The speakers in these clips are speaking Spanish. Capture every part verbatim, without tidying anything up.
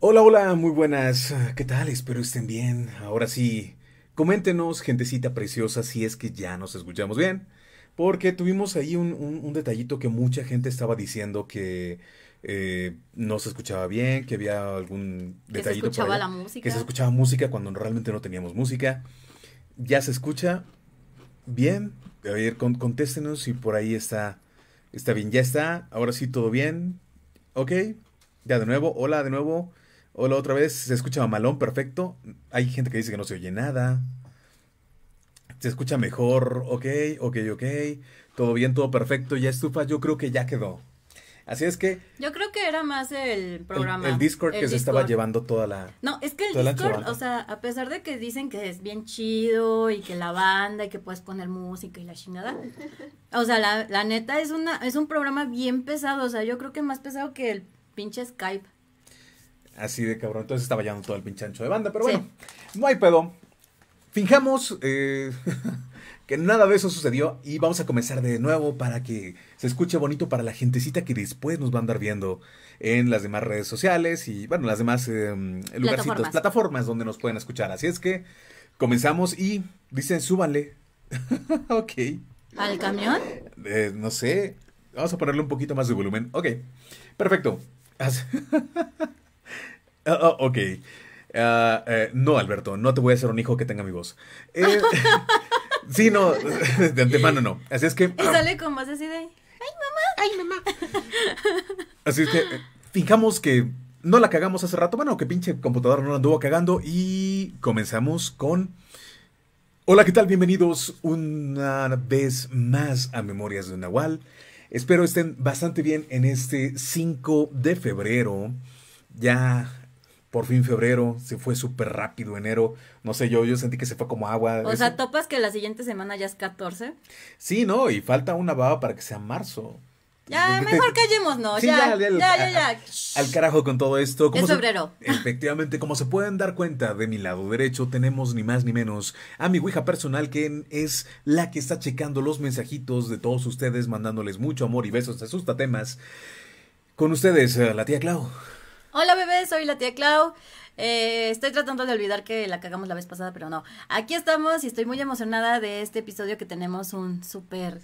Hola, hola, muy buenas. ¿Qué tal? Espero estén bien. Ahora sí, coméntenos, gentecita preciosa, si es que ya nos escuchamos bien. Porque tuvimos ahí un, un- un detallito que mucha gente estaba diciendo que eh, no se escuchaba bien, que había algún Que se detallito por escuchaba allá, la que se música. escuchaba música cuando realmente no teníamos música. ¿Ya se escucha bien? A ver, con- contéstenos si por ahí está, está bien. ¿Ya está? Ahora sí, todo bien. Ok, ya de nuevo, hola de nuevo, hola otra vez, se escucha mamalón, perfecto. Hay gente que dice que no se oye nada, se escucha mejor, ok, ok, ok, todo bien, todo perfecto, ya estufa, yo creo que ya quedó. Así es que Yo creo que era más el el, el programa, Discord que el se estaba Discord. llevando toda la, No, es que el toda la ancha de Discord, o banda. sea, a pesar de que dicen que es bien chido y que la banda y que puedes poner música y la chingada, o sea, la, la neta es una es un programa bien pesado, o sea, yo creo que más pesado que el pinche Skype. Así de cabrón, entonces estaba llevando todo el pinche ancho de banda, pero Sí. bueno, no hay pedo. Fijamos eh, que nada de eso sucedió y vamos a comenzar de nuevo para que se escuche bonito para la gentecita que después nos va a andar viendo en las demás redes sociales y bueno, las demás eh, lugarcitos, Plataformas. plataformas donde nos pueden escuchar. Así es que comenzamos y dicen súbanle. Ok, ¿Al camión? eh, no sé, vamos a ponerle un poquito más de volumen. Ok, perfecto. Ah, ah, ok. Ah, eh, no, Alberto, no te voy a hacer un hijo que tenga mi voz. Eh, Sí, no, de antemano no. Así es que, Y sale con voz así de... así es que, eh, fijamos que no la cagamos hace rato. Bueno, que pinche computadora no la anduvo cagando. Y comenzamos con. Hola, ¿qué tal? Bienvenidos una vez más a Memorias de un Nahual. Espero estén bastante bien en este cinco de febrero. Ya, por fin febrero. Se fue súper rápido enero. No sé, yo, yo sentí que se fue como agua. O Eso. sea, topas que la siguiente semana ya es catorce. Sí, no, y falta una baba para que sea marzo. Ya, Porque te- mejor callémonos, sí, ya, ya, ya, al, ya, ya, a- a- ya. al Shh. carajo con todo esto. Como Es se, febrero. efectivamente, como se pueden dar cuenta, de mi lado derecho tenemos ni más ni menos a mi Ouija personal, que es la que está checando los mensajitos de todos ustedes, mandándoles mucho amor y besos de sus tatemas. Con ustedes, eh, la tía Clau. Hola bebé, soy la tía Clau. Eh, estoy tratando de olvidar que la cagamos la vez pasada, pero no. Aquí estamos y estoy muy emocionada de este episodio que tenemos un súper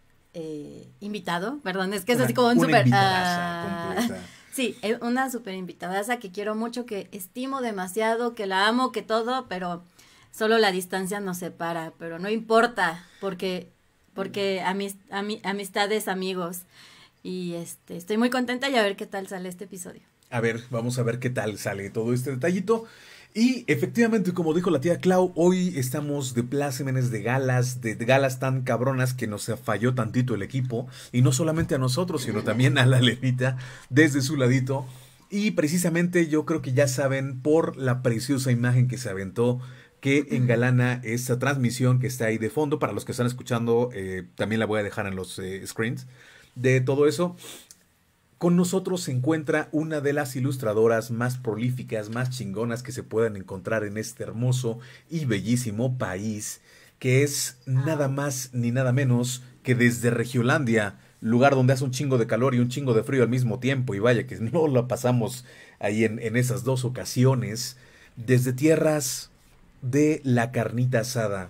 eh, invitado. Perdón, es que es así Una, como un una súper... invitadaza ah, completa. sí, eh, una súper invitadaza que quiero mucho, que estimo demasiado, que la amo, que todo, pero solo la distancia nos separa. Pero no importa, porque, porque amis- ami- amistades, amigos. Y este, estoy muy contenta y a ver qué tal sale este episodio. A ver, vamos a ver qué tal sale todo este detallito. Y efectivamente, como dijo la tía Clau, hoy estamos de plácemes, de galas, de galas tan cabronas que nos falló tantito el equipo. Y no solamente a nosotros, sino también a la Lenita desde su ladito. Y precisamente yo creo que ya saben por la preciosa imagen que se aventó que engalana esta transmisión que está ahí de fondo. Para los que están escuchando, eh, también la voy a dejar en los eh, screens de todo eso. Con nosotros se encuentra una de las ilustradoras más prolíficas, más chingonas que se puedan encontrar en este hermoso y bellísimo país, que es nada Au. más ni nada menos que desde Regiolandia, lugar donde hace un chingo de calor y un chingo de frío al mismo tiempo, y vaya que no lo pasamos ahí en, en esas dos ocasiones, desde tierras de la carnita asada.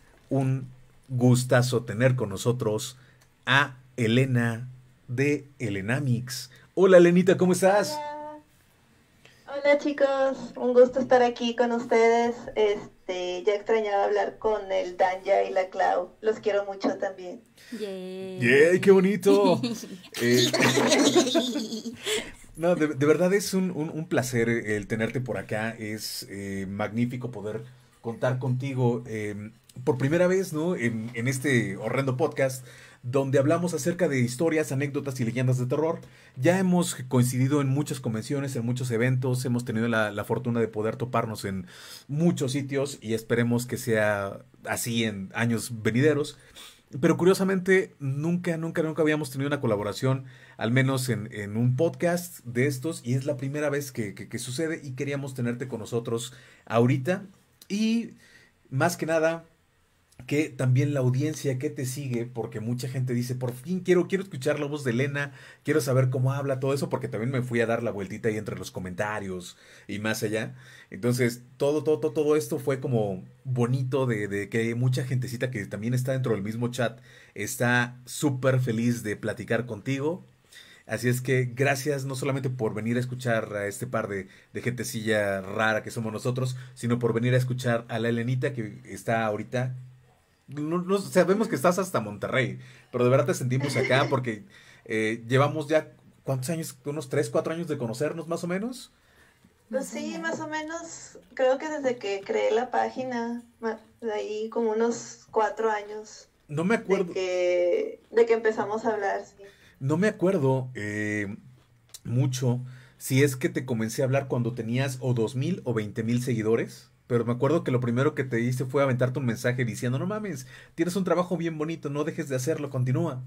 Un gustazo tener con nosotros a Elena de Elenamix. Hola Elenita, ¿cómo estás? Hola, hola chicos, un gusto estar aquí con ustedes. Este, ya extrañaba hablar con el Danja y la Clau. Los quiero mucho también. ¡Yay, qué Yay. bonito! Eh, no, de, de verdad es un, un- un placer el tenerte por acá. Es eh, magnífico poder contar contigo eh, por primera vez, ¿no? En, en este horrendo podcast donde hablamos acerca de historias, anécdotas y leyendas de terror. Ya hemos coincidido en muchas convenciones, en muchos eventos, hemos tenido la, la fortuna de poder toparnos en muchos sitios y esperemos que sea así en años venideros. Pero curiosamente, nunca, nunca, nunca habíamos tenido una colaboración, al menos en, en un podcast de estos, y es la primera vez que, que, que sucede y queríamos tenerte con nosotros ahorita. Y más que nada, que también la audiencia que te sigue, porque mucha gente dice, por fin quiero, quiero escuchar la voz de Elena, quiero saber cómo habla, todo eso, porque también me fui a dar la vueltita ahí entre los comentarios y más allá. Entonces, todo, todo, todo, todo esto fue como bonito de, de que mucha gentecita que también está dentro del mismo chat está súper feliz de platicar contigo. Así es que gracias no solamente por venir a escuchar a este par de, de gentecilla rara que somos nosotros, sino por venir a escuchar a la Elenita que está ahorita. No, no- sabemos que estás hasta Monterrey, pero de verdad te sentimos acá porque eh, llevamos ya, ¿cuántos años? Unos tres, cuatro años de conocernos más o menos. Pues Más o sí, menos. más o menos, creo que desde que creé la página, ma- de ahí como unos cuatro años No me de acuerdo, que, de que empezamos a hablar, sí. no me acuerdo eh, mucho si es que te comencé a hablar cuando tenías o dos mil o veinte mil seguidores. Pero me acuerdo que lo primero que te hice fue aventarte un mensaje diciendo, no mames, tienes un trabajo bien bonito, no dejes de hacerlo, continúa.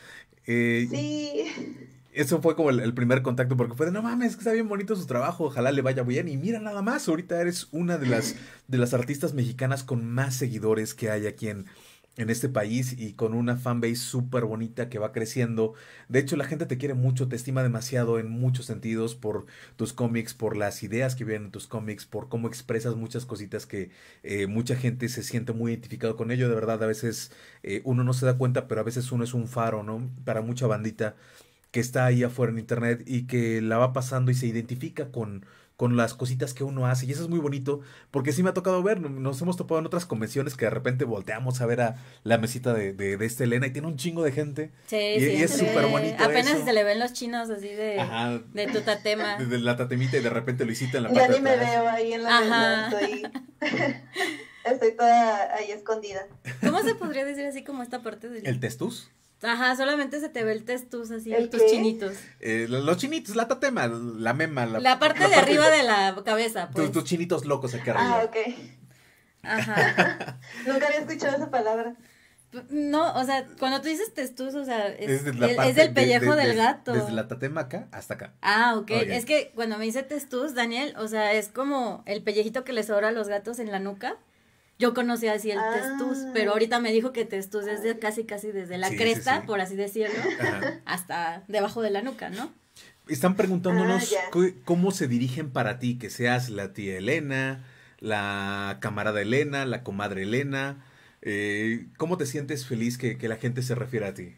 Eh, Sí, Eso fue como el, el primer contacto, porque fue de, no mames, que está bien bonito su trabajo, ojalá le vaya bien. Y mira nada más, ahorita eres una de las, de las artistas mexicanas con más seguidores que hay aquí en, en este país y con una fanbase súper bonita que va creciendo. De hecho, la gente te quiere mucho, te estima demasiado en muchos sentidos por tus cómics, por las ideas que vienen en tus cómics, por cómo expresas muchas cositas que eh, mucha gente se siente muy identificado con ello. De verdad, a veces eh, uno no se da cuenta, pero a veces uno es un faro, ¿no? Para mucha bandita que está ahí afuera en internet y que la va pasando y se identifica con, con las cositas que uno hace. Y eso es muy bonito, porque sí me ha tocado ver, no- nos hemos topado en otras convenciones que de repente volteamos a ver a la mesita de, de, de esta Elena y tiene un chingo de gente. Sí, Y, sí, y es se súper le ve. bonito Apenas eso. se le ven los chinos así de, Ajá. de tu tatema. Desde la tatemita y de repente Luisita en la ya parte ni de me atrás. veo ahí en la mesa, Ajá. estoy, estoy toda ahí escondida. ¿Cómo se podría decir así como esta parte del... El testuz. Ajá, solamente se te ve el testus así, ¿El tus qué? chinitos. Eh, los chinitos, la tatema, la mema. La, La parte la de arriba de la cabeza, Tus, pues. tus chinitos locos aquí Ah, arriba. ok. Ajá. Nunca había escuchado esa palabra. No, o sea, cuando tú dices testus, o sea, es, Es, de la el- parte es del de- pellejo de- del de- gato. Desde la tatema acá hasta acá. Ah, ok. Ok. Es que cuando me dice testus, Daniel, o sea, es como el pellejito que le sobra a los gatos en la nuca. Yo conocía así el Ah. testus, pero ahorita me dijo que testus es de casi, casi desde la Sí, sí, cresta, sí. por así decirlo, Ajá. hasta debajo de la nuca, ¿no? Están preguntándonos Ah, ya. cu- cómo se dirigen para ti, que seas la tía Elena, la camarada Elena, la comadre Elena. Eh, ¿cómo te sientes feliz que, que la gente se refiera a ti?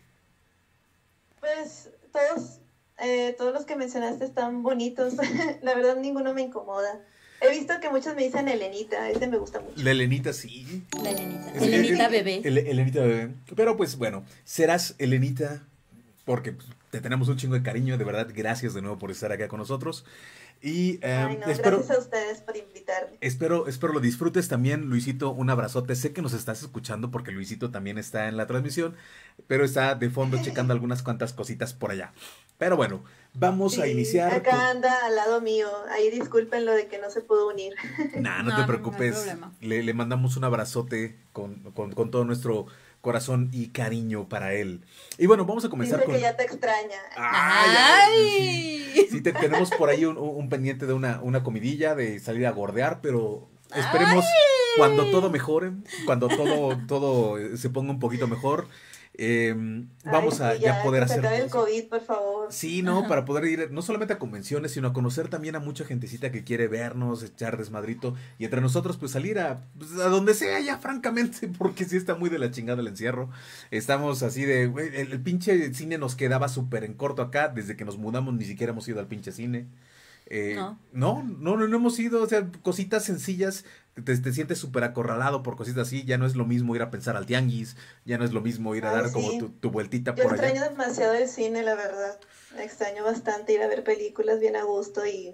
Pues todos, eh, todos los que mencionaste están bonitos. La verdad, ninguno me incomoda. He visto que muchos me dicen Elenita, ese me gusta mucho. La Elenita sí. La Elenita. Es- Elenita el- bebé. el- Elenita bebé. Pero pues bueno, serás Elenita porque pues, te tenemos un chingo de cariño, de verdad, gracias de nuevo por estar acá con nosotros. Y eh, Ay, no, espero, gracias a ustedes por invitarme. espero, espero lo disfrutes también, Luisito, un abrazote. Sé que nos estás escuchando porque Luisito también está en la transmisión, pero está de fondo checando algunas cuantas cositas por allá. Pero bueno, vamos a Sí, iniciar. acá con- anda al lado mío. Ahí disculpen lo de que no se pudo unir. Nah, no, No, te no, no hay preocupes. problema. le, le mandamos un abrazote con, con, con todo nuestro corazón y cariño para él. Y bueno, vamos a comenzar Dice con... que ya te extraña. Ay, ay, ¡Ay! sí, sí te- tenemos por ahí un, un pendiente de una, una comidilla, de salir a gordear, pero esperemos ¡Ay! cuando todo mejore, cuando todo, todo eh, se ponga un poquito mejor, eh, vamos Ay, a sí, ya poder que se hacer acabe el cosas. COVID, por favor. Sí, ¿no? Ajá. Para poder ir no solamente a convenciones, sino a conocer también a mucha gentecita que quiere vernos, echar desmadrito y entre nosotros pues salir a, pues, a donde sea ya, francamente, porque sí está muy de la chingada el encierro. Estamos así de, güey, el, el pinche cine nos quedaba súper en corto acá, desde que nos mudamos ni siquiera hemos ido al pinche cine. Eh, No. no, no, no, no hemos ido, o sea, cositas sencillas, te, te sientes súper acorralado por cositas así, ya no es lo mismo ir a pensar al tianguis, ya no es lo mismo ir a Ay, dar como sí. tu, tu vueltita Yo por allá. extraño demasiado el cine, la verdad. Extraño bastante ir a ver películas bien a gusto y,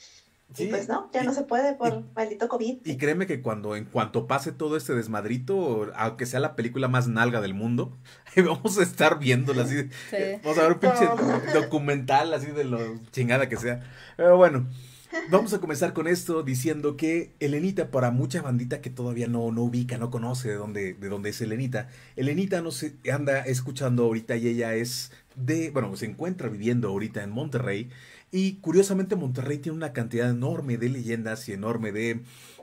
y Sí, pues no, ya y- no se puede por y- maldito COVID. Y créeme que cuando, en cuanto pase todo este desmadrito, aunque sea la película más nalga del mundo, vamos a estar viéndola así. de- Sí. Vamos a ver un pinche Oh. documental así de lo chingada que sea. Pero bueno, vamos a comenzar con esto diciendo que Elenita, para mucha bandita que todavía no, no ubica, no conoce de dónde, de dónde es Elenita, Elenita nos anda escuchando ahorita y ella es de, bueno, se encuentra viviendo ahorita en Monterrey. Y curiosamente Monterrey tiene una cantidad enorme de leyendas y enorme de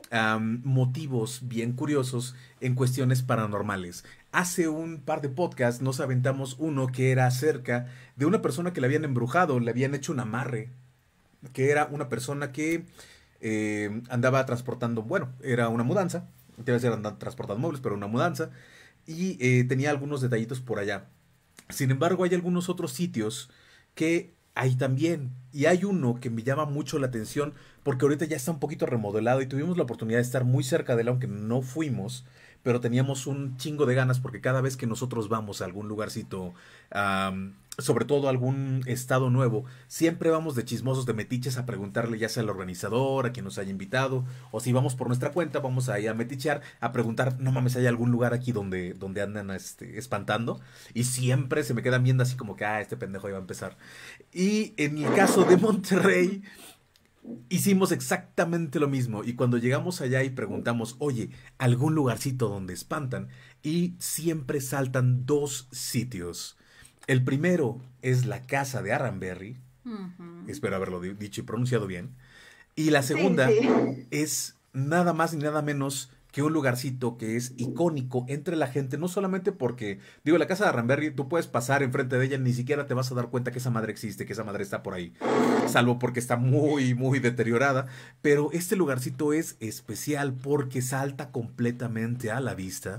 um, motivos bien curiosos en cuestiones paranormales. Hace un par de podcasts nos aventamos uno que era acerca de una persona que le habían embrujado, le habían hecho un amarre, que era una persona que eh, andaba transportando, bueno, era una mudanza, debe ser andando transportando muebles, pero una mudanza, y eh, tenía algunos detallitos por allá. Sin embargo, hay algunos otros sitios que hay también, y hay uno que me llama mucho la atención, porque ahorita ya está un poquito remodelado y tuvimos la oportunidad de estar muy cerca de él, aunque no fuimos, pero teníamos un chingo de ganas porque cada vez que nosotros vamos a algún lugarcito, um, sobre todo a algún estado nuevo, siempre vamos de chismosos, de metiches a preguntarle ya sea al organizador, a quien nos haya invitado, o si vamos por nuestra cuenta, vamos ahí a metichear, a preguntar, no mames, ¿hay algún lugar aquí donde, donde andan este, espantando? Y siempre se me quedan viendo así como que, ah, este pendejo iba a empezar. Y en el caso de Monterrey, hicimos exactamente lo mismo, y cuando llegamos allá y preguntamos, oye, algún lugarcito donde espantan, y siempre saltan dos sitios. El primero es la casa de Arranberry, uh-huh. Espero haberlo dicho y pronunciado bien, y la segunda sí, sí. es nada más ni nada menos que un lugarcito que es icónico entre la gente, no solamente porque, digo, la casa de Arranberry, tú puedes pasar enfrente de ella, ni siquiera te vas a dar cuenta que esa madre existe, que esa madre está por ahí, salvo porque está muy, muy deteriorada, pero este lugarcito es especial porque salta completamente a la vista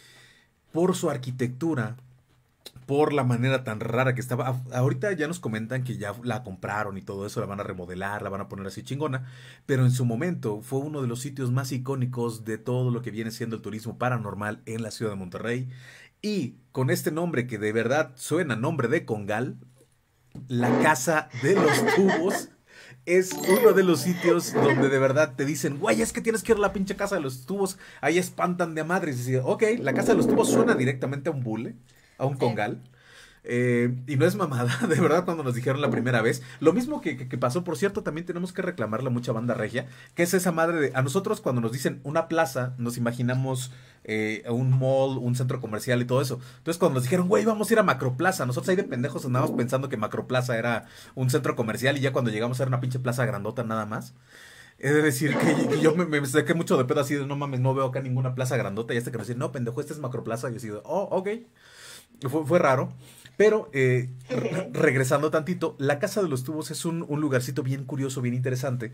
por su arquitectura, por la manera tan rara que estaba. Ahorita ya nos comentan que ya la compraron y todo eso, la van a remodelar, la van a poner así chingona, pero en su momento fue uno de los sitios más icónicos de todo lo que viene siendo el turismo paranormal en la ciudad de Monterrey. Y con este nombre que de verdad suena nombre de congal, la Casa de los Tubos es uno de los sitios donde de verdad te dicen, güey, es que tienes que ir a la pinche Casa de los Tubos, ahí espantan de madres. Y dice, ok, la Casa de los Tubos suena directamente a un bule, a un congal. Eh, y no es mamada, de verdad, cuando nos dijeron la primera vez. Lo mismo que, que, que pasó, por cierto, también tenemos que reclamarle a mucha banda regia, que es esa madre de... A nosotros cuando nos dicen una plaza, nos imaginamos eh, un mall, un centro comercial y todo eso. Entonces cuando nos dijeron, güey, vamos a ir a Macroplaza, nosotros ahí de pendejos andábamos pensando que Macroplaza era un centro comercial y ya cuando llegamos era una pinche plaza grandota nada más. He de decir que, que yo me, me saqué mucho de pedo así de, no mames, no veo acá ninguna plaza grandota. Y hasta que nos dicen, no, pendejo, esta es Macroplaza. Y yo así de, oh, ok. Fue, fue raro. Pero, eh, re regresando tantito, la Casa de los Tubos es un, un lugarcito bien curioso, bien interesante,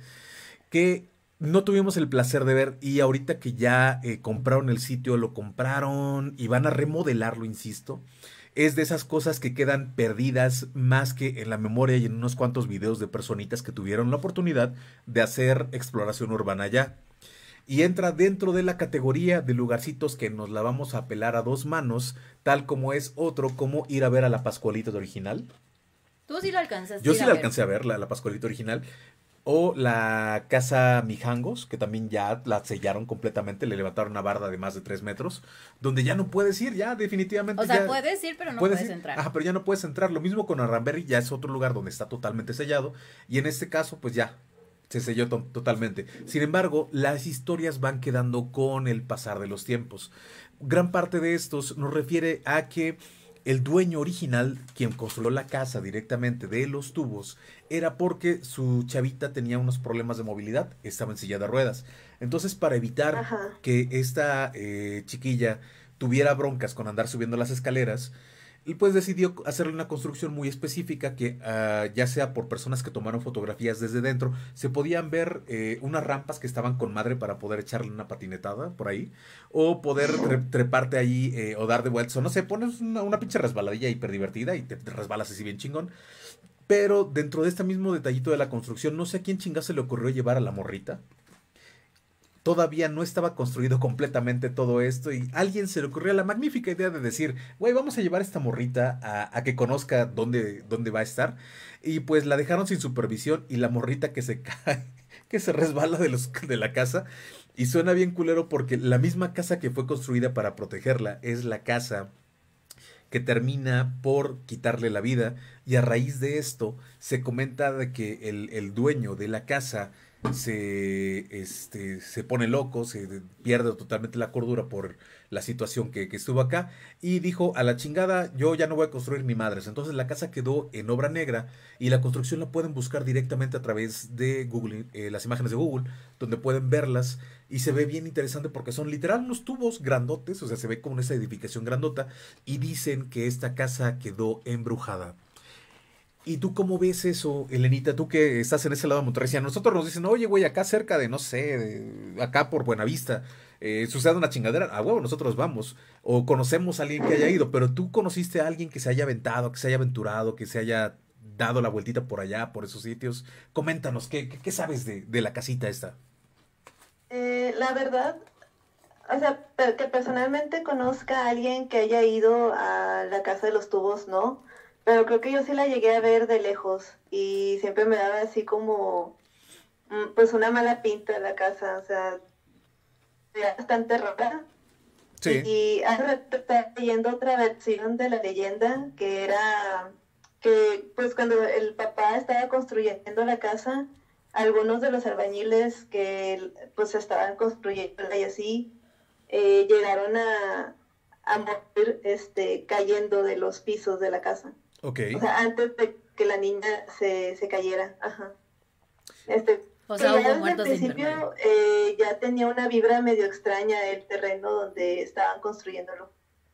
que no tuvimos el placer de ver, y ahorita que ya eh, compraron el sitio, lo compraron y van a remodelarlo, insisto, es de esas cosas que quedan perdidas más que en la memoria y en unos cuantos videos de personitas que tuvieron la oportunidad de hacer exploración urbana allá. Y entra dentro de la categoría de lugarcitos que nos la vamos a pelar a dos manos, tal como es otro, como ir a ver a la Pascualita original. ¿Tú sí lo alcanzaste? Yo sí la alcancé a ver, la, la Pascualita original. O la Casa Mijangos, que también ya la sellaron completamente, le levantaron una barda de más de tres metros, donde ya no puedes ir, ya definitivamente. O sea, ya puedes ir, pero no puedes, puedes entrar. Ajá, pero ya no puedes entrar. Lo mismo con Arranberry, ya es otro lugar donde está totalmente sellado. Y en este caso, pues ya se selló to totalmente. Sin embargo, las historias van quedando con el pasar de los tiempos. Gran parte de estos nos refiere a que el dueño original, quien construyó la casa directamente de los tubos, era porque su chavita tenía unos problemas de movilidad, estaba en silla de ruedas. Entonces, para evitar Ajá. que esta eh, chiquilla tuviera broncas con andar subiendo las escaleras, y pues decidió hacerle una construcción muy específica que uh, ya sea por personas que tomaron fotografías desde dentro, se podían ver eh, unas rampas que estaban con madre para poder echarle una patinetada por ahí, o poder tre treparte ahí eh, o dar de vueltas, o no sé, pones una, una pinche resbaladilla hiper divertida y te, te resbalas así bien chingón. Pero dentro de este mismo detallito de la construcción, no sé a quién chingada se le ocurrió llevar a la morrita. Todavía no estaba construido completamente todo esto y a alguien se le ocurrió la magnífica idea de decir, güey, vamos a llevar a esta morrita a, a que conozca dónde, dónde va a estar. Y pues la dejaron sin supervisión y la morrita que se cae, que se resbala de, los, de la casa. Y suena bien culero porque la misma casa que fue construida para protegerla es la casa que termina por quitarle la vida. Y a raíz de esto se comenta de que el, el dueño de la casa se, este, se pone loco, se pierde totalmente la cordura por la situación que, que estuvo acá y dijo, a la chingada, yo ya no voy a construir ni madres. Entonces la casa quedó en obra negra y la construcción la pueden buscar directamente a través de Google, eh, las imágenes de Google, donde pueden verlas y se ve bien interesante porque son literal unos tubos grandotes, o sea, se ve como esa edificación grandota y dicen que esta casa quedó embrujada. ¿Y tú cómo ves eso, Elenita? Tú que estás en ese lado de Monterrey, si a nosotros nos dicen, oye, güey, acá cerca de, no sé, de- acá por Buenavista, eh, sucede una chingadera, a huevo, nosotros vamos. O conocemos a alguien que haya ido, pero tú conociste a alguien que se haya aventado, que se haya aventurado, que se haya dado la vueltita por allá, por esos sitios. Coméntanos, ¿qué, qué, qué sabes de, de la casita esta? Eh, la verdad, o sea, pe- que personalmente conozca a alguien que haya ido a la casa de los tubos, ¿no? Pero creo que yo sí la llegué a ver de lejos y siempre me daba así como, mm, pues una mala pinta la casa, o sea, era bastante rara. Sí, Y hace rato estaba leyendo otra versión de la leyenda que era que pues cuando el papá estaba construyendo la casa, algunos de los albañiles que pues estaban construyendo y así eh, llegaron a, a morir este, cayendo de los pisos de la casa. ok. O sea, antes de que la niña se, se cayera. Ajá. Este, O que sea, ya hubo desde el muertos de intermedio. principio eh, ya tenía una vibra medio extraña el terreno donde estaban construyéndolo.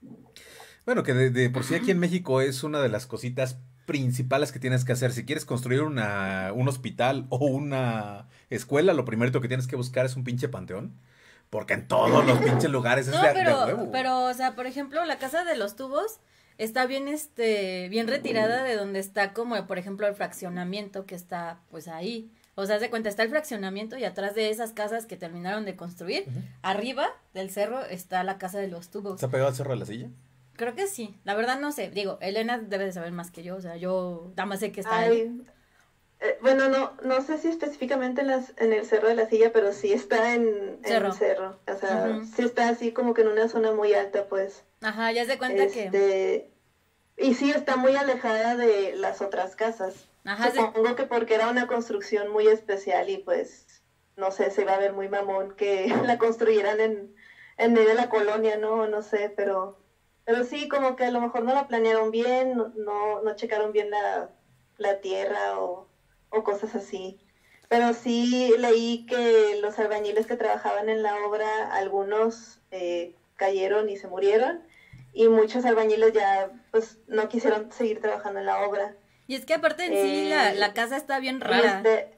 Bueno, que de, de por sí aquí en México es una de las cositas principales que tienes que hacer. Si quieres construir una, un hospital o una escuela, lo primero que tienes que buscar es un pinche panteón. Porque en todos los pinches lugares es No, de, de pero, huevo. pero, o sea, por ejemplo, la casa de los tubos está bien, este, bien retirada de donde está como, por ejemplo, el fraccionamiento que está, pues ahí. O sea, haz de cuenta, está el fraccionamiento y atrás de esas casas que terminaron de construir, Ujú. arriba del cerro está la casa de los tubos. ¿Se ha pegado al cerro de la silla? Creo que sí, la verdad no sé, digo, Elena debe de saber más que yo, o sea, yo nada más sé que está ahí. Ay, eh, bueno, no, no sé si específicamente en, las, en el Cerro de la Silla, pero sí está en, en el Cerro. cerro. O sea, Ujú. sí está así como que en una zona muy alta, pues. Ajá, ya se cuenta que, Este, y sí está muy alejada de las otras casas. ajá, se, Supongo que porque era una construcción muy especial y pues, no sé, se iba a ver muy mamón que la construyeran en, en medio de la colonia, ¿no? No sé, pero, pero sí, como que a lo mejor no la planearon bien, no, no, no checaron bien la, la tierra o, o cosas así. Pero sí leí que los albañiles que trabajaban en la obra, algunos eh, cayeron y se murieron, y muchos albañiles ya pues no quisieron seguir trabajando en la obra. y es que aparte en sí la, la Eh, casa está bien y rara. este,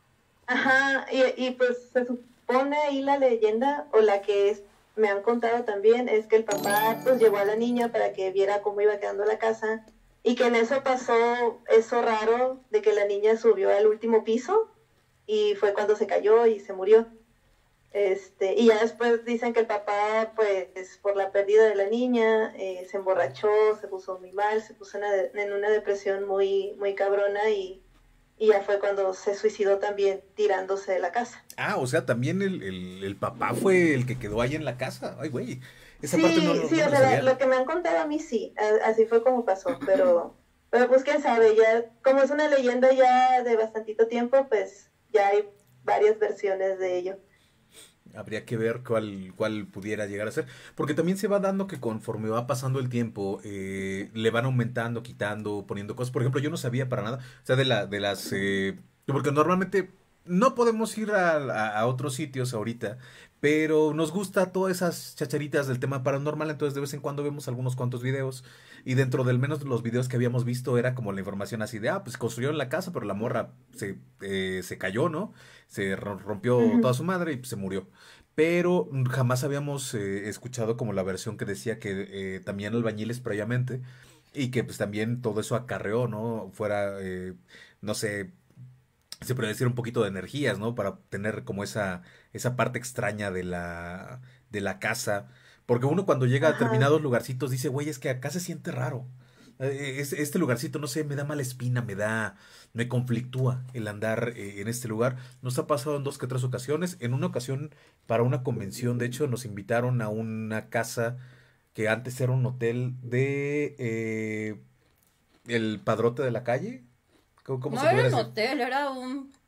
ajá, y, y pues se supone ahí la leyenda, o la que es, me han contado también, es que el papá pues llevó a la niña para que viera cómo iba quedando la casa, y que en eso pasó eso raro de que la niña subió al último piso y fue cuando se cayó y se murió. Este, y ya después dicen que el papá, pues, por la pérdida de la niña, eh, se emborrachó, se puso muy mal, se puso en una, de- en una depresión muy, muy cabrona y, y ya fue cuando se suicidó también tirándose de la casa. Ah, o sea, también el, el, el papá fue el que quedó ahí en la casa. Ay, güey. Esa parte no, Sí, lo- sí, no me o la sea, sabía. lo que me han contado a mí sí, a- así fue como pasó, pero, pero pues quién sabe, ya, como es una leyenda ya de bastantito tiempo, pues ya hay varias versiones de ello. Habría que ver cuál, cuál pudiera llegar a ser. Porque también se va dando que conforme va pasando el tiempo, eh, le van aumentando, quitando, poniendo cosas. Por ejemplo, yo no sabía para nada. O sea, de la, de las. Eh, porque normalmente no podemos ir a, a- a otros sitios ahorita. Pero nos gusta todas esas chacharitas del tema paranormal. Entonces, de vez en cuando vemos algunos cuantos videos. Y dentro del menos los videos que habíamos visto era como la información así de, ah, pues construyeron la casa, pero la morra se, eh, se cayó, ¿no? Se ro- rompió toda Ujú. su madre y pues, se murió. Pero jamás habíamos eh, escuchado como la versión que decía que eh, también albañiles previamente y que pues también todo eso acarreó, ¿no? Fuera, eh, no sé, se puede decir un poquito de energías, ¿no? Para tener como esa, esa parte extraña de la, de la casa. Porque uno cuando llega a Ajá. determinados lugarcitos dice, güey, es que acá se siente raro. Eh, es- Este lugarcito, no sé, me da mala espina, me da, me conflictúa el andar eh, en este lugar. Nos ha pasado en dos que tres ocasiones. En una ocasión, para una convención, de hecho, nos invitaron a una casa que antes era un hotel de eh, el padrote de la calle. ¿Cómo, cómo No se era pudiera un decir? hotel, era un,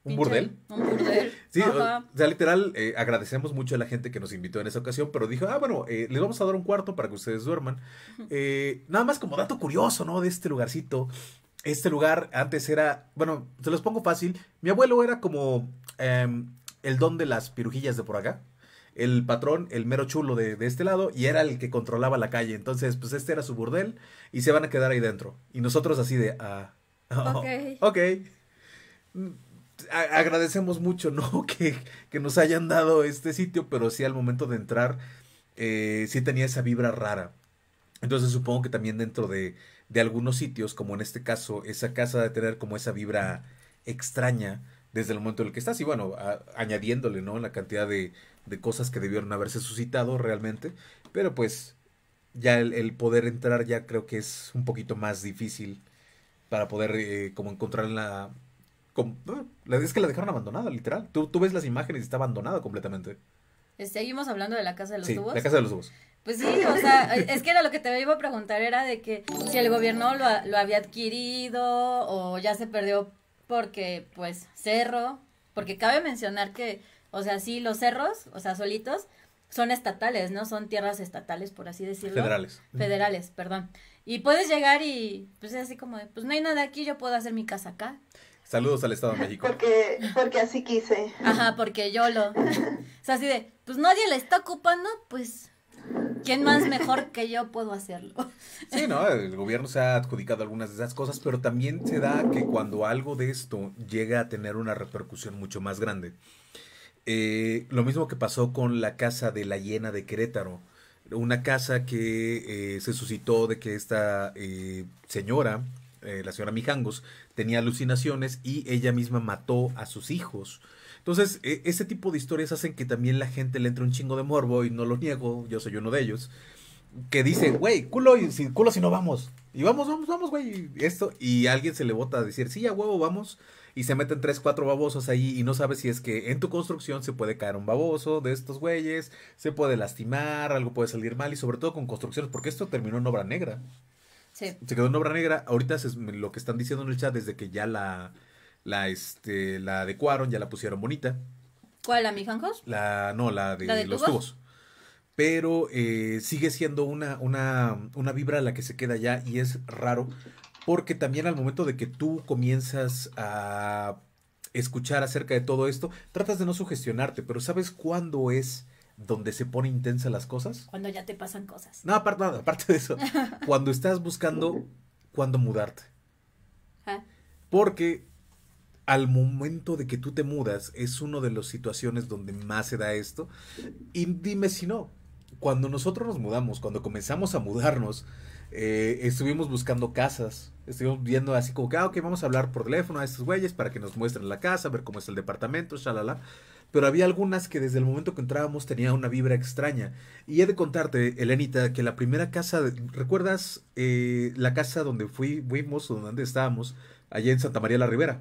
¿Un Pinche- burdel? Un burdel. Sí, Ajá. o sea, literal, eh, agradecemos mucho a la gente que nos invitó en esa ocasión, pero dijo, ah, bueno, eh, les vamos a dar un cuarto para que ustedes duerman. Eh, nada más como dato curioso, ¿no? De este lugarcito. Este lugar antes era, bueno, se los pongo fácil. Mi abuelo era como em, el don de las pirujillas de por acá. El patrón, el mero chulo de, de este lado, y era el que controlaba la calle. Entonces, pues este era su burdel y se van a quedar ahí dentro. Y nosotros así de, ah, oh, Ok. ok. Mm, a- agradecemos mucho, ¿no? Que, que nos hayan dado este sitio, pero sí al momento de entrar, eh, sí tenía esa vibra rara. Entonces supongo que también dentro de, de algunos sitios, como en este caso, esa casa de tener como esa vibra extraña desde el momento en el que estás, y bueno, a- añadiéndole, ¿no? La cantidad de, de cosas que debieron haberse suscitado realmente, pero pues ya el, el poder entrar ya creo que es un poquito más difícil para poder eh, como encontrar la, como- ah, la- es que la dejaron abandonada, literal. Tú, tú ves las imágenes y está abandonada completamente. Seguimos hablando de la casa de los Sí, tubos. la casa de los ojos. Pues sí, o sea, es que era lo que te iba a preguntar, era de que si el gobierno lo, ha- lo había adquirido o ya se perdió porque, pues, cerro, porque cabe mencionar que, o sea, sí, los cerros, o sea, solitos, son estatales, ¿no? Son tierras estatales, por así decirlo. Federales. Federales, perdón. Y puedes llegar y, pues, es así como de, pues, no hay nada aquí, yo puedo hacer mi casa acá. Saludos al Estado de México. Porque, porque así quise. Ajá, porque yo lo... O sea, así de, pues, nadie la está ocupando, pues... ¿Quién más mejor que yo puedo hacerlo? Sí, ¿no? El gobierno se ha adjudicado algunas de esas cosas, pero también se da que cuando algo de esto llega a tener una repercusión mucho más grande. Eh, lo mismo que pasó con la casa de la hiena de Querétaro. Una casa que eh, se suscitó de que esta eh, señora, eh, la señora Mijangos, tenía alucinaciones y ella misma mató a sus hijos. Entonces, e- ese tipo de historias hacen que también la gente le entre un chingo de morbo, y no lo niego, yo soy uno de ellos, que dice, güey, culo, y si, culo si no vamos. Y vamos, vamos, vamos, güey, y esto, y a alguien se le bota a decir, sí, a huevo, vamos, y se meten tres, cuatro babosos ahí, y no sabes si es que en tu construcción se puede caer un baboso de estos güeyes, se puede lastimar, algo puede salir mal, y sobre todo con construcciones, porque esto terminó en obra negra. Sí. Se quedó en obra negra. Ahorita se- lo que están diciendo en el chat es de que ya la, la, este, la adecuaron, ya la pusieron bonita. ¿Cuál, la Mijanjos? La, no, la de, ¿La de los tubos? tubos. Pero eh, sigue siendo una, una, una vibra la que se queda ya, y es raro porque también al momento de que tú comienzas a escuchar acerca de todo esto, tratas de no sugestionarte, pero ¿sabes cuándo es donde se pone intensa las cosas? Cuando ya te pasan cosas. No, aparte, no, aparte de eso, cuando estás buscando cuándo mudarte. Ajá. Porque al momento de que tú te mudas es una de las situaciones donde más se da esto. Y dime si no, cuando nosotros nos mudamos, cuando comenzamos a mudarnos, eh, estuvimos buscando casas, estuvimos viendo así como que, ah, ok, vamos a hablar por teléfono a estos güeyes para que nos muestren la casa, ver cómo es el departamento, shalala. Pero había algunas que desde el momento que entrábamos tenían una vibra extraña. Y he de contarte, Elenita, que la primera casa, de- ¿recuerdas eh, la casa donde fui, fuimos, o donde estábamos, allá en Santa María la Ribera?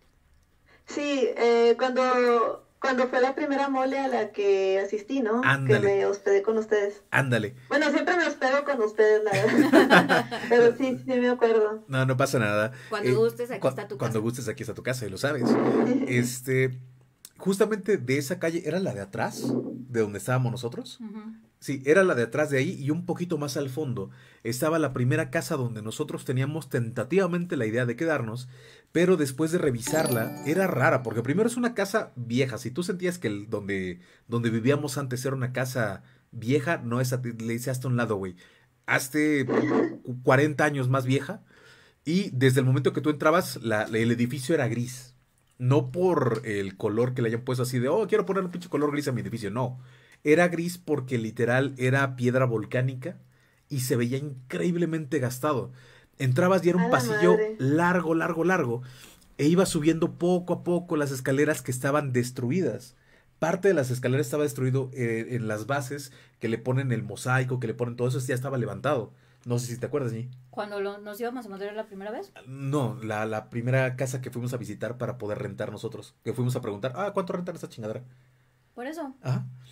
Sí, eh, cuando, cuando fue la primera mole a la que asistí, ¿no? Ándale. Que me hospedé con ustedes. Ándale. Bueno, siempre me hospedo con ustedes, la verdad. Pero sí, sí me acuerdo. No, no pasa nada. Cuando gustes, aquí cua- está tu Cuando casa. gustes, aquí está tu casa, y lo sabes. Este, justamente de esa calle, ¿era la de atrás? ¿De donde estábamos nosotros? Ujú. Sí, era la de atrás de ahí, y un poquito más al fondo estaba la primera casa donde nosotros teníamos tentativamente la idea de quedarnos, pero después de revisarla era rara, porque primero es una casa vieja. Si tú sentías que el, donde, donde vivíamos antes era una casa vieja, no, esa te- le hice hasta un lado, güey. Hazte cu- cuarenta años más vieja, y desde el momento que tú entrabas, la- la- el edificio era gris. No por el color que le hayan puesto así de, oh, quiero poner un pinche color gris a mi edificio. No. Era gris porque literal era piedra volcánica y se veía increíblemente gastado. Entrabas y era A un la pasillo madre. largo, largo, largo. E ibas subiendo poco a poco las escaleras que estaban destruidas. Parte de las escaleras estaba destruido eh, en las bases, que le ponen el mosaico, que le ponen todo eso, ya estaba levantado. No sé si te acuerdas, Ñi. Cuando lo- nos íbamos a mudar la primera vez. No, la, la primera casa que fuimos a visitar para poder rentar nosotros. Que fuimos a preguntar, ah, ¿cuánto rentan esa chingadera? Por eso. Ajá.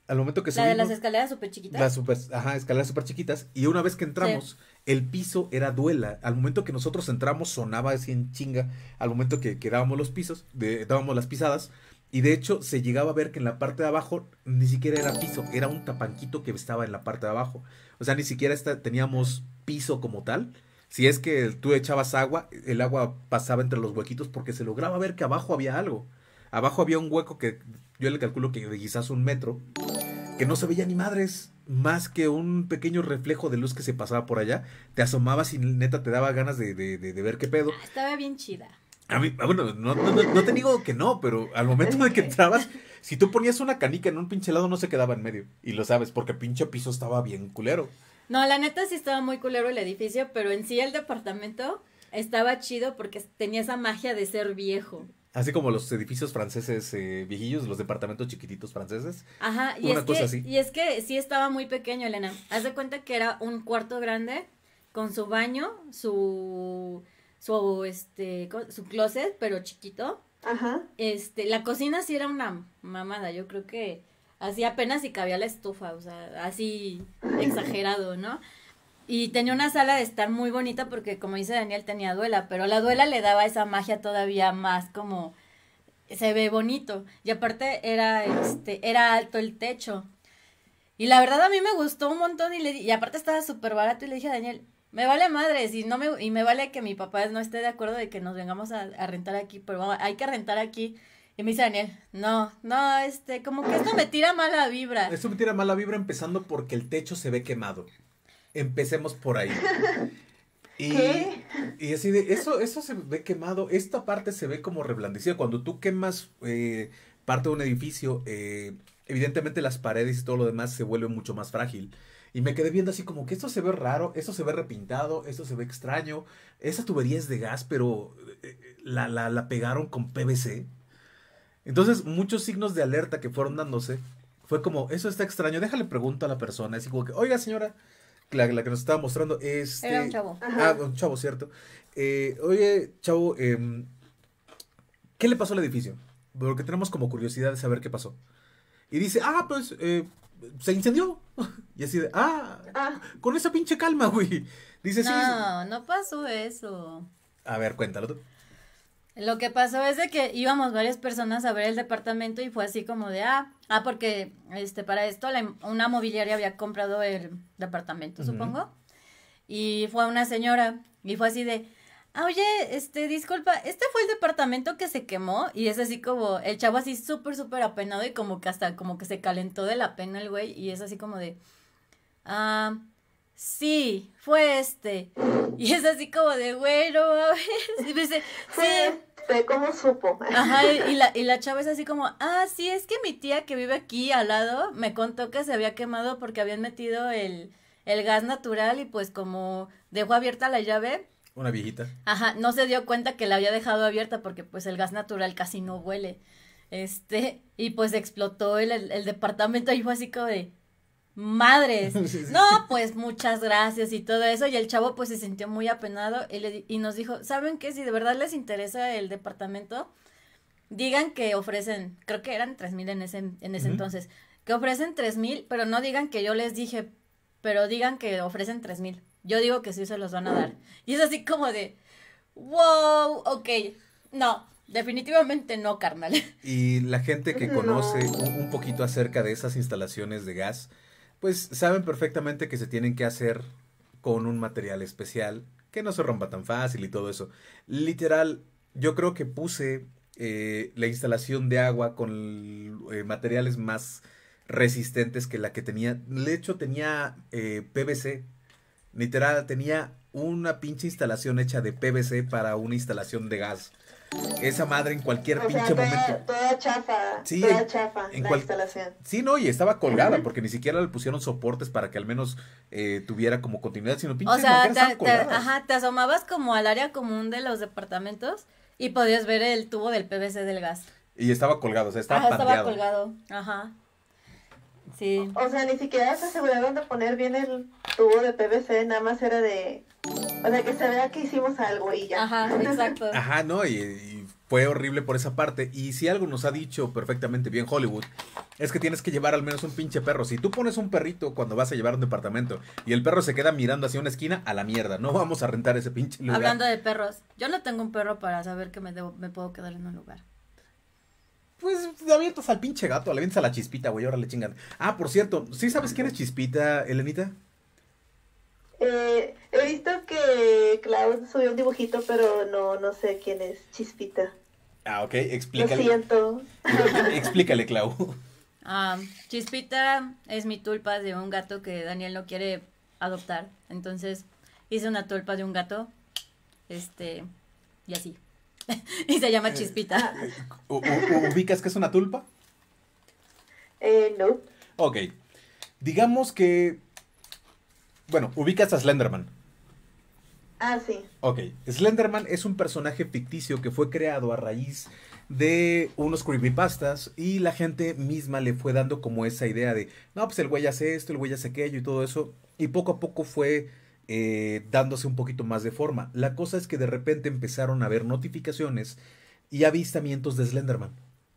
al momento que La subimos... de las escaleras súper chiquitas. Las super, ajá, escaleras súper chiquitas. Y una vez que entramos, sí. el piso era duela. Al momento que nosotros entramos, sonaba así en chinga. Al momento que, que dábamos los pisos, de, dábamos las pisadas. Y de hecho, se llegaba a ver que en la parte de abajo ni siquiera era piso. Era un tapanquito que estaba en la parte de abajo. O sea, ni siquiera esta, teníamos piso como tal. Si es que tú echabas agua, el agua pasaba entre los huequitos porque se lograba ver que abajo había algo. Abajo había un hueco que yo le calculo que de quizás un metro, que no se veía ni madres, más que un pequeño reflejo de luz que se pasaba por allá. Te asomabas y neta te daba ganas de, de, de, de ver qué pedo. Ah, estaba bien chida. A mí, bueno, no, no, no, no te digo que no, pero al momento de que entrabas, si tú ponías una canica en un pinche lado no se quedaba en medio. Y lo sabes, porque pinche piso estaba bien culero. No, la neta sí estaba muy culero el edificio, pero en sí el departamento estaba chido porque tenía esa magia de ser viejo. Así como los edificios franceses eh, viejillos, los departamentos chiquititos franceses. Ajá, y una es cosa que, así. y es que sí estaba muy pequeño, Elena. Haz de cuenta que era un cuarto grande con su baño, su su este su closet, pero chiquito. Ajá. Este, la cocina sí era una mamada, yo creo que así apenas si cabía la estufa, o sea, así exagerado, ¿no? Y tenía una sala de estar muy bonita porque, como dice Daniel, tenía duela, pero la duela le daba esa magia todavía más como se ve bonito. Y aparte era este era alto el techo. Y la verdad a mí me gustó un montón y le y aparte estaba súper barato y le dije a Daniel, me vale madres y no me y me vale que mi papá no esté de acuerdo de que nos vengamos a, a rentar aquí, pero hay que rentar aquí. Y me dice Daniel, no, no, este, como que esto me tira mala vibra. Esto me tira mala vibra empezando porque el techo se ve quemado. Empecemos por ahí. Y, ¿Qué? y así de, eso, eso se ve quemado, esta parte se ve como reblandecida. Cuando tú quemas eh, parte de un edificio, eh, evidentemente las paredes y todo lo demás se vuelve mucho más frágil. Y me quedé viendo así como que esto se ve raro, esto se ve repintado, esto se ve extraño. Esa tubería es de gas, pero eh, la, la, la pegaron con P V C. Entonces, muchos signos de alerta que fueron dándose, fue como, eso está extraño, déjale pregunto a la persona, así como que, oiga señora, la, la que nos estaba mostrando, este... Era un chavo. Ah, un chavo, cierto. Eh, oye, chavo, eh, ¿qué le pasó al edificio? Porque tenemos como curiosidad de saber qué pasó. Y dice, ah, pues, eh, se incendió. Y así de, ah, Ah. con esa pinche calma, güey. Dice, sí. No, no pasó eso. A ver, cuéntalo tú. Lo que pasó es de que íbamos varias personas a ver el departamento y fue así como de, ah, ah, porque este para esto la, una mobiliaria había comprado el departamento, Ujú. supongo, y fue una señora y fue así de, ah, oye, este, disculpa, este fue el departamento que se quemó y es así como, el chavo así súper, súper apenado y como que hasta como que se calentó de la pena el güey y es así como de, ah, sí, fue este, y es así como de, güey, no mames, y me dice, sí. Sé cómo supo. Ajá, y, y la, y la chava es así como, ah, sí, es que mi tía que vive aquí al lado me contó que se había quemado porque habían metido el, el gas natural y pues como dejó abierta la llave, Una viejita. ajá, no se dio cuenta que la había dejado abierta porque pues el gas natural casi no huele, este, y pues explotó el, el, el departamento y fue así como de, madres, Sí, sí. no, pues muchas gracias y todo eso, y el chavo pues se sintió muy apenado y, le, y nos dijo, ¿saben qué? Si de verdad les interesa el departamento, digan que ofrecen, creo que eran tres mil en ese, en ese Ujú. entonces, que ofrecen tres mil, pero no digan que yo les dije, pero digan que ofrecen tres mil, yo digo que sí se los van a dar, y es así como de, wow, ok, no, definitivamente no, carnal. Y la gente que No. conoce un, un poquito acerca de esas instalaciones de gas, pues saben perfectamente que se tienen que hacer con un material especial, que no se rompa tan fácil y todo eso. Literal, yo creo que puse eh, la instalación de agua con eh, materiales más resistentes que la que tenía. De hecho, tenía eh, P V C. Literal, tenía una pinche instalación hecha de P V C para una instalación de gas. Esa madre en cualquier O sea, pinche toda, momento. toda chafa, Sí, toda en- chafa en la cual- instalación. Sí, no, y estaba colgada porque ni siquiera le pusieron soportes para que al menos eh, tuviera como continuidad, sino O pinches sea, mangueras te, estaban te- colgadas. ajá, te asomabas como al área común de los departamentos y podías ver el tubo del P V C del gas. Y estaba colgado, o sea, estaba Ajá, estaba pandeado. colgado. Ajá. Sí. O sea, ni siquiera se aseguraron de poner bien el tubo de P V C, nada más era de... O sea, que se vea que hicimos algo y ya. Ajá, exacto. Ajá, no, y, y fue horrible por esa parte. Y si algo nos ha dicho perfectamente bien Hollywood, es que tienes que llevar al menos un pinche perro. Si tú pones un perrito cuando vas a llevar un departamento y el perro se queda mirando hacia una esquina, a la mierda, no vamos a rentar ese pinche lugar. Hablando de perros, yo no tengo un perro para saber que me, debo, me puedo quedar en un lugar. Pues le avientas al pinche gato, le avientas a la Chispita, güey, ahora le chingan. Ah, por cierto, ¿sí sabes quién es Chispita, Elenita? Eh, he visto que Cloud subió un dibujito, pero no, no sé quién es Chispita. Ah, ok, Lo explícale. siento. Explícale, Clau. Ah, Chispita es mi tulpa de un gato que Daniel no quiere adoptar. Entonces hice una tulpa de un gato. Este, y así. Y se llama Chispita. ¿U- u- ¿Ubicas que es una tulpa? Eh, no. Ok. Digamos que... Bueno, ubicas a Slenderman. Ah, sí. Ok. Slenderman es un personaje ficticio que fue creado a raíz de unos creepypastas y la gente misma le fue dando como esa idea de, no, pues el güey hace esto, el güey hace aquello y todo eso. Y poco a poco fue eh, dándose un poquito más de forma. La cosa es que de repente empezaron a haber notificaciones y avistamientos de Slenderman.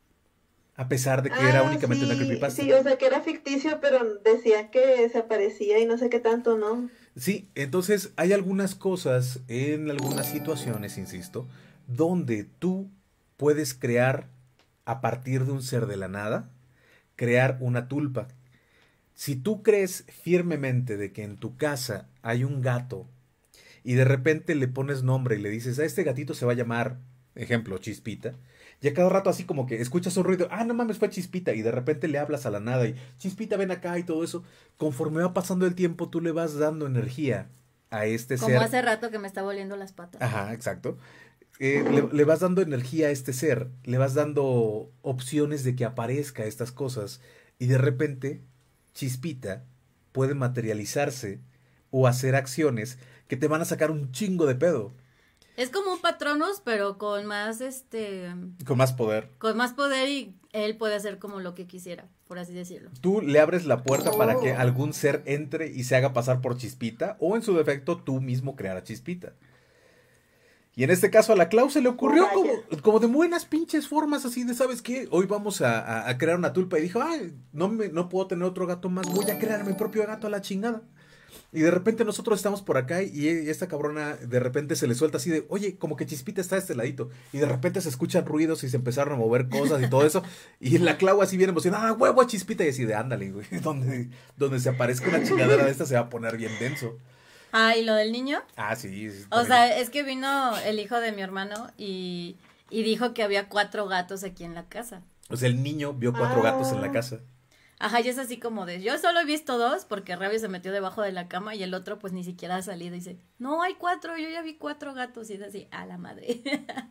A pesar de que era Ah, únicamente una sí, creepypasta. sí, o sea que era ficticio, pero decía que se aparecía y no sé qué tanto, ¿no? Sí, entonces hay algunas cosas en algunas situaciones, insisto, donde tú puedes crear a partir de un ser de la nada, crear una tulpa. Si tú crees firmemente de que en tu casa hay un gato y de repente le pones nombre y le dices, a este gatito se va a llamar, ejemplo, Chispita, y a cada rato así como que escuchas un ruido, ah, no mames, fue Chispita, y de repente le hablas a la nada y Chispita, ven acá y todo eso, conforme va pasando el tiempo tú le vas dando energía a este Como ser. hace rato que me está volviendo las patas. Ajá, exacto. Eh, le, le vas dando energía a este ser, le vas dando opciones de que aparezca estas cosas y de repente Chispita puede materializarse o hacer acciones que te van a sacar un chingo de pedo, Es como un Patronus, pero con más, este, con más poder. con más poder y él puede hacer como lo que quisiera, por así decirlo. Tú le abres la puerta para que Oh. algún ser entre y se haga pasar por Chispita o en su defecto tú mismo crear a Chispita. Y en este caso a la Clau se le ocurrió Oh, como, vaya. como de buenas pinches formas así de, ¿sabes qué? Hoy vamos a, a- a crear una tulpa y dijo, ay, no, me, no puedo tener otro gato más, voy a crear mi propio gato a la chingada. Y de repente nosotros estamos por acá y esta cabrona de repente se le suelta así de, oye, como que Chispita está de este ladito. Y de repente se escuchan ruidos y se empezaron a mover cosas y todo eso. Y la Clau así bien emocionada, ah, huevo a Chispita. Y así de, ándale, güey, donde, donde se aparezca una chingadera de esta se va a poner bien denso. Ah, ¿y lo del niño? Ah, sí. es O sea, es que vino el hijo de mi hermano y, y dijo que había cuatro gatos aquí en la casa. O sea, el niño vio cuatro Ah. gatos en la casa. Ajá, y es así como de, yo solo he visto dos porque Rabio se metió debajo de la cama y el otro pues ni siquiera ha salido y dice, no, hay cuatro, yo ya vi cuatro gatos y es así, a la madre.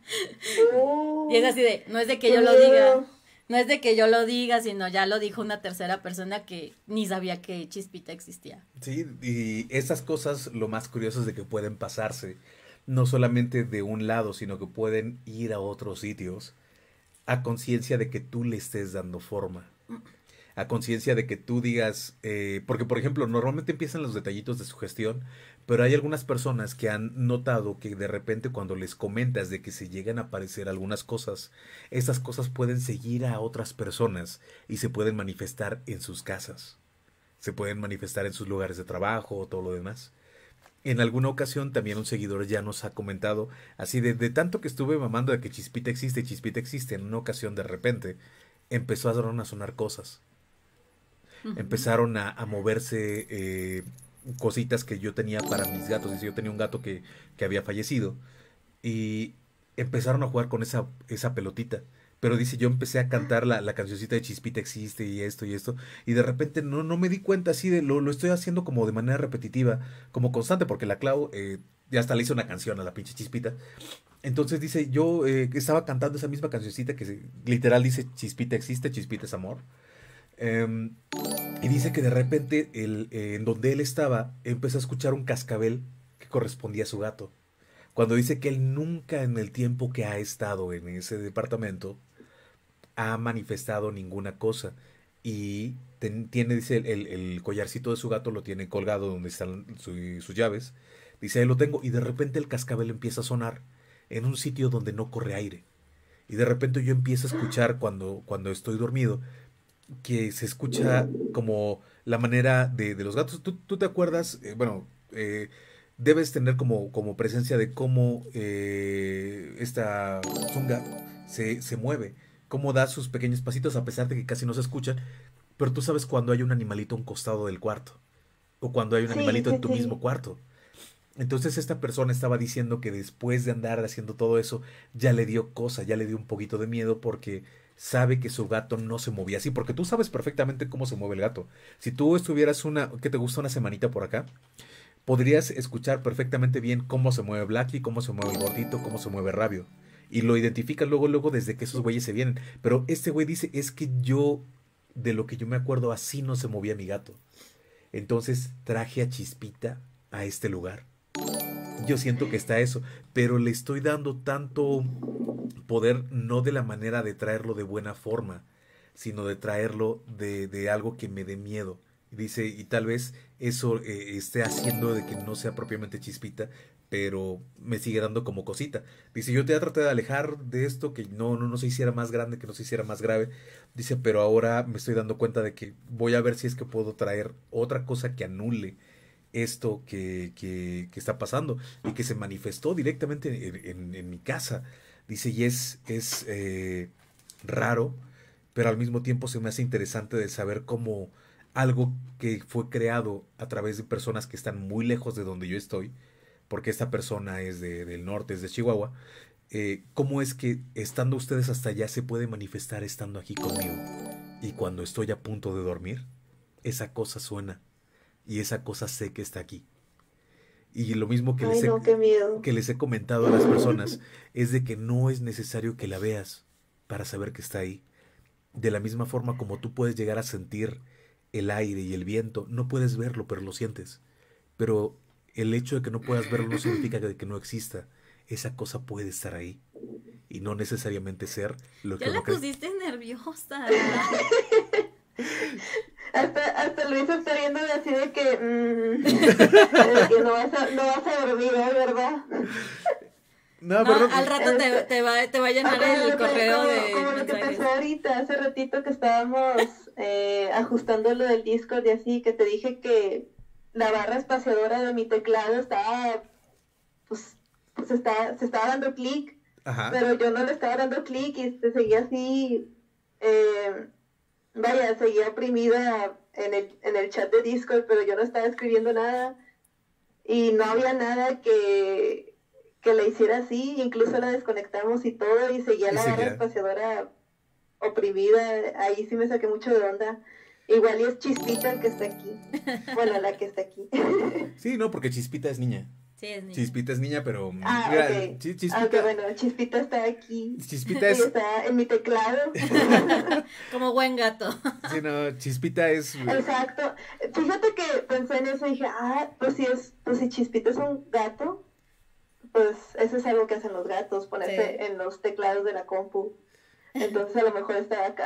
Oh. Y es así de, no es de que Qué yo lo miedo. diga, no es de que yo lo diga, sino ya lo dijo una tercera persona que ni sabía que Chispita existía. Sí, y esas cosas lo más curioso es de que pueden pasarse, no solamente de un lado, sino que pueden ir a otros sitios, a conciencia de que tú le estés dando forma, a conciencia de que tú digas, eh, porque por ejemplo, normalmente empiezan los detallitos de sugestión, pero hay algunas personas que han notado que de repente cuando les comentas de que se llegan a aparecer algunas cosas, esas cosas pueden seguir a otras personas y se pueden manifestar en sus casas, se pueden manifestar en sus lugares de trabajo o todo lo demás. En alguna ocasión también un seguidor ya nos ha comentado, así de, de tanto que estuve mamando de que Chispita existe, Chispita existe, en una ocasión de repente empezó a sonar, a sonar cosas. Ujú. Empezaron a, a moverse eh, cositas que yo tenía para mis gatos. Dice, yo tenía un gato que, que había fallecido y empezaron a jugar con esa, esa pelotita. Pero dice, yo empecé a cantar la, la cancioncita de Chispita existe y esto y esto. Y de repente no, no me di cuenta así de, lo, lo estoy haciendo como de manera repetitiva, como constante, porque la Clau eh, ya hasta le hizo una canción a la pinche Chispita. Entonces dice, yo eh, estaba cantando esa misma cancioncita que se- literal dice Chispita existe, Chispita es amor. Em, y dice que de repente el, eh, en donde él estaba empezó a escuchar un cascabel que correspondía a su gato. Cuando dice que él nunca en el tiempo que ha estado en ese departamento ha manifestado ninguna cosa. Y ten- tiene, dice, el, el- el collarcito de su gato lo tiene colgado donde están su- sus llaves. Dice, ahí lo tengo. Y de repente el cascabel empieza a sonar en un sitio donde no corre aire. Y de repente yo empiezo a escuchar cuando, cuando estoy dormido, que se escucha como la manera de, de los gatos. ¿Tú, tú te acuerdas? Eh, bueno, eh, debes tener como, como presencia de cómo eh, esta zunga se, se mueve, cómo da sus pequeños pasitos a pesar de que casi no se escuchan, pero tú sabes cuando hay un animalito a un costado del cuarto o cuando hay un Sí, animalito en sí, tu mismo sí. cuarto. Entonces esta persona estaba diciendo que después de andar haciendo todo eso, ya le dio cosa, ya le dio un poquito de miedo porque sabe que su gato no se movía así, porque tú sabes perfectamente cómo se mueve el gato. Si tú estuvieras una, que te gusta una semanita por acá, podrías escuchar perfectamente bien cómo se mueve Blacky, cómo se mueve el gordito, cómo se mueve Rabio. Y lo identificas luego, luego desde que esos güeyes se vienen. Pero este güey dice, es que yo, de lo que yo me acuerdo, así no se movía mi gato. Entonces traje a Chispita a este lugar. Yo siento que está eso, pero le estoy dando tanto poder no de la manera de traerlo de buena forma, sino de traerlo de, de algo que me dé miedo. Dice, y tal vez eso eh, esté haciendo de que no sea propiamente Chispita, pero me sigue dando como cosita. Dice, yo te traté de alejar de esto, que no, no, no se hiciera más grande, que no se hiciera más grave. Dice, pero ahora me estoy dando cuenta de que voy a ver si es que puedo traer otra cosa que anule esto que, que, que está pasando y que se manifestó directamente en, en- en mi casa. Dice, y es, es eh, raro, pero al mismo tiempo se me hace interesante de saber cómo algo que fue creado a través de personas que están muy lejos de donde yo estoy, porque esta persona es de- del norte, es de Chihuahua, eh, cómo es que estando ustedes hasta allá se puede manifestar estando aquí conmigo. Y cuando estoy a punto de dormir, esa cosa suena y esa cosa sé que está aquí. Y lo mismo que Ay, les he, no, qué miedo. que les he comentado a las personas es de que no es necesario que la veas para saber que está ahí. De la misma forma como tú puedes llegar a sentir el aire y el viento, no puedes verlo, pero lo sientes. Pero el hecho de que no puedas verlo no significa que, que no exista. Esa cosa puede estar ahí y no necesariamente ser lo Ya que la uno cree. pusiste nerviosa. Hasta, hasta Luis está viéndome así de que, mm, de que no vas a, no vas a dormir hoy, ¿verdad? No, No, pero al no, rato te, Este, te va, te va a ah, llenar como, el lo que, correo como, de como lo que pasó mensajes. ahorita, hace ratito que estábamos eh, ajustando lo del Discord y así, que te dije que la barra espaciadora de mi teclado estaba, pues, pues está, se estaba dando clic, ajá, pero yo no le estaba dando clic y se seguía así, eh, vaya, seguía oprimida en el, en el chat de Discord, pero yo no estaba escribiendo nada y no había nada que, que le hiciera así, incluso la desconectamos y todo y seguía y la barra seguía. espaciadora oprimida, ahí sí me saqué mucho de onda. Igual y es Chispita el que está aquí, bueno, la que está aquí. Sí, no, porque Chispita es niña. Sí, es niña. Chispita es niña, pero mm, Ah, mira, ok, Chi- ah, ok, Chispita, bueno, Chispita está aquí Chispita y es, está en mi teclado. Como buen gato. sí, no, Chispita es, eh, Exacto. Fíjate que pensé en eso y dije, ah, pues si es, pues si Chispita es un gato, pues eso es algo que hacen los gatos, Sí. ponerse en los teclados de la compu. Entonces a lo mejor está acá.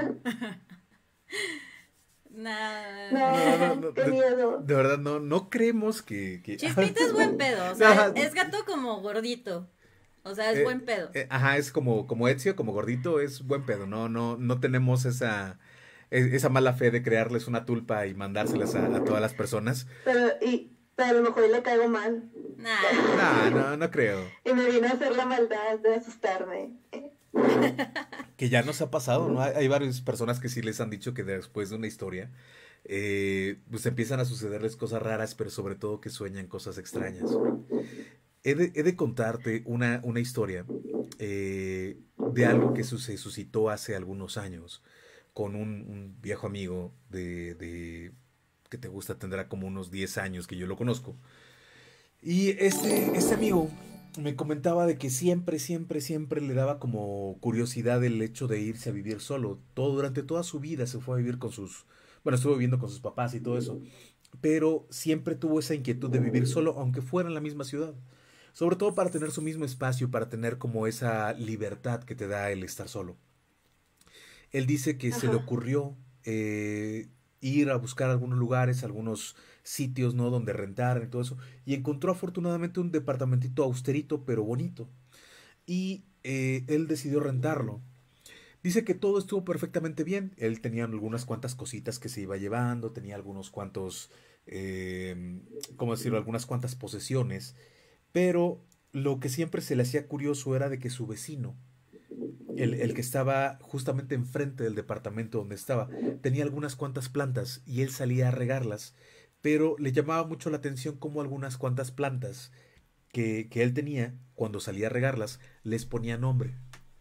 no, no, Nah. No, no, qué de, miedo. de verdad no, no creemos que, que, Chispita es buen pedo, o sea, Ajá, es gato como gordito. O sea, es eh, buen pedo. eh, ajá, es como, como Ezio, como gordito, es buen pedo, no, no, no tenemos esa, e- esa mala fe de crearles una tulpa y mandárselas a, a todas las personas. Pero, y, pero a lo mejor le caigo mal. Nah. No, no, no creo. Y me vino a hacer la maldad de asustarme. Que ya nos ha pasado, ¿no? Hay, hay varias personas que sí les han dicho que después de una historia, eh, pues empiezan a sucederles cosas raras, pero sobre todo que sueñan cosas extrañas. He de, he de contarte una, una historia eh, de algo que su- se suscitó hace algunos años con un, un viejo amigo de, de, que te gusta, tendrá como unos diez años que yo lo conozco. Y este, este amigo me comentaba de que siempre, siempre, siempre le daba como curiosidad el hecho de irse a vivir solo. Todo, durante toda su vida se fue a vivir con sus, bueno, estuvo viviendo con sus papás y todo eso, pero siempre tuvo esa inquietud de vivir solo, aunque fuera en la misma ciudad. Sobre todo para tener su mismo espacio, para tener como esa libertad que te da el estar solo. Él dice que se le Ajá. ocurrió eh, ir a buscar algunos lugares, algunos sitios, ¿no? Donde rentar y todo eso. Y encontró afortunadamente un departamentito austerito, pero bonito. y eh, él decidió rentarlo. Dice que todo estuvo perfectamente bien. Él tenía algunas cuantas cositas que se iba llevando, tenía algunos cuantos, eh, ¿cómo decirlo? Algunas cuantas posesiones, pero lo que siempre se le hacía curioso era de que su vecino, el, el que estaba justamente enfrente del departamento donde estaba, tenía algunas cuantas plantas y él salía a regarlas, pero le llamaba mucho la atención cómo algunas cuantas plantas que, que él tenía, cuando salía a regarlas, les ponía nombre.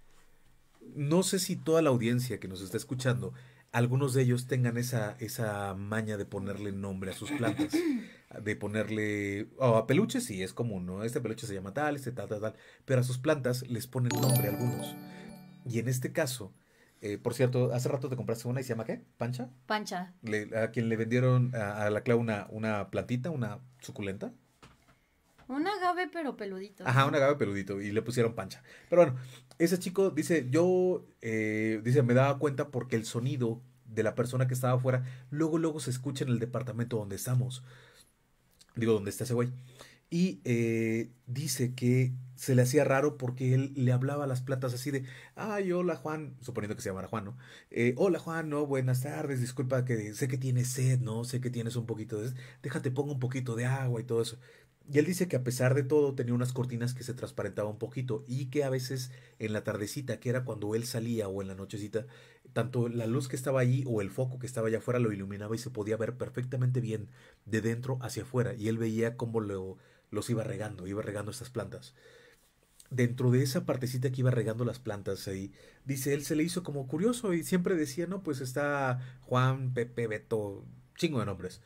No sé si toda la audiencia que nos está escuchando, algunos de ellos tengan esa, esa maña de ponerle nombre a sus plantas. De ponerle... Oh, a peluches sí, es común, ¿no? Este peluche se llama tal, este tal, tal, tal. Pero a sus plantas les ponen nombre a algunos. Y en este caso, eh, por cierto, hace rato te compraste una y se llama ¿qué? ¿Pancha? Pancha. Le- a quien le vendieron a, a la Clau una, una plantita, una suculenta. Un agave pero peludito. Ajá, ¿no? un agave peludito y le pusieron Pancha. Pero bueno, ese chico dice, yo, eh, dice, me daba cuenta porque el sonido de la persona que estaba afuera, luego, luego se escucha en el departamento donde estamos. Digo, donde está ese güey. Y eh, dice que se le hacía raro porque él le hablaba a las plantas así de, ay, hola Juan, suponiendo que se llamara Juan, ¿no? Eh, hola Juan, no, buenas tardes, disculpa que sé que tienes sed, ¿no? Sé que tienes un poquito de sed, déjate pongo un poquito de agua y todo eso. Y él dice que a pesar de todo tenía unas cortinas que se transparentaban un poquito y que a veces en la tardecita, que era cuando él salía o en la nochecita, tanto la luz que estaba allí o el foco que estaba allá afuera lo iluminaba y se podía ver perfectamente bien de dentro hacia afuera y él veía cómo lo, los iba regando, iba regando estas plantas. Dentro de esa partecita que iba regando las plantas ahí, dice, él se le hizo como curioso y siempre decía, no, pues está Juan, Pepe, Beto, chingo de nombres.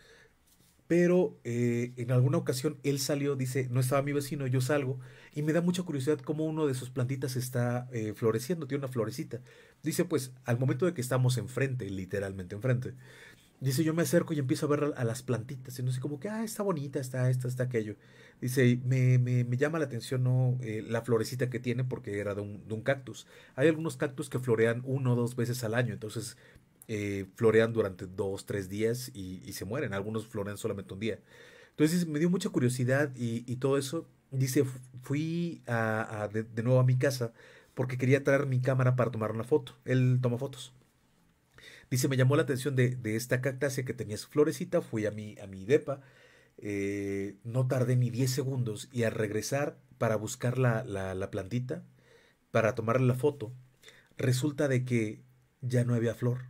Pero eh, en alguna ocasión él salió, dice, no estaba mi vecino, yo salgo, y me da mucha curiosidad cómo uno de sus plantitas está eh, floreciendo, tiene una florecita. Dice, pues, al momento de que estamos enfrente, literalmente enfrente, dice, yo me acerco y empiezo a ver a, a las plantitas, y no sé, como que, ah, está bonita, está esta, está aquello. Dice, me, me, me llama la atención, ¿no? Eh, la florecita que tiene, porque era de un, de un cactus. Hay algunos cactus que florean uno o dos veces al año, entonces eh, florean durante dos, tres días y, y se mueren. Algunos florean solamente un día. Entonces me dio mucha curiosidad y, y todo eso. Dice, fu- fui a, a de, de nuevo a mi casa porque quería traer mi cámara para tomar una foto. Él toma fotos. Dice, me llamó la atención de, de esta cactácea que tenía su florecita, fui a mi, a mi depa, eh, no tardé ni diez segundos y al regresar para buscar la, la, la plantita, para tomarle la foto, resulta de que ya no había flor,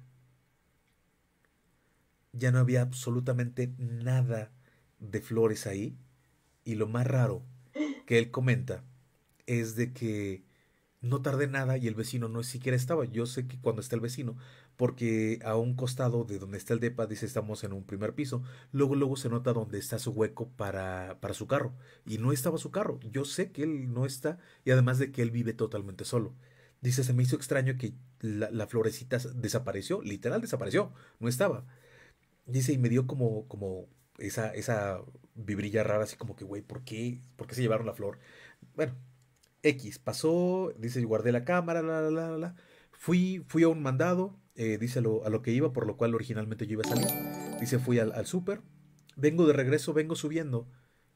ya no había absolutamente nada de flores ahí y lo más raro que él comenta es de que no tardé nada y el vecino no siquiera estaba. Yo sé que cuando está el vecino, porque a un costado de donde está el depa, dice estamos en un primer piso, luego luego se nota donde está su hueco para, para su carro. Y no estaba su carro. Yo sé que él no está y además de que él vive totalmente solo. Dice, se me hizo extraño que la, la florecita desapareció, literal desapareció, no estaba. Dice, y me dio como, como esa, esa vibrilla rara, así como que, güey, ¿por qué? ¿Por qué se llevaron la flor? Bueno, X, pasó, dice, guardé la cámara, la, la, la, la. la. Fui, fui a un mandado, eh, dice lo, a lo que iba, por lo cual originalmente yo iba a salir. Dice, fui al, al súper, vengo de regreso, vengo subiendo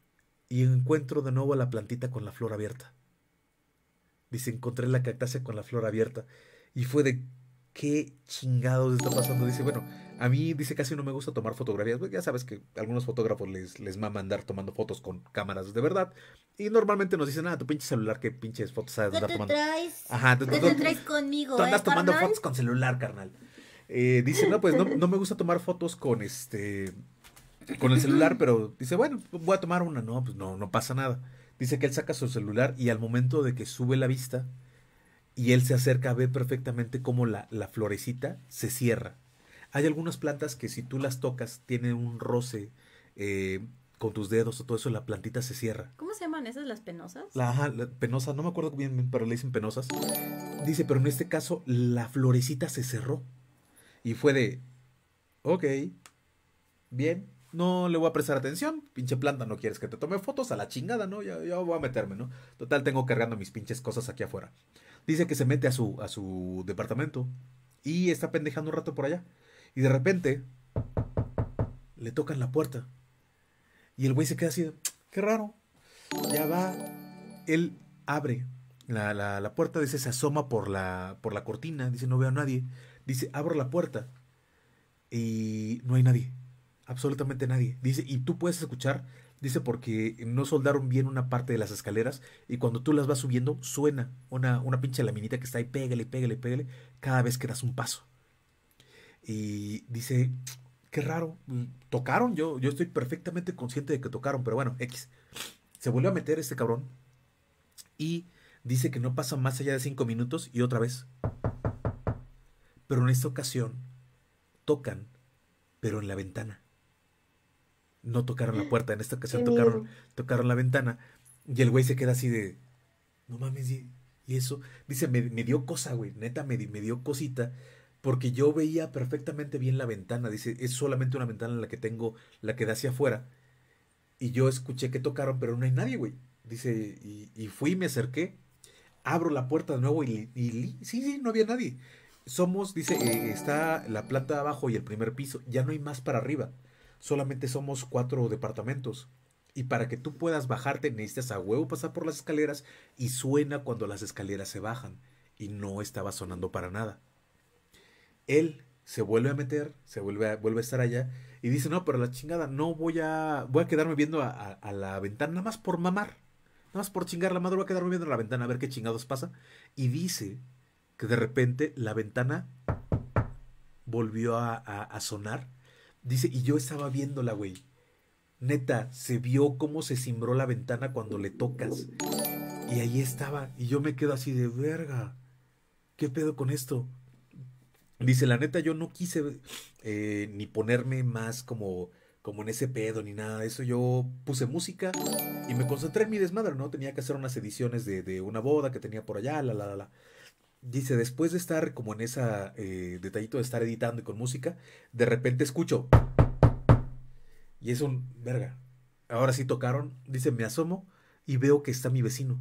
y encuentro de nuevo a la plantita con la flor abierta. Dice, encontré la cactácea con la flor abierta. Y fue de, ¿qué chingados está pasando? Dice, bueno, a mí, dice, casi no me gusta tomar fotografías. Pues ya sabes que a algunos fotógrafos les, les mama andar tomando fotos con cámaras de verdad. Y normalmente nos dicen, ah, tu pinche celular, qué pinches fotos sabes ¿Qué andar te tomando. traes? Ajá, tú, ¿Qué tú- te tú- traes conmigo, tú eh, andas tomando carnal? fotos con celular, carnal. Eh, dice, no, pues no, no me gusta tomar fotos con este, con el celular, pero dice, bueno, voy a tomar una. No, pues no, no pasa nada. Dice que él saca su celular y al momento de que sube la vista y él se acerca, ve perfectamente cómo la, la florecita se cierra. Hay algunas plantas que si tú las tocas, tienen un roce eh, con tus dedos o todo eso, la plantita se cierra. ¿Cómo se llaman esas, las penosas? La, ajá, la penosa, no me acuerdo bien, pero le dicen penosas. Dice, pero en este caso la florecita se cerró. Y fue de, ok, bien, no le voy a prestar atención. Pinche planta, no quieres que te tome fotos a la chingada, ¿no? Ya, ya voy a meterme, ¿no? Total, tengo cargando mis pinches cosas aquí afuera. Dice que se mete a su, a su departamento y está pendejando un rato por allá. Y de repente le tocan la puerta. Y el güey se queda así, de, qué raro. Ya va, él abre la, la, la puerta, dice, se asoma por la, por la cortina, dice, no veo a nadie. Dice, abro la puerta y no hay nadie, absolutamente nadie. Dice, y tú puedes escuchar, dice, porque no soldaron bien una parte de las escaleras y cuando tú las vas subiendo, suena una, una pinche laminita que está ahí, pégale, pégale, pégale, cada vez que das un paso. Y dice, qué raro, tocaron, yo, yo estoy perfectamente consciente de que tocaron, pero bueno, X. Se volvió a meter este cabrón y dice que no pasa más allá de cinco minutos y otra vez. Pero en esta ocasión tocan, pero en la ventana. No tocaron la puerta, en esta ocasión tocaron, tocaron la ventana. Y el güey se queda así de, no mames, y, y eso. Dice, me, me dio cosa, güey, neta, me, me dio cosita. Porque yo veía perfectamente bien la ventana. Dice, es solamente una ventana en la que tengo, la que da hacia afuera. Y yo escuché que tocaron, pero no hay nadie, güey. Dice, y, y fui, me acerqué, abro la puerta de nuevo y, y, y sí, sí, no había nadie. Somos, dice, eh, está la planta de abajo y el primer piso, ya no hay más para arriba. Solamente somos cuatro departamentos. Y para que tú puedas bajarte necesitas a huevo pasar por las escaleras y suena cuando las escaleras se bajan. Y no estaba sonando para nada. Él se vuelve a meter, se vuelve a, vuelve a estar allá y dice, no, pero la chingada, no voy a, voy a quedarme viendo a, a, a la ventana, nada más por mamar, nada más por chingar la madre, voy a quedarme viendo a la ventana a ver qué chingados pasa. Y dice que de repente la ventana volvió a, a, a sonar. Dice, y yo estaba viéndola, güey. Neta, se vio cómo se cimbró la ventana cuando le tocas. Y ahí estaba, y yo me quedo así de verga. ¿Qué pedo con esto? Dice, la neta, yo no quise eh, ni ponerme más como, como en ese pedo ni nada de eso. Yo puse música y me concentré en mi desmadre, ¿no? Tenía que hacer unas ediciones de, de una boda que tenía por allá, la, la, la, la. Dice, después de estar como en esa eh, detallito de estar editando y con música, de repente escucho. Y es un, verga, ahora sí tocaron. Dice, me asomo y veo que está mi vecino.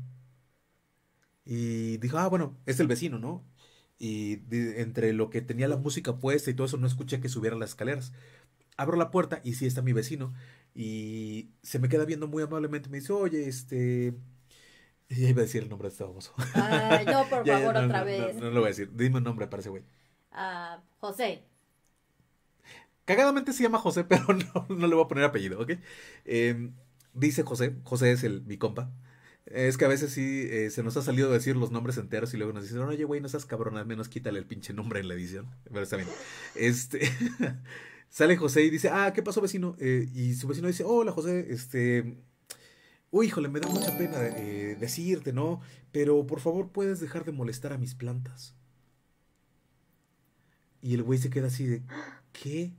Y dijo, ah, bueno, es el vecino, ¿no? Y de, entre lo que tenía la música puesta y todo eso, no escuché que subieran las escaleras. Abro la puerta y sí está mi vecino. Y se me queda viendo muy amablemente. Me dice, oye, este... Ya iba a decir el nombre de este famoso. Ay, no, por Ya, ya, favor, no, otra no, vez. No, no lo voy a decir. Dime un nombre para ese güey. Ah, José. Cagadamente se llama José, pero no, no le voy a poner apellido, ¿ok? Eh, dice José. José es el, mi compa. Es que a veces sí eh, se nos ha salido decir los nombres enteros y luego nos dicen, oye, güey, no seas cabrón, al menos quítale el pinche nombre en la edición. Pero está bien. Este... Sale José y dice, ah, ¿qué pasó, vecino? Eh, y su vecino dice, hola, José, este... Uy, híjole, me da mucha pena eh, decirte, ¿no? Pero por favor, ¿puedes dejar de molestar a mis plantas? Y el güey se queda así de, ¿qué?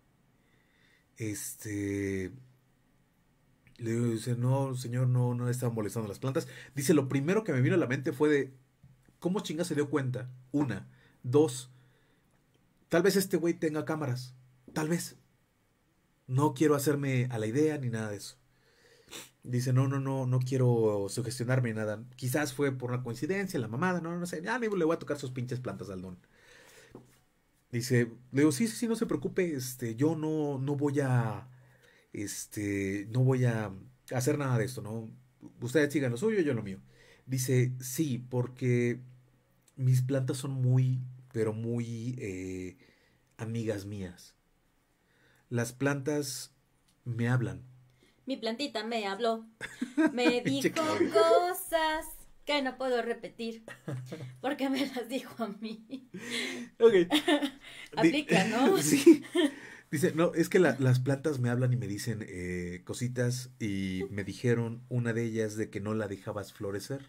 Este... Le digo, dice, no, señor, no, no estaba molestando a las plantas. Dice, lo primero que me vino a la mente fue de, ¿cómo chinga se dio cuenta? Una. Dos. Tal vez este güey tenga cámaras. Tal vez. No quiero hacerme a la idea ni nada de eso. Dice, no, no, no, no quiero sugestionarme ni nada. Quizás fue por una coincidencia, la mamada, no, no sé. Ya ni le voy a tocar sus pinches plantas al don. Dice, le digo, sí, sí, sí, no se preocupe, este, yo no, no voy a, este, no voy a hacer nada de esto, ¿no? Ustedes sigan lo suyo, yo lo mío. Dice, sí, porque mis plantas son muy, pero muy eh, amigas mías. Las plantas me hablan. Mi plantita me habló, me dijo cosas que no puedo repetir, porque me las dijo a mí. Ok. Aplica, ¿no? Sí. Dice, no, es que la, las plantas me hablan y me dicen eh, cositas y me dijeron una de ellas de que no la dejabas florecer.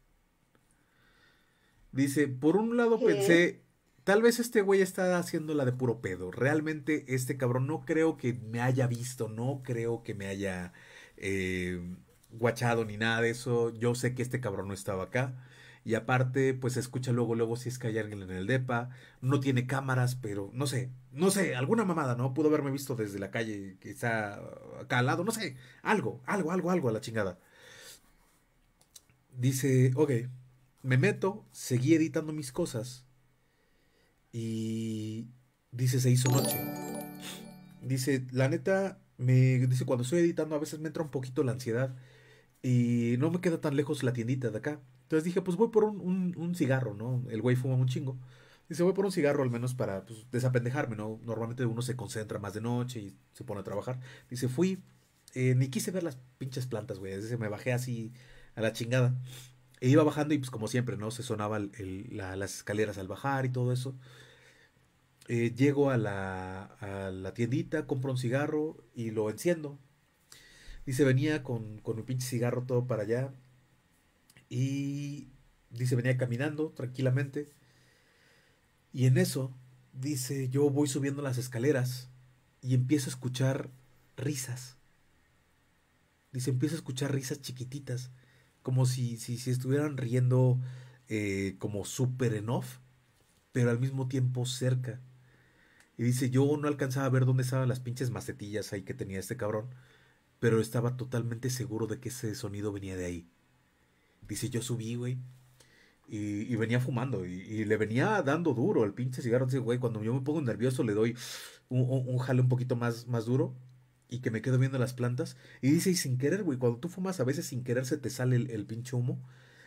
Dice, por un lado ¿Qué? pensé, tal vez este güey está haciéndola de puro pedo. Realmente este cabrón no creo que me haya visto, no creo que me haya eh, guachado ni nada de eso. Yo sé que este cabrón no estaba acá. Y aparte, pues se escucha luego, luego si es que hay alguien en el depa. No tiene cámaras, pero no sé, no sé, alguna mamada, ¿no? Pudo haberme visto desde la calle que está acá al lado, no sé, algo, algo, algo, algo a la chingada. Dice, ok, me meto, seguí editando mis cosas. Y dice, se hizo noche. Dice, la neta, me dice, cuando estoy editando a veces me entra un poquito la ansiedad y no me queda tan lejos la tiendita de acá. Entonces dije, pues voy por un, un, un cigarro, ¿no? El güey fuma un chingo. Dice, voy por un cigarro al menos para pues, desapendejarme, ¿no? Normalmente uno se concentra más de noche y se pone a trabajar. Dice, fui, eh, ni quise ver las pinches plantas, güey. Dice, me bajé así a la chingada. E iba bajando y pues como siempre, ¿no? Se sonaba el, el- la- las escaleras al bajar y todo eso. Eh, llego a la, a la tiendita, compro un cigarro y lo enciendo. Dice, venía con, con mi pinche cigarro todo para allá. Y dice, venía caminando tranquilamente. Y en eso, dice, yo voy subiendo las escaleras y empiezo a escuchar risas. Dice, empiezo a escuchar risas chiquititas, como si, si, si estuvieran riendo eh, como súper en off, pero al mismo tiempo cerca. Y dice, yo no alcanzaba a ver dónde estaban las pinches macetillas ahí que tenía este cabrón, pero estaba totalmente seguro de que ese sonido venía de ahí. Dice, yo subí, güey, y, y venía fumando, y, y le venía dando duro el pinche cigarro. Dice, güey, cuando yo me pongo nervioso le doy un, un, un jale un poquito más, más duro y que me quedo viendo las plantas. Y dice, y sin querer, güey, cuando tú fumas a veces sin querer se te sale el, el pinche humo.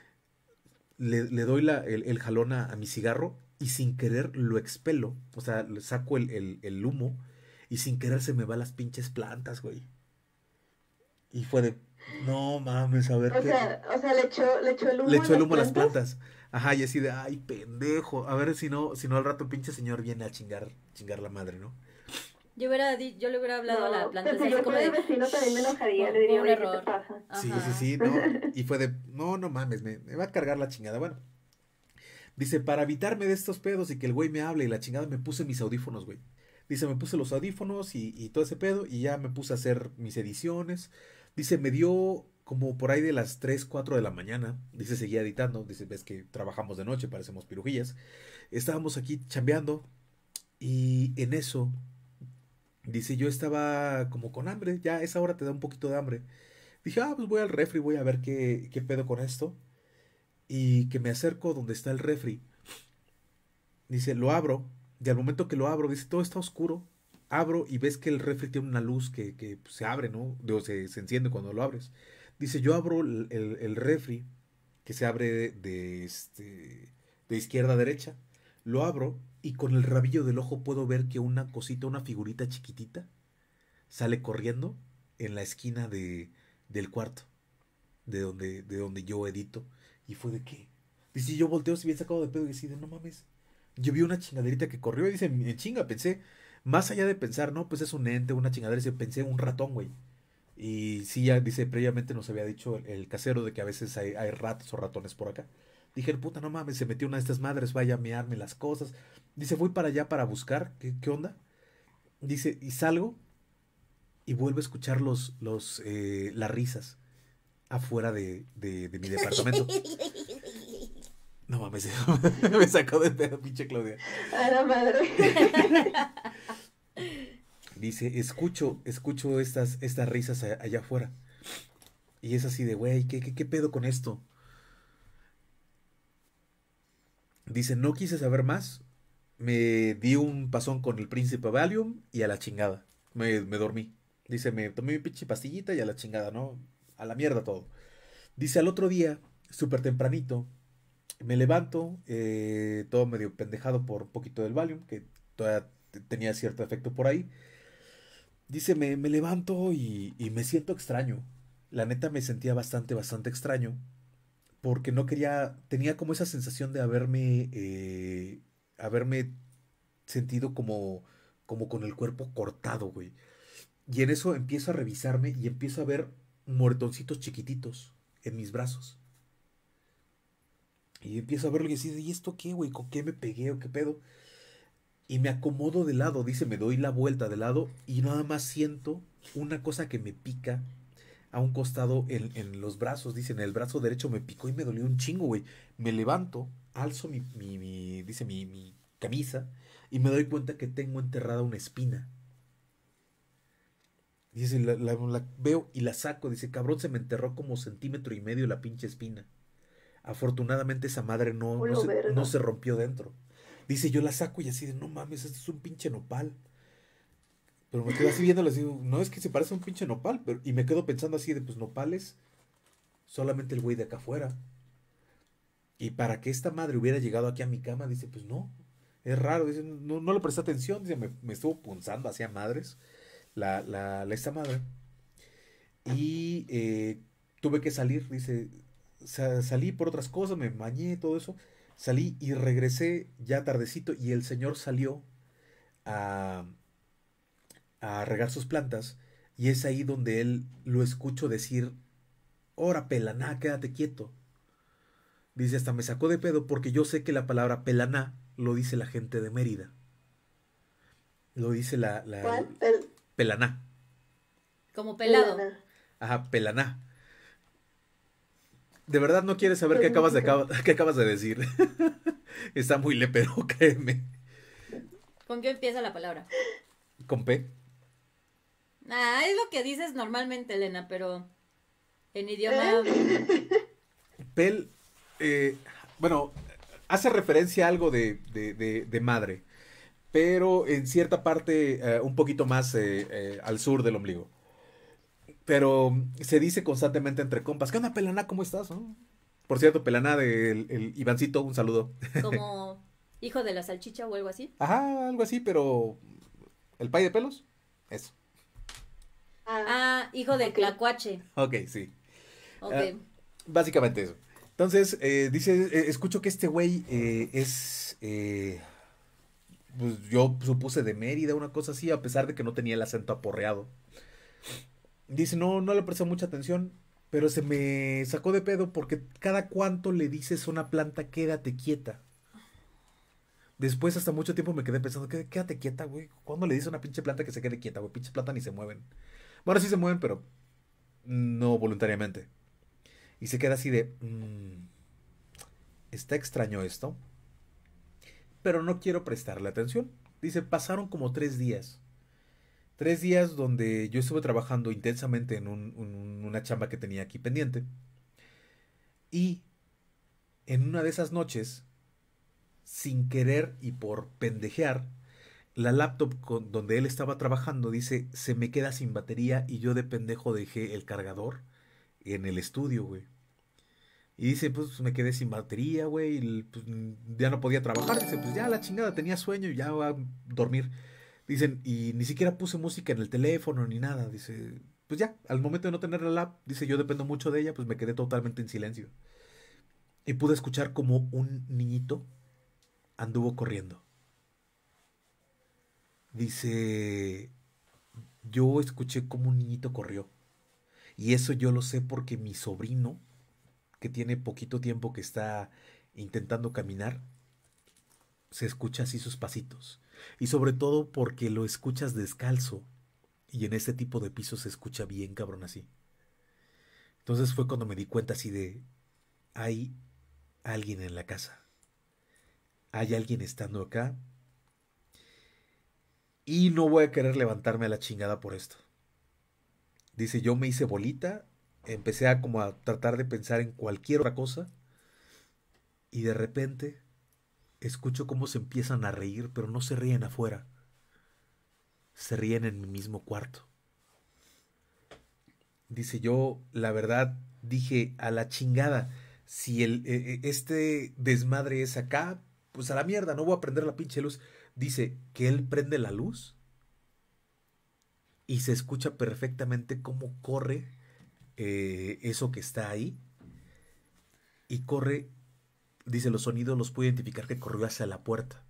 Le, le doy la, el, el jalón a, a mi cigarro y sin querer lo expelo. O sea, le saco el, el, el humo y sin querer se me va las pinches plantas, güey. Y fue de, no mames, a ver O qué. sea, o sea, le echó, le echó el Le humo a echó el las humo a las plantas. plantas. Ajá, y así de, ay, pendejo. A ver si no, si no al rato el pinche señor viene a chingar, chingar la madre, ¿no? Yo hubiera di- yo le hubiera hablado a la No, planta pues así si yo como fuera el de, vecino también me enojaría, "Oh, le vi diría, un oye, ¿qué te error. pasa? Sí, sí, Ajá. sí, no. Y fue de, no, no mames, me, me va a cargar la chingada. Bueno, dice, para evitarme de estos pedos y que el güey me hable y la chingada, me puse mis audífonos, güey. Dice, me puse los audífonos y, y todo ese pedo y ya me puse a hacer mis ediciones. Dice, me dio como por ahí de las tres cuatro de la mañana. Dice, seguía editando. Dice, ves que trabajamos de noche, parecemos pirujillas. Estábamos aquí chambeando y en eso, dice, yo estaba como con hambre. Ya a esa hora te da un poquito de hambre. Dije, ah, pues voy al refri, voy a ver qué, qué pedo con esto. Y que me acerco donde está el refri. Dice, lo abro, y al momento que lo abro, dice, todo está oscuro. Abro y ves que el refri tiene una luz que, que pues, se abre, ¿no? Digo, se, se enciende cuando lo abres. Dice, yo abro el, el- el refri, que se abre de, de, este, de izquierda a derecha. Lo abro y con el rabillo del ojo puedo ver que una cosita, una figurita chiquitita, sale corriendo en la esquina de, del cuarto, de donde, de donde yo edito. Y fue de qué. Dice, yo volteo, se bien sacado de pedo y decide, no mames. Yo vi una chingaderita que corrió y dice, en chinga, pensé, más allá de pensar, no, pues es un ente, una chingadera, dice, pensé un ratón, güey. Y sí, ya dice, previamente nos había dicho el, el casero de que a veces hay, hay ratos o ratones por acá. Dije, puta, no mames, se metió una de estas madres, vaya a mearme las cosas. Dice, voy para allá para buscar, ¿qué, qué onda? Dice, y salgo y vuelvo a escuchar los, los, eh, las risas afuera de, de, de mi departamento. No mames, me sacó de pedo, pinche Claudia. A la madre. Dice, escucho, escucho estas, estas risas a- allá afuera. Y es así de, güey, ¿qué, qué, qué pedo con esto? Dice, no quise saber más. Me di un pasón con el príncipe Valium y a la chingada. Me, me dormí. Dice, me tomé mi pinche pastillita y a la chingada, ¿no? A la mierda todo. Dice, al otro día, súper tempranito, me levanto, eh, todo medio pendejado por un poquito del Valium, que todavía t- tenía cierto efecto por ahí. Dice, me, me levanto y, y me siento extraño. La neta me sentía bastante, bastante extraño. Porque no quería, tenía como esa sensación de haberme, eh, haberme sentido como, como con el cuerpo cortado, güey. Y en eso empiezo a revisarme y empiezo a ver moretoncitos chiquititos en mis brazos. Y empiezo a verlo y decir, ¿y esto qué, güey? ¿Con qué me pegué o qué pedo? Y me acomodo de lado, dice, me doy la vuelta de lado y nada más siento una cosa que me pica a un costado en, en los brazos, dice, en el brazo derecho me picó y me dolió un chingo, güey. Me levanto, alzo mi, mi, mi- dice, mi, mi camisa y me doy cuenta que tengo enterrada una espina. Dice, la, la- la veo y la saco, dice, cabrón, se me enterró como centímetro y medio la pinche espina. Afortunadamente esa madre no, no Pulo se, no verga. se rompió dentro. Dice, yo la saco y así de, no mames, esto es un pinche nopal. Pero me quedo así viéndolo así, no es que se parece a un pinche nopal, pero, y me quedo pensando así de, pues nopales, solamente el güey de acá afuera. Y para que esta madre hubiera llegado aquí a mi cama, dice, pues no, es raro, dice, no, no le presté atención, dice, me, me estuvo punzando hacia madres la, la, la esta madre. Y eh, tuve que salir, dice, sa- salí por otras cosas, me bañé, todo eso, salí y regresé ya tardecito y el señor salió a, a regar sus plantas y es ahí donde él lo escucho decir, ora pelaná, quédate quieto. Dice, hasta me sacó de pedo porque yo sé que la palabra pelaná lo dice la gente de Mérida. Lo dice la, la ¿Cuál? Pel pelaná. Como pelado. Pelana. Ajá, pelaná. De verdad no quieres saber ¿Qué qué acabas de, significa? acaba- qué acabas de decir. Está muy lepero, créeme. ¿Con qué empieza la palabra? Con P. Ah, es lo que dices normalmente, Elena, pero en idioma... ¿Eh? Pel, eh, bueno, hace referencia a algo de, de, de- de madre, pero en cierta parte eh, un poquito más eh, eh, al sur del ombligo. Pero se dice constantemente entre compas, ¿qué onda, Pelaná? ¿Cómo estás? ¿No? Por cierto, Pelaná del el Ivancito, un saludo. como hijo de la salchicha o algo así. Ajá, algo así, pero ¿el pay de pelos? Eso. Ah, Ah, hijo de ok. Tlacuache. Ok, sí. Ok. Ah, básicamente eso. Entonces, eh, dice, eh, escucho que este güey eh, es, eh, pues yo supuse de Mérida, una cosa así, a pesar de que no tenía el acento aporreado. Dice, no, no le presté mucha atención, pero se me sacó de pedo porque cada cuánto le dices a una planta, quédate quieta. Después, hasta mucho tiempo me quedé pensando, "Qué- quédate quieta, güey. ¿Cuándo le dices a una pinche planta que se quede quieta, güey? Pinches plantas ni se mueven. Bueno, sí se mueven, pero no voluntariamente. Y se queda así de, "Mm, está extraño esto, pero no quiero prestarle atención". Dice, pasaron como tres días. Tres días donde yo estuve trabajando intensamente en un- un- una chamba que tenía aquí pendiente. Y en una de esas noches, sin querer y por pendejear, la laptop con, donde él estaba trabajando, dice, se me queda sin batería y yo de pendejo dejé el cargador en el estudio, güey. Y dice, pues me quedé sin batería, güey, y pues, ya no podía trabajar. Dice, pues ya la chingada, tenía sueño y ya va a dormir. Dicen, y ni siquiera puse música en el teléfono ni nada. Dice, pues ya, al momento de no tener la lap, dice, yo dependo mucho de ella, pues me quedé totalmente en silencio. Y pude escuchar como un niñito anduvo corriendo. Dice, yo escuché como un niñito corrió. Y eso yo lo sé porque mi sobrino, que tiene poquito tiempo que está intentando caminar, se escucha así sus pasitos. Y sobre todo porque lo escuchas descalzo. Y en este tipo de pisos se escucha bien cabrón así. Entonces fue cuando me di cuenta así de, hay alguien en la casa. Hay alguien estando acá. Y no voy a querer levantarme a la chingada por esto. Dice, yo me hice bolita. Empecé a como a tratar de pensar en cualquier otra cosa. Y de repente escucho cómo se empiezan a reír, pero no se ríen afuera. Se ríen en mi mismo cuarto. Dice, yo la verdad dije, a la chingada, si el, eh, eh, este desmadre es acá, pues a la mierda, no voy a prender la pinche luz. Dice que él prende la luz y se escucha perfectamente cómo corre eh, eso que está ahí. Y corre, dice, los sonidos los pude identificar que corrió hacia la puerta.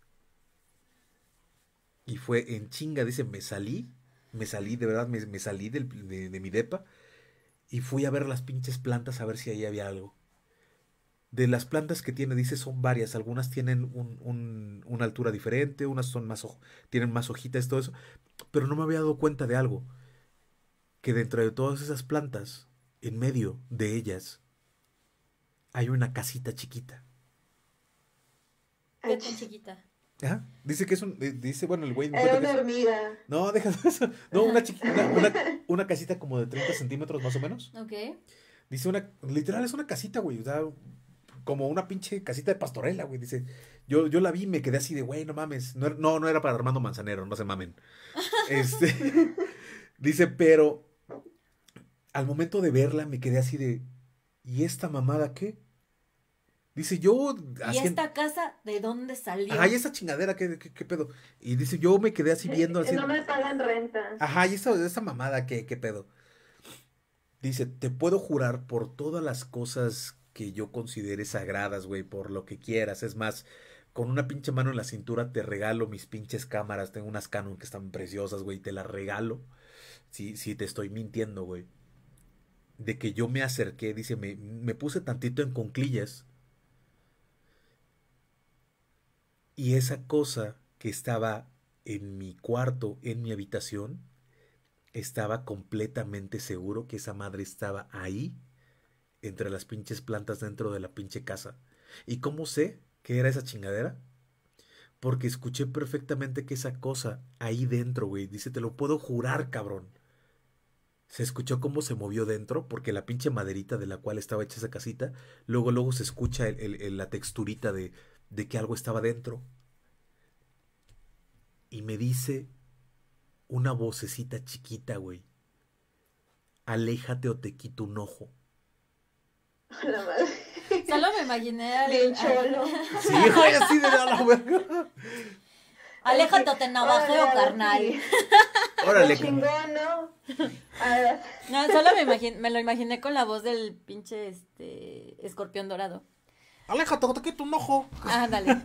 Y fue en chinga, dice, me salí, me salí, de verdad, me, me salí del- de, de mi depa y fui a ver las pinches plantas a ver si ahí había algo. De las plantas que tiene, dice, son varias. Algunas tienen un- un- una altura diferente, unas son más, hoj- tienen más hojitas, todo eso. Pero no me había dado cuenta de algo, que dentro de todas esas plantas, en medio de ellas, hay una casita chiquita. ¿Qué Ay, tan chis. chiquita? Ajá. Dice que es un, eh, dice, bueno, el güey me cuenta Era que una es, hormiga. no, deja eso. No, una, chiqui- una, una, una casita como de treinta centímetros más o menos. Ok. Dice una, literal es una casita, güey. O sea, como una pinche casita de pastorela, güey. Dice, yo, yo la vi y me quedé así de, güey, no mames. No, era- no, no era para Armando Manzanero, no se mamen. Este, dice, pero al momento de verla me quedé así de, ¿y esta mamada qué? Dice, yo... ¿Y haciendo... esta casa de dónde salió? Ajá, y esa chingadera, ¿qué, qué, qué pedo? Y dice, yo me quedé así viendo así. No me pagan renta. Ajá, y esa, esa mamada, ¿qué, qué pedo? Dice, te puedo jurar por todas las cosas que yo considere sagradas, güey, por lo que quieras. Es más, con una pinche mano en la cintura te regalo mis pinches cámaras. Tengo unas Canon que están preciosas, güey, te las regalo. Sí, sí, te estoy mintiendo, güey. De que yo me acerqué, dice, me, me puse tantito en cuclillas. Y esa cosa que estaba en mi cuarto, en mi habitación, estaba completamente seguro que esa madre estaba ahí, entre las pinches plantas dentro de la pinche casa. ¿Y cómo sé que era esa chingadera? Porque escuché perfectamente que esa cosa ahí dentro, güey, dice, te lo puedo jurar, cabrón. Se escuchó cómo se movió dentro, porque la pinche maderita de la cual estaba hecha esa casita, luego, luego se escucha el, el, el, la texturita de, de que algo estaba dentro. Y me dice una vocecita chiquita, güey. Aléjate o te quito un ojo. La madre. Solo me imaginé al... Bien cholo. Sí, güey, así de la verga. Aléjate o te navajeo, Órale, carnal. sí. Órale, Chingón, ¿no? A ver, No, solo me, imagin- me lo imaginé con la voz del pinche este escorpión dorado. aléjate o te quito un ojo. Ah, dale.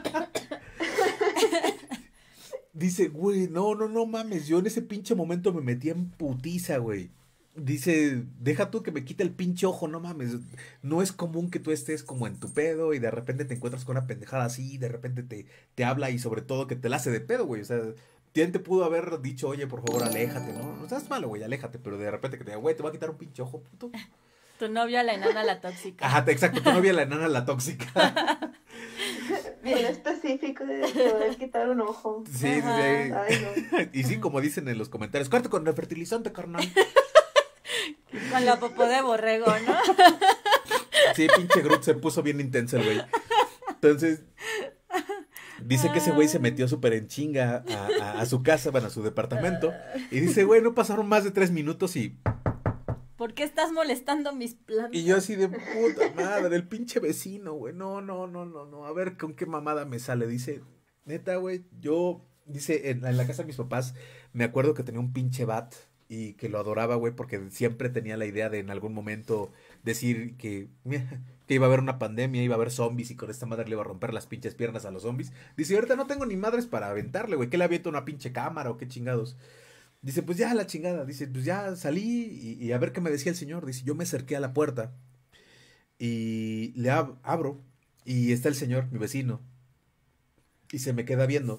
Dice, güey, no, no, no mames. Yo en ese pinche momento me metí en putiza, güey. Dice, deja tú que me quite el pinche ojo, no mames. No es común que tú estés como en tu pedo y de repente te encuentras con una pendejada así, y de repente te, te habla y sobre todo que te la hace de pedo, güey. O sea, ¿quién te pudo haber dicho, oye, por favor, aléjate, no? No estás malo, güey, aléjate, pero de repente que te diga, güey, te va a quitar un pinche ojo, puto. Tu novia, la enana, la tóxica. Ajá, te- exacto, tu novia la enana, la tóxica. bien específico de poder quitar un ojo. Sí, sí, sí. Ay, no. Y sí, como dicen en los comentarios, corte con el fertilizante, carnal. Con la popó de borrego, ¿no? Sí, pinche Groot se puso bien intenso el güey. Entonces, dice que ese güey se metió súper en chinga a, a- a su casa, bueno, a su departamento. Y dice, güey, no pasaron más de tres minutos y... ¿Por qué estás molestando mis plantas? Y yo así de puta madre, el pinche vecino, güey. No, no, no, no, no. A ver con qué mamada me sale. Dice, neta, güey, yo... Dice, en, en la casa de mis papás, me acuerdo que tenía un pinche bat y que lo adoraba, güey, porque siempre tenía la idea de en algún momento decir que, que iba a haber una pandemia, iba a haber zombies y con esta madre le iba a romper las pinches piernas a los zombies. Dice, ahorita no tengo ni madres para aventarle, güey, ¿qué le aviento una pinche cámara o qué chingados? Dice, pues ya la chingada, dice, pues ya salí y, y a ver qué me decía el señor. Dice, yo me acerqué a la puerta y le ab- abro y está el señor, mi vecino, y se me queda viendo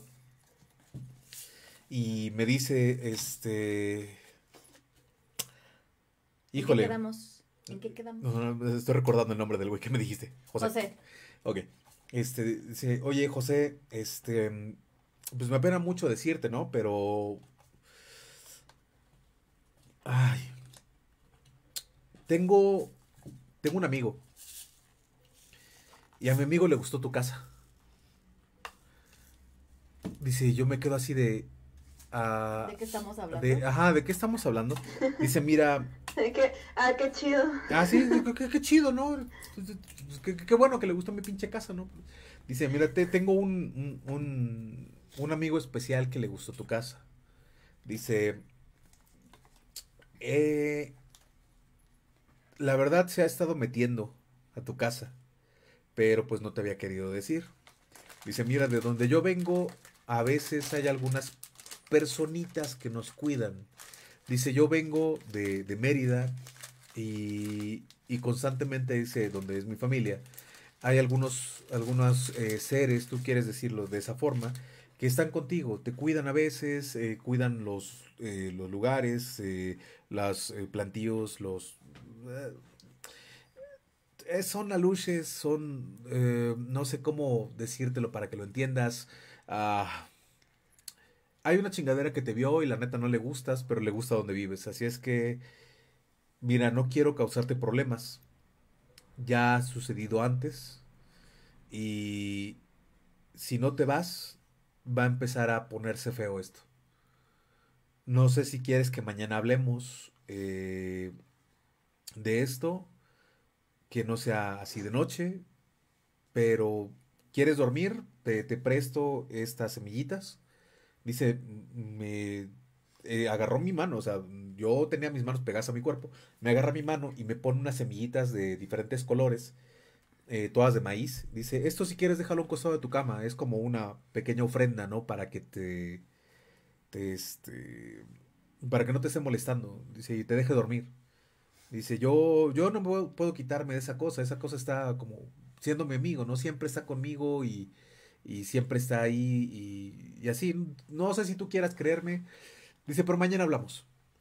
y me dice, este... ¿En Híjole. qué quedamos? ¿En qué quedamos? No, no, estoy recordando el nombre del güey que me dijiste. José. José. Ok. Este, dice, oye, José, este, pues me apena mucho decirte, ¿no? Pero... Ay. Tengo, tengo un amigo. Y a mi amigo le gustó tu casa. Dice, yo me quedo así de... ah, ¿De qué estamos hablando? de, ajá, ¿de qué estamos hablando? Dice, mira, ¿Qué? Ah, qué chido. ah, sí, qué, qué- qué chido, ¿no? Qué, qué- qué bueno que le gustó mi pinche casa, ¿no? Dice, mira, te, tengo un, un, un, un amigo especial que le gustó tu casa. Dice, eh, la verdad se ha estado metiendo a tu casa, pero pues no te había querido decir. Dice, mira, de donde yo vengo, a veces hay algunas personitas que nos cuidan. Dice, yo vengo de, de Mérida y, y constantemente dice, donde es mi familia, hay algunos, algunos eh, seres, tú quieres decirlo de esa forma, que están contigo, te cuidan a veces, eh, cuidan los, eh, los lugares, eh, los eh, plantíos, los... eh, son aluches, son... eh, no sé cómo decírtelo para que lo entiendas. Ah, hay una chingadera que te vio y la neta no le gustas, pero le gusta donde vives. Así es que, mira, no quiero causarte problemas. Ya ha sucedido antes. Y si no te vas, va a empezar a ponerse feo esto. No sé si quieres que mañana hablemos eh, de esto, que no sea así de noche. pero ¿quieres dormir? Te, te presto estas semillitas. Dice, me eh, agarró mi mano, o sea, yo tenía mis manos pegadas a mi cuerpo, me agarra mi mano y me pone unas semillitas de diferentes colores, eh, todas de maíz. Dice, esto si quieres déjalo a un costado de tu cama, es como una pequeña ofrenda, ¿no? Para que te, te este, para que no te esté molestando, dice, y te deje dormir. Dice, yo, yo no me puedo, puedo quitarme de esa cosa, esa cosa está como siendo mi amigo, ¿no? Siempre está conmigo y, y siempre está ahí y, y así, no sé si tú quieras creerme. Dice, pero mañana hablamos.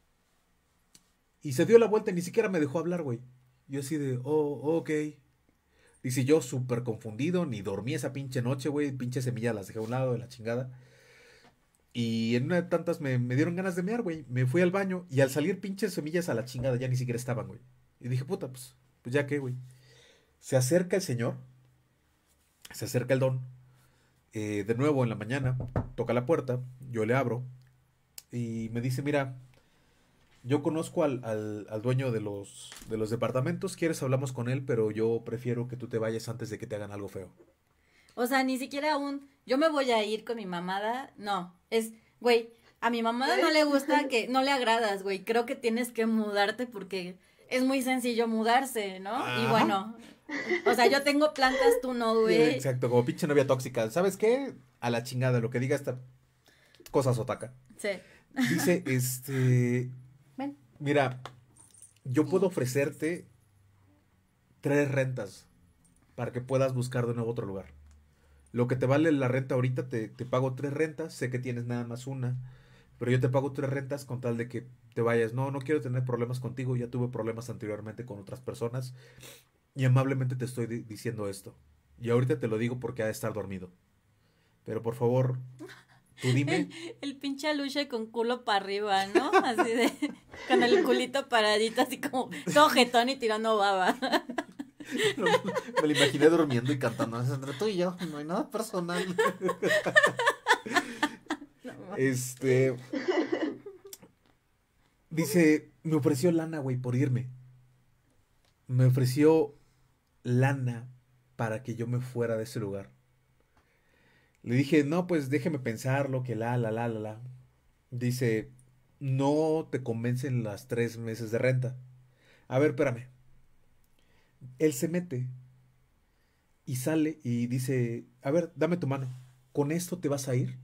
Y se dio la vuelta y ni siquiera me dejó hablar, güey. Yo así de, oh, ok. Dice, yo súper confundido, ni dormí esa pinche noche, güey, pinche semillas las dejé a un lado de la chingada. Y en una de tantas me, me dieron ganas de mear, güey. Me fui al baño y al salir pinches semillas a la chingada ya ni siquiera estaban, güey. Y dije, puta, pues, pues ya qué, güey. Se acerca el señor, se acerca el don, eh, de nuevo en la mañana, toca la puerta, yo le abro y me dice, mira, yo conozco al, al, al dueño de los, de los departamentos, quieres hablamos con él, pero yo prefiero que tú te vayas antes de que te hagan algo feo. O sea, ni siquiera un, yo me voy a ir con mi mamada, no, es, güey, a mi mamada no le gusta que, no le agradas, güey, creo que tienes que mudarte porque es muy sencillo mudarse, ¿no? Ajá. Y bueno, o sea, yo tengo plantas, tú no, güey. Exacto, como pinche novia tóxica. ¿Sabes qué? A la chingada, lo que diga esta cosa sotaca. Sí. Dice, este, Ven. mira, yo puedo ofrecerte tres rentas para que puedas buscar de nuevo otro lugar. Lo que te vale la renta ahorita, te, te pago tres rentas, sé que tienes nada más una, pero yo te pago tres rentas con tal de que te vayas. No, no quiero tener problemas contigo, ya tuve problemas anteriormente con otras personas y amablemente te estoy di- diciendo esto. Y ahorita te lo digo porque ha de estar dormido. Pero por favor, tú dime. El pinche aluche con culo para arriba, ¿no? Así de, con el culito paradito, así como todo jetón y tirando baba. No, me lo imaginé durmiendo y cantando. "Es entre tú y yo, no hay nada personal". Este. Dice, me ofreció lana, güey, por irme. Me ofreció lana para que yo me fuera de ese lugar. Le dije, no, pues déjeme pensarlo, que la, la, la, la, la. Dice, no te convencen las tres meses de renta. A ver, espérame. Él se mete y sale y dice, a ver, dame tu mano. ¿Con esto te vas a ir?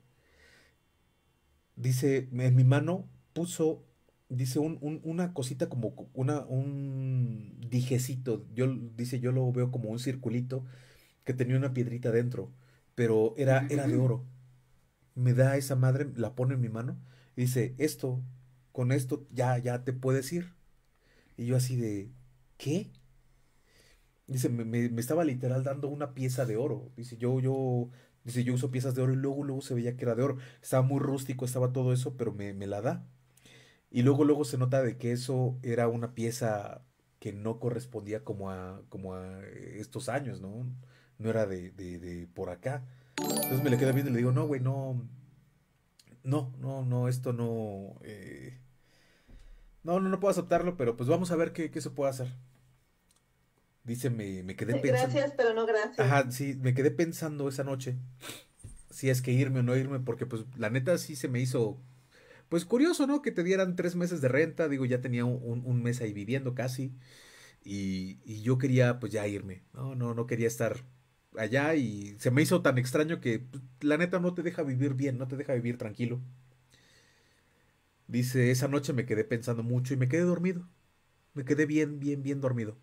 Dice, en mi mano puso, dice, un, un- una cosita como co- una, un dijecito. Yo, dice, yo lo veo como un circulito que tenía una piedrita dentro, pero era, era de oro. Me da esa madre, la pone en mi mano y dice, esto, con esto ya, ya te puedes ir. Y yo así de, ¿qué? Dice, me, me- me estaba literal dando una pieza de oro. Dice, yo, yo, dice, yo uso piezas de oro y luego, luego se veía que era de oro. Estaba muy rústico, estaba todo eso, pero me, me la da. Y luego, luego se nota de que eso era una pieza que no correspondía como a, como a estos años, ¿no? No era de, de, de por acá. Entonces me le quedo viendo y le digo, no, güey, no, no, no, no, esto no, eh, no, no, no puedo aceptarlo, pero pues vamos a ver qué, qué se puede hacer. Dice, me, me quedé pensando. Gracias, pero no gracias. Ajá, sí, me quedé pensando esa noche si es que irme o no irme, porque pues la neta sí se me hizo, pues curioso, ¿no? Que te dieran tres meses de renta, digo, ya tenía un, un- un mes ahí viviendo casi, y, y yo quería pues ya irme, ¿no? No, no quería estar allá y se me hizo tan extraño que pues, la neta no te deja vivir bien, no te deja vivir tranquilo. Dice, esa noche me quedé pensando mucho y me quedé dormido, me quedé bien, bien, bien dormido.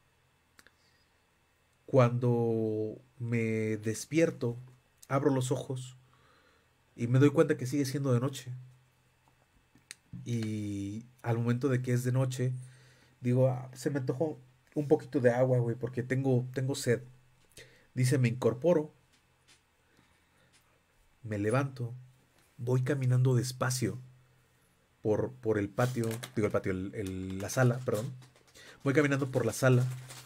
Cuando me despierto, abro los ojos y me doy cuenta que sigue siendo de noche. Y al momento de que es de noche, digo, "Ah, se me antojó un poquito de agua, güey, porque tengo, tengo sed". Dice, me incorporo, me levanto, voy caminando despacio por, por el patio, digo el patio, el- el- la sala, perdón. Voy caminando por la sala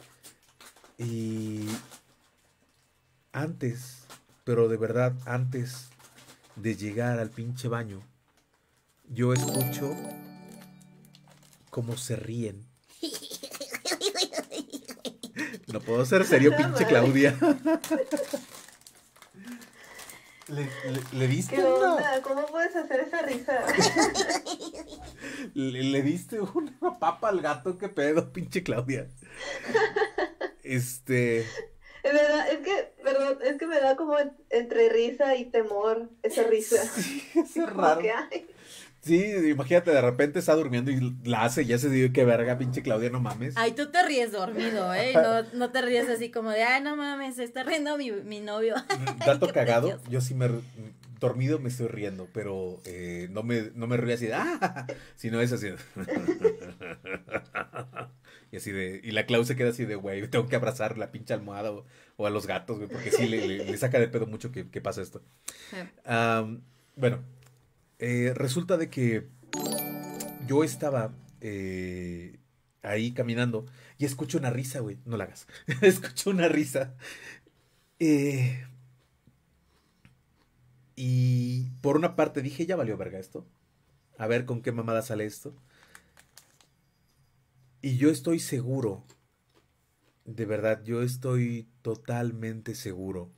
y antes, pero de verdad, antes de llegar al pinche baño, yo escucho cómo se ríen. No puedo ser serio, No, pinche madre. Claudia. ¿Le, le, le diste ¿Qué una, onda? ¿Cómo puedes hacer esa risa? le, le diste una papa al gato? ¿Qué pedo, pinche Claudia? Este... Es verdad, es que, perdón, es que me da como en- entre risa y temor esa risa. Sí, es Como raro. que, ay, Sí, imagínate, de repente está durmiendo y la hace y ya se dio que verga, pinche Claudia, no mames. Ay, tú te ríes dormido, ¿eh? Y No, no te ríes así como de, ay, no mames, se está riendo mi, mi novio. Dato qué cagado, precioso. yo sí me dormido me estoy riendo, pero eh, no me no me río así de ah, sino es así de y así de y la Clau se queda así de güey, tengo que abrazar la pinche almohada o, o a los gatos, güey, porque sí le, le, le saca de pedo mucho que, que pasa esto. Sí. Am, bueno, eh, resulta de que yo estaba eh, ahí caminando y escucho una risa, güey, no la hagas. Escucho una risa. Eh, y por una parte dije, ya valió verga esto. A ver con qué mamada sale esto. Y yo estoy seguro, de verdad, yo estoy totalmente seguro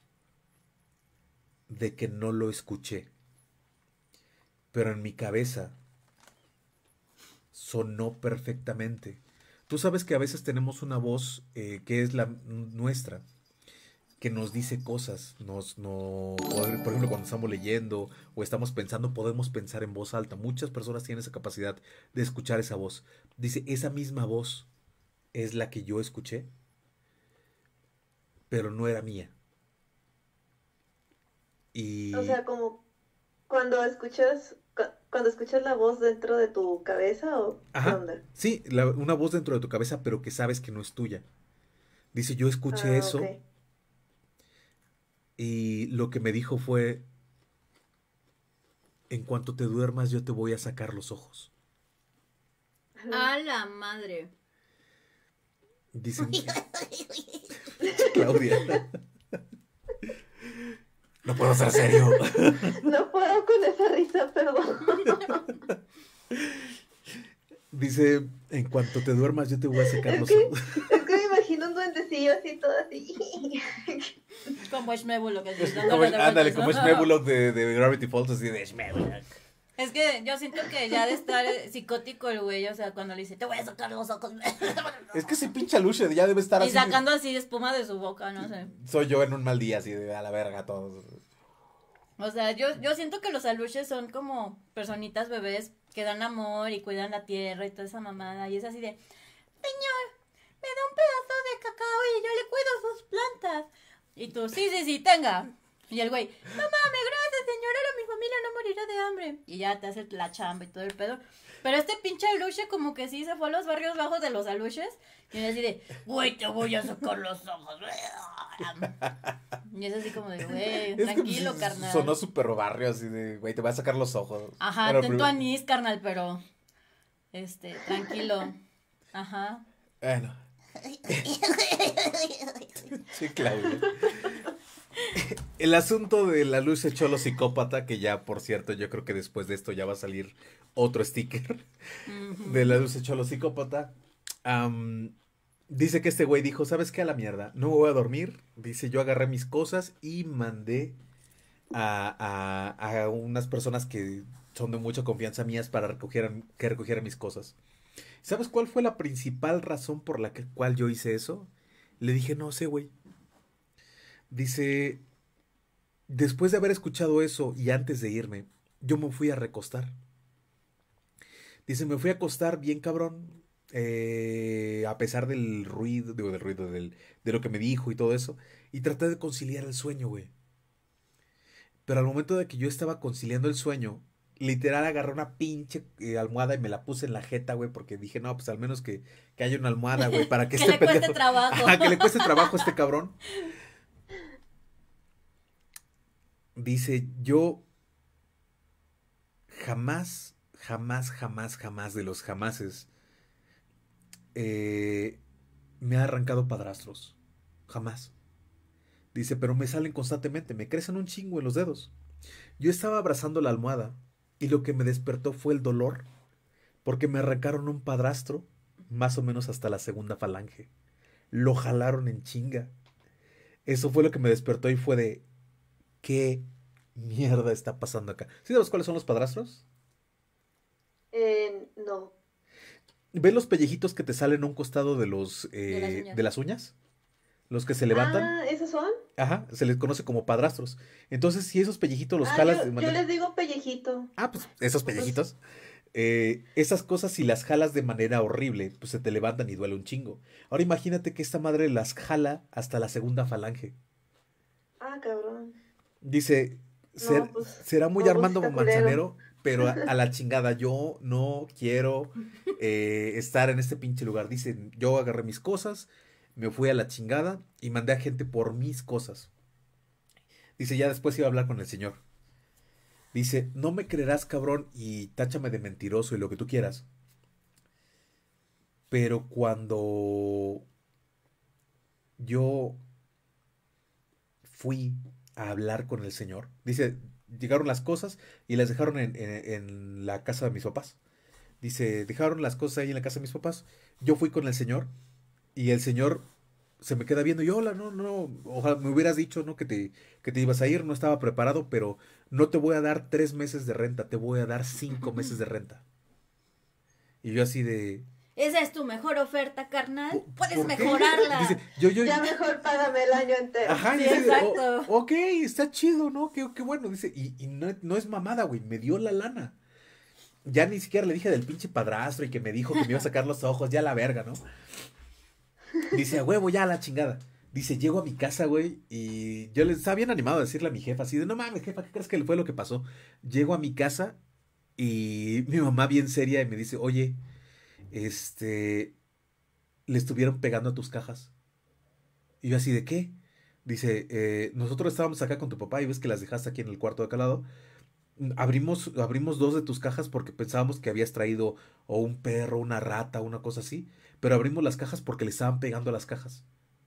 de que no lo escuché. Pero en mi cabeza sonó perfectamente. Tú sabes que a veces tenemos una voz eh, que es la nuestra, que nos dice cosas, nos, no, por ejemplo, cuando estamos leyendo o estamos pensando, podemos pensar en voz alta. Muchas personas tienen esa capacidad de escuchar esa voz. Dice, esa misma voz es la que yo escuché, pero no era mía. o Y, sea, como cuando escuchas, cu- cuando escuchas la voz dentro de tu cabeza o qué ajá, onda. sí, la- una voz dentro de tu cabeza, pero que sabes que no es tuya. Dice, yo escuché Ah, ok. eso y lo que me dijo fue, en cuanto te duermas yo te voy a sacar los ojos. A la madre. Dicen, Claudia, no puedo ser serio. No puedo con esa risa, perdón. Dice, en cuanto te duermas yo te voy a sacar Es los que, ojos. es que me imagino un duendecillo así, todo así. Como Shmebulo que Es dándole como- de ándale, vueltas, como ¿no? Shmebulock de, de Gravity Falls, así de Shmebulock. Es que yo siento que ya de estar eh, psicótico el güey, o sea, cuando le dice, te voy a sacar los ojos. Es que ese pinche Luche ya debe estar Y así. sacando así espuma de su boca, no sé. Soy yo en un mal día, así de a la verga todos. O sea, yo, yo siento que los aluches son como personitas bebés que dan amor y cuidan la tierra y toda esa mamada. Y es así de, señor, me da un pedazo de cacao y yo le cuido sus plantas. Y tú, sí, sí, sí, tenga. Y el güey, no mames, gracias, señor, ahora mi familia no morirá de hambre. Y ya te hace la chamba y todo el pedo. Pero este pinche aluche como que sí se fue a los barrios bajos de los aluches. Y es así de, güey, te voy a sacar los ojos. Y es así como de, güey, Es que, tranquilo, pues, carnal. sonó súper barrio, así de, güey, te voy a sacar los ojos. Ajá, Bueno, ten tu primero- anís, carnal, pero, este, tranquilo. Ajá. Bueno. Sí, Claudia. El asunto de la luz cholo psicópata, que ya, por cierto, yo creo que después de esto ya va a salir otro sticker Ujú. de la luz cholo psicópata. Am, dice que este güey dijo, ¿sabes qué? A la mierda, no me voy a dormir. Dice, yo agarré mis cosas y mandé a, a, a unas personas que son de mucha confianza mías para recogieran, que recogieran mis cosas. ¿Sabes cuál fue la principal razón por la que, cual yo hice eso? Le dije, no sé, güey. Dice, después de haber escuchado eso y antes de irme, yo me fui a recostar. Dice, me fui a acostar bien cabrón, eh, a pesar del ruido, digo, del ruido, del, de lo que me dijo y todo eso, y traté de conciliar el sueño, güey. Pero al momento de que yo estaba conciliando el sueño, literal agarré una pinche eh, almohada y me la puse en la jeta, güey, porque dije, no, pues al menos que, que haya una almohada, güey, para que, Que este le cueste pendejo... trabajo. Ajá, que le cueste trabajo a este cabrón. Dice, yo jamás, jamás, jamás, jamás de los jamases eh, me ha arrancado padrastros. Jamás. Dice, pero me salen constantemente, me crecen un chingo en los dedos. Yo estaba abrazando la almohada y lo que me despertó fue el dolor, porque me arrancaron un padrastro más o menos hasta la segunda falange. lo jalaron en chinga. Eso fue lo que me despertó y fue de, ¿qué mierda está pasando acá? ¿Sí sabes cuáles son los padrastros? Eh, no. ¿Ves los pellejitos que te salen a un costado de los De las eh, uñas. de las uñas? Los que se levantan. Ah, ¿esos son? Ajá, se les conoce como padrastros. Entonces, si esos pellejitos los Ah, jalas yo, de yo manera... les digo pellejito. Ah, pues esos Pues, pellejitos. Eh, esas cosas, si las jalas de manera horrible, pues se te levantan y duele un chingo. Ahora imagínate que esta madre las jala hasta la segunda falange. ah, cabrón. Dice, ser- No, pues, será muy no, pues Armando está culero. Manzanero, pero a, a la chingada, yo no quiero eh, estar en este pinche lugar. Dice, yo agarré mis cosas, me fui a la chingada y mandé a gente por mis cosas. Dice, ya después iba a hablar con el señor. Dice, no me creerás, cabrón, y táchame de mentiroso y lo que tú quieras. Pero cuando yo fui a hablar con el señor, dice, llegaron las cosas y las dejaron en, en- en la casa de mis papás. Dice, dejaron las cosas ahí en la casa de mis papás. Yo fui con el señor y el señor se me queda viendo y hola, no, no, ojalá me hubieras dicho, ¿no? Que te, que te ibas a ir, no estaba preparado, pero no te voy a dar tres meses de renta, te voy a dar cinco meses de renta. Y yo así de, ¿Esa es tu mejor oferta, carnal? ¿por, Puedes por qué? mejorarla. Dice, yo, yo, Ya mejor págame el año entero. ajá, y Sí, dice, exacto. "Oh, ok, está chido, ¿no? Qué, qué bueno", dice, y, y no, no es mamada, güey, me dio la lana. Ya ni siquiera le dije del pinche padrastro y que me dijo que me iba a sacar los ojos, ya la verga, ¿no? Dice, a huevo, ya la chingada. Dice, llego a mi casa, güey, y yo le estaba bien animado a decirle a mi jefa, así de, no mames, jefa, ¿qué crees que fue lo que pasó? Llego a mi casa y mi mamá bien seria y me dice, oye, este, le estuvieron pegando a tus cajas. Y yo así, ¿de qué? Dice, eh, nosotros estábamos acá con tu papá y ves que las dejaste aquí en el cuarto de acá al lado. Abrimos, abrimos dos de tus cajas porque pensábamos que habías traído o un perro, una rata, una cosa así. Pero abrimos las cajas porque le estaban pegando a las cajas.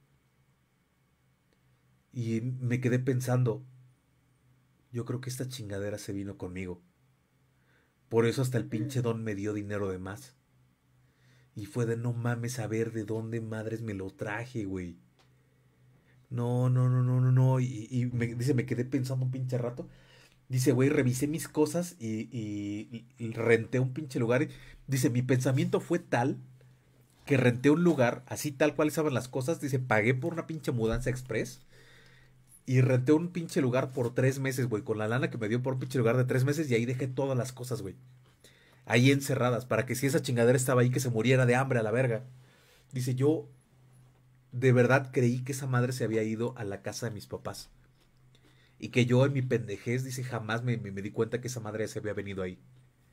Y me quedé pensando, yo creo que esta chingadera se vino conmigo. Por eso hasta el pinche don me dio dinero de más. Y fue de no mames a ver de dónde madres me lo traje, güey. No, no, no, no, no, no. Y, y me, dice, me quedé pensando un pinche rato. Dice, güey, revisé mis cosas y, y- y renté un pinche lugar. Dice, mi pensamiento fue tal que renté un lugar, así tal cual estaban las cosas. Dice, pagué por una pinche mudanza express. Y renté un pinche lugar por tres meses, güey. Con la lana que me dio por un pinche lugar de tres meses. Y ahí dejé todas las cosas, güey. Ahí encerradas. Para que si esa chingadera estaba ahí, que se muriera de hambre a la verga. Dice, yo de verdad creí que esa madre se había ido a la casa de mis papás. Y que yo en mi pendejez, dice, jamás me, me- me di cuenta que esa madre se había venido ahí.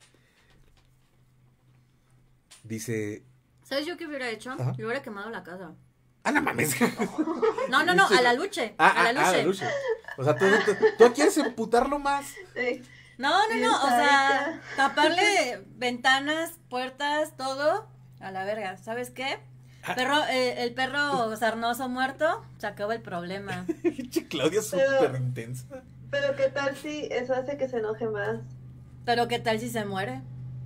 Dice, ¿Sabes yo qué hubiera hecho? Ajá. Yo hubiera quemado la casa. ¡ah, no mames! No, no, no, a la luche. Ah, A ah, la ah, la luche. lucha. O sea, tú, tú, tú quieres emputarlo más. Sí. No, no, Bien no, o sea, sádica. taparle ventanas, puertas, todo a la verga. ¿Sabes qué? Ah. Perro, eh, el perro sarnoso muerto, se acaba el problema. Pinche Claudia es Pero- súper intensa. Pero qué tal si eso hace que se enoje más. Pero ¿qué tal si se muere?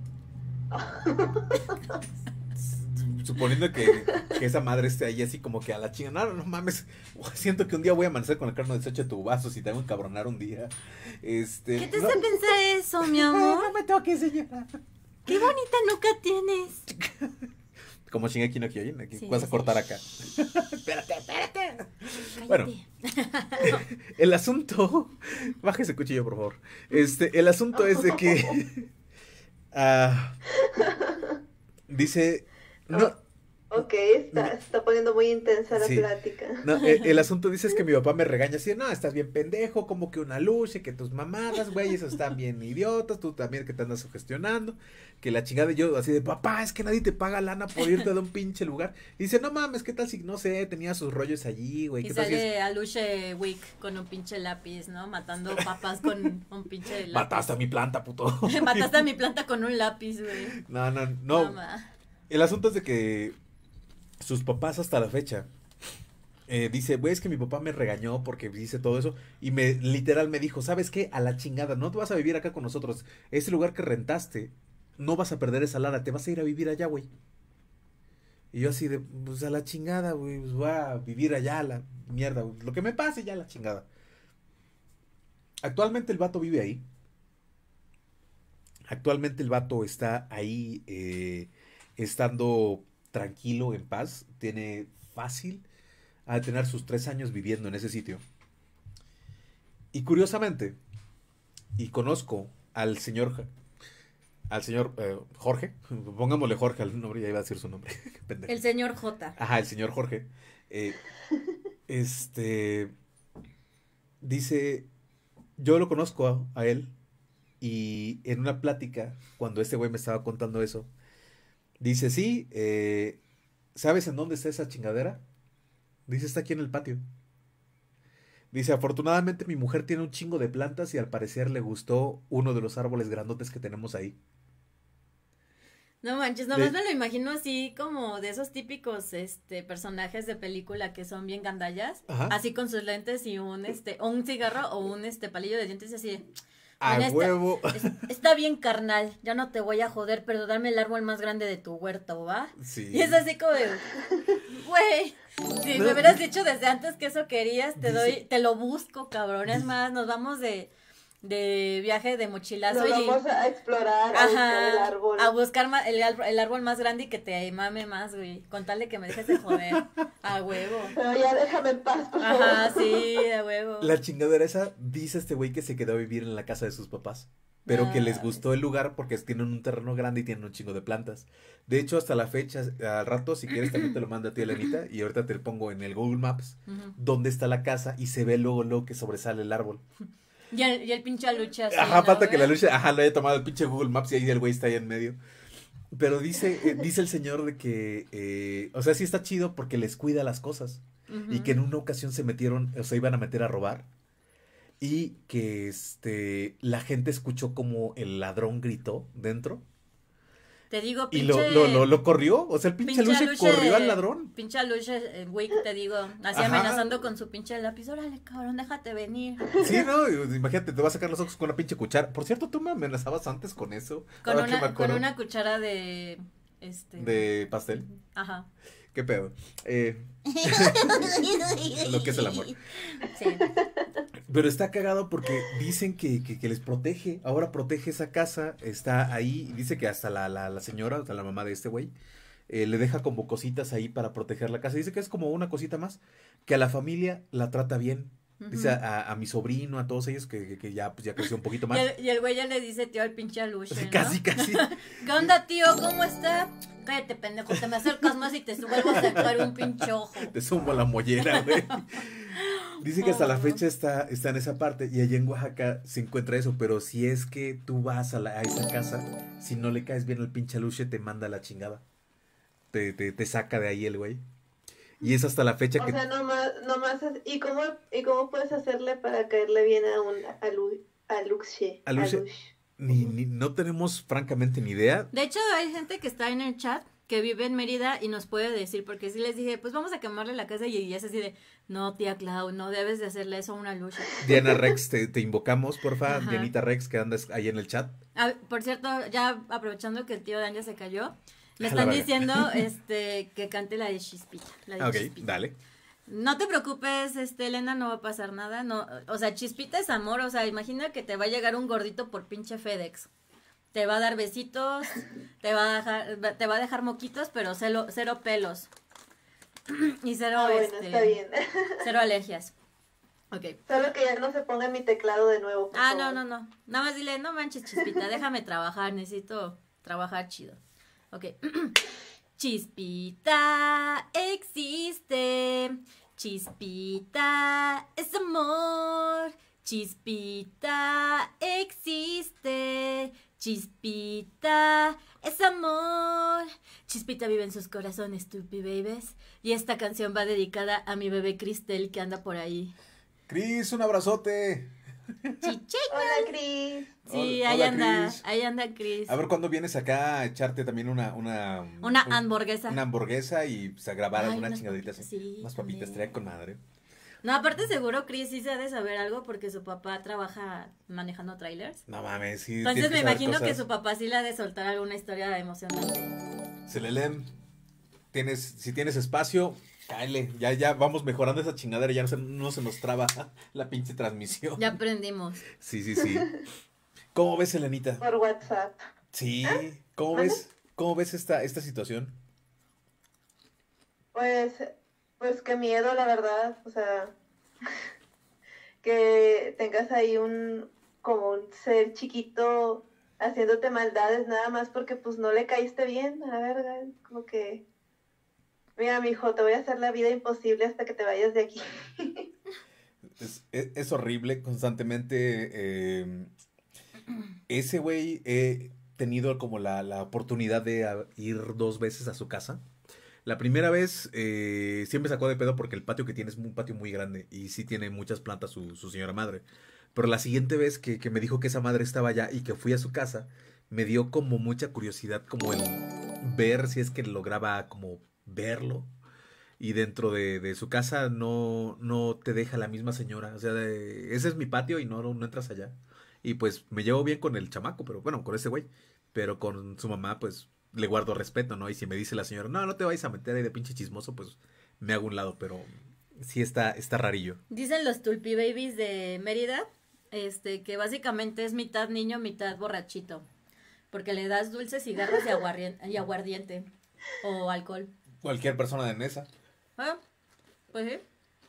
Suponiendo que, que esa madre esté ahí así como que a la chinga. No, no, no mames. Siento que un día voy a amanecer con el carno deshecho de tu vaso si te hago encabronar un día. Este. ¿Qué te no, hace pensar eso, mi no amor? me toques, señora. Qué bonita nuca tienes. Como Shingeki no Kyojin, aquí Sí, vas sí, a sí. cortar acá. Espérate, espérate. Cállate. Bueno. El asunto. Baja ese cuchillo, por favor. Este, el asunto es de que. ah, dice. No, Ok, está, se está poniendo muy intensa la Sí. plática. no, el, el asunto dice es que mi papá me regaña así, no, estás bien pendejo, como que una lucha, que tus mamadas, güey, esos están bien idiotas, tú también que te andas sugestionando, que la chingada y yo así de, papá, es que nadie te paga lana por irte de un pinche lugar. Y dice, no mames, ¿qué tal si, no sé, tenía sus rollos allí, güey? Y ¿Qué tal si es- sale Aluche Wick con un pinche lápiz, ¿no? Matando papas con un pinche lápiz. mataste a mi planta, puto? Mataste a mi planta con un lápiz, güey. No, no, no. Mamá. El asunto es de que sus papás hasta la fecha eh, dice, güey, es que mi papá me regañó porque dice todo eso y me literal me dijo, ¿sabes qué? A la chingada, no te vas a vivir acá con nosotros. Ese lugar que rentaste, no vas a perder esa lana, te vas a ir a vivir allá, güey. Y yo así de, pues a la chingada, güey, pues voy a vivir allá, la mierda, güey. Lo que me pase ya la chingada. Actualmente el vato vive ahí. Actualmente el vato está ahí, eh, estando tranquilo, en paz. Tiene fácil a tener sus tres años viviendo en ese sitio. Y curiosamente, y conozco al señor, al señor eh, Jorge, pongámosle Jorge al nombre, ya iba a decir su nombre. Qué pendejo. El señor J. Ajá, el señor Jorge. Eh, este, dice, yo lo conozco a, a él. Y en una plática, cuando este güey me estaba contando eso, dice, sí, eh, ¿sabes en dónde está esa chingadera? Dice, está aquí en el patio. Dice, afortunadamente mi mujer tiene un chingo de plantas y al parecer le gustó uno de los árboles grandotes que tenemos ahí. No manches, De- nomás me lo imagino así como de esos típicos este personajes de película que son bien gandallas, Ajá. así con sus lentes y un este o un cigarro o un este palillo de dientes y así de, A "Bueno, esta- huevo. es- está bien carnal, ya no te voy a joder, pero dame el árbol más grande de tu huerto, ¿va?" Sí. Y es así como de, güey, si No, me hubieras di- dicho desde antes que eso querías, te dice- doy, te lo busco, cabrón. Es dice- más, nos vamos de, de viaje de mochilazo Nos y vamos a explorar, a buscar el ajá, árbol. a buscar ma- el, árbol- el árbol más grande y que te mame más, güey, con tal de que me dejes de joder, a huevo. Pero ya déjame en paz, por favor. Ajá, sí, a huevo. La chingadera esa, dice este güey que se quedó a vivir en la casa de sus papás. Pero que les Ah. gustó el lugar porque tienen un terreno grande y tienen un chingo de plantas. De hecho, hasta la fecha, al rato, si quieres, también te lo mando a ti, Elenita. Y ahorita te lo pongo en el Google Maps, Ujú. dónde está la casa y se ve luego, luego que sobresale el árbol. Y el, y el pinche lucha así, Ajá, ¿no, falta que la güey? luz, ajá, lo haya tomado el pinche Google Maps y ahí el güey está ahí en medio. Pero dice, eh, dice el señor de que, eh, o sea, sí está chido porque les cuida las cosas. Y que en una ocasión se metieron, o sea, iban a meter a robar. Y que este la gente escuchó como el ladrón gritó dentro. Te digo, Y pinche... lo, lo, lo, lo corrió. O sea, el pinche, luche Luche, corrió al ladrón. Pinche Luche, eh, güey, te digo, así Ajá. amenazando con su pinche lápiz. Órale, cabrón, déjate venir. Sí, no, y imagínate, te va a sacar los ojos con una pinche cuchara. Por cierto, tú me amenazabas antes con eso. Con ahora que me una, con acuerdo, una cuchara de... Este... de pastel. Ajá. ¿Qué pedo? Eh, Lo que es el amor. Sí. Pero está cagado porque dicen que, que, que les protege. Ahora protege esa casa. Está ahí. Y dice que hasta la, la, la señora, o sea, la mamá de este güey, eh, le deja como cositas ahí para proteger la casa. Dice que es como una cosita más. Que a la familia la trata bien. Dice Ujú. a, a mi sobrino, a todos ellos que, que, que ya, pues, ya creció un poquito Y más. el, y el güey ya le dice tío al pinche Luche, ¿no? Casi, casi. ¿Qué onda, tío? ¿Cómo está? Cállate, pendejo, te me acercas más y te vuelvo a sacar un pinche ojo. Te sumo la mollera, güey. Dice que hasta la fecha está, está en esa parte y allá en Oaxaca se encuentra eso, pero si es que tú vas a, la, a esa casa, si no le caes bien al pinche Luche, te manda a la chingada. Te, te, te saca de ahí el güey. Y es hasta la fecha O que... sea, nomás, nomás, es- ¿y cómo, y cómo puedes hacerle para caerle bien a un, a, Lu, a Luxe? A Luxe. Ni, ni, no tenemos francamente ni idea. De hecho, hay gente que está en el chat que vive en Mérida y nos puede decir, porque si les dije, pues vamos a quemarle la casa y ella es así de, no, tía Clau, no debes de hacerle eso a una Luche. Diana Rex, te, te invocamos, porfa. Ajá. Dianita Rex, que andas ahí en el chat. Ah, por cierto, ya aprovechando que el tío Dan ya se cayó, le A la están verga. diciendo este que cante la de Chispita. La de Ah, ok, Chispita. dale. No te preocupes, este, Elena, no va a pasar nada, no, o sea, Chispita es amor, o sea, imagina que te va a llegar un gordito por pinche FedEx. Te va a dar besitos, te va a dejar, te va a dejar moquitos, pero cero, cero pelos. Y cero, Ah, bueno, este, está bien. cero alergias. Ok. Solo que ya no se ponga en mi teclado de nuevo. por Ah, favor. no, no, no. Nada más dile, no manches, Chispita, déjame trabajar, necesito trabajar chido. Ok. Chispita existe, Chispita es amor, Chispita existe, Chispita es amor, Chispita vive en sus corazones, stupid babies. Y esta canción va dedicada a mi bebé Cristel que anda por ahí. Cris, un abrazote. Chiche. Hola, Cris. Sí, Hola, ahí hola, anda, Cris. ahí anda Cris. A ver cuándo vienes acá a echarte también una... Una, Una un- hamburguesa. Una hamburguesa y pues, a grabar Ay, alguna unas chingadita papitas, así. sí, Unas papitas, también. trae con madre. No, aparte seguro Chris sí se ha de saber algo porque su papá trabaja manejando trailers. No mames, sí. Entonces tienes me saber imagino que cosas. su papá sí le ha de soltar alguna historia emocionante. Se le leen. tienes, si tienes espacio, cáele, ya, ya vamos mejorando esa chingadera, ya no se, no se nos traba la pinche transmisión. Ya aprendimos. Sí, sí, sí. ¿Cómo ves, Elenita? Por WhatsApp. Sí, ¿cómo ¿Mande? ves, cómo ves esta, esta situación? Pues, pues qué miedo, la verdad. O sea, que tengas ahí un, como un ser chiquito haciéndote maldades nada más porque pues no le caíste bien, a la verga. Como que, mira, mijo, te voy a hacer la vida imposible hasta que te vayas de aquí. Es, es, es horrible, constantemente. eh, ese güey he tenido como la, la oportunidad de a- ir dos veces a su casa. La primera vez eh, siempre sacó de pedo porque el patio que tiene es un patio muy grande y sí tiene muchas plantas su, su señora madre. Pero la siguiente vez que, que me dijo que esa madre estaba allá y que fui a su casa, me dio como mucha curiosidad como el ver si es que lograba como verlo. Y dentro de, de su casa no, no te deja la misma señora. O sea, de- ese es mi patio y no, no, no entras allá. Y pues me llevo bien con el chamaco, pero bueno, con ese güey. Pero con su mamá, pues le guardo respeto, ¿no? Y si me dice la señora, no, no te vayas a meter ahí de pinche chismoso, pues me hago un lado, pero sí está, está rarillo. Dicen los Tulpi Babies de Mérida, este, que básicamente es mitad niño, mitad borrachito. Porque le das dulces, cigarros y, aguarrien- y aguardiente. O alcohol. Cualquier persona de mesa. Ah, pues sí.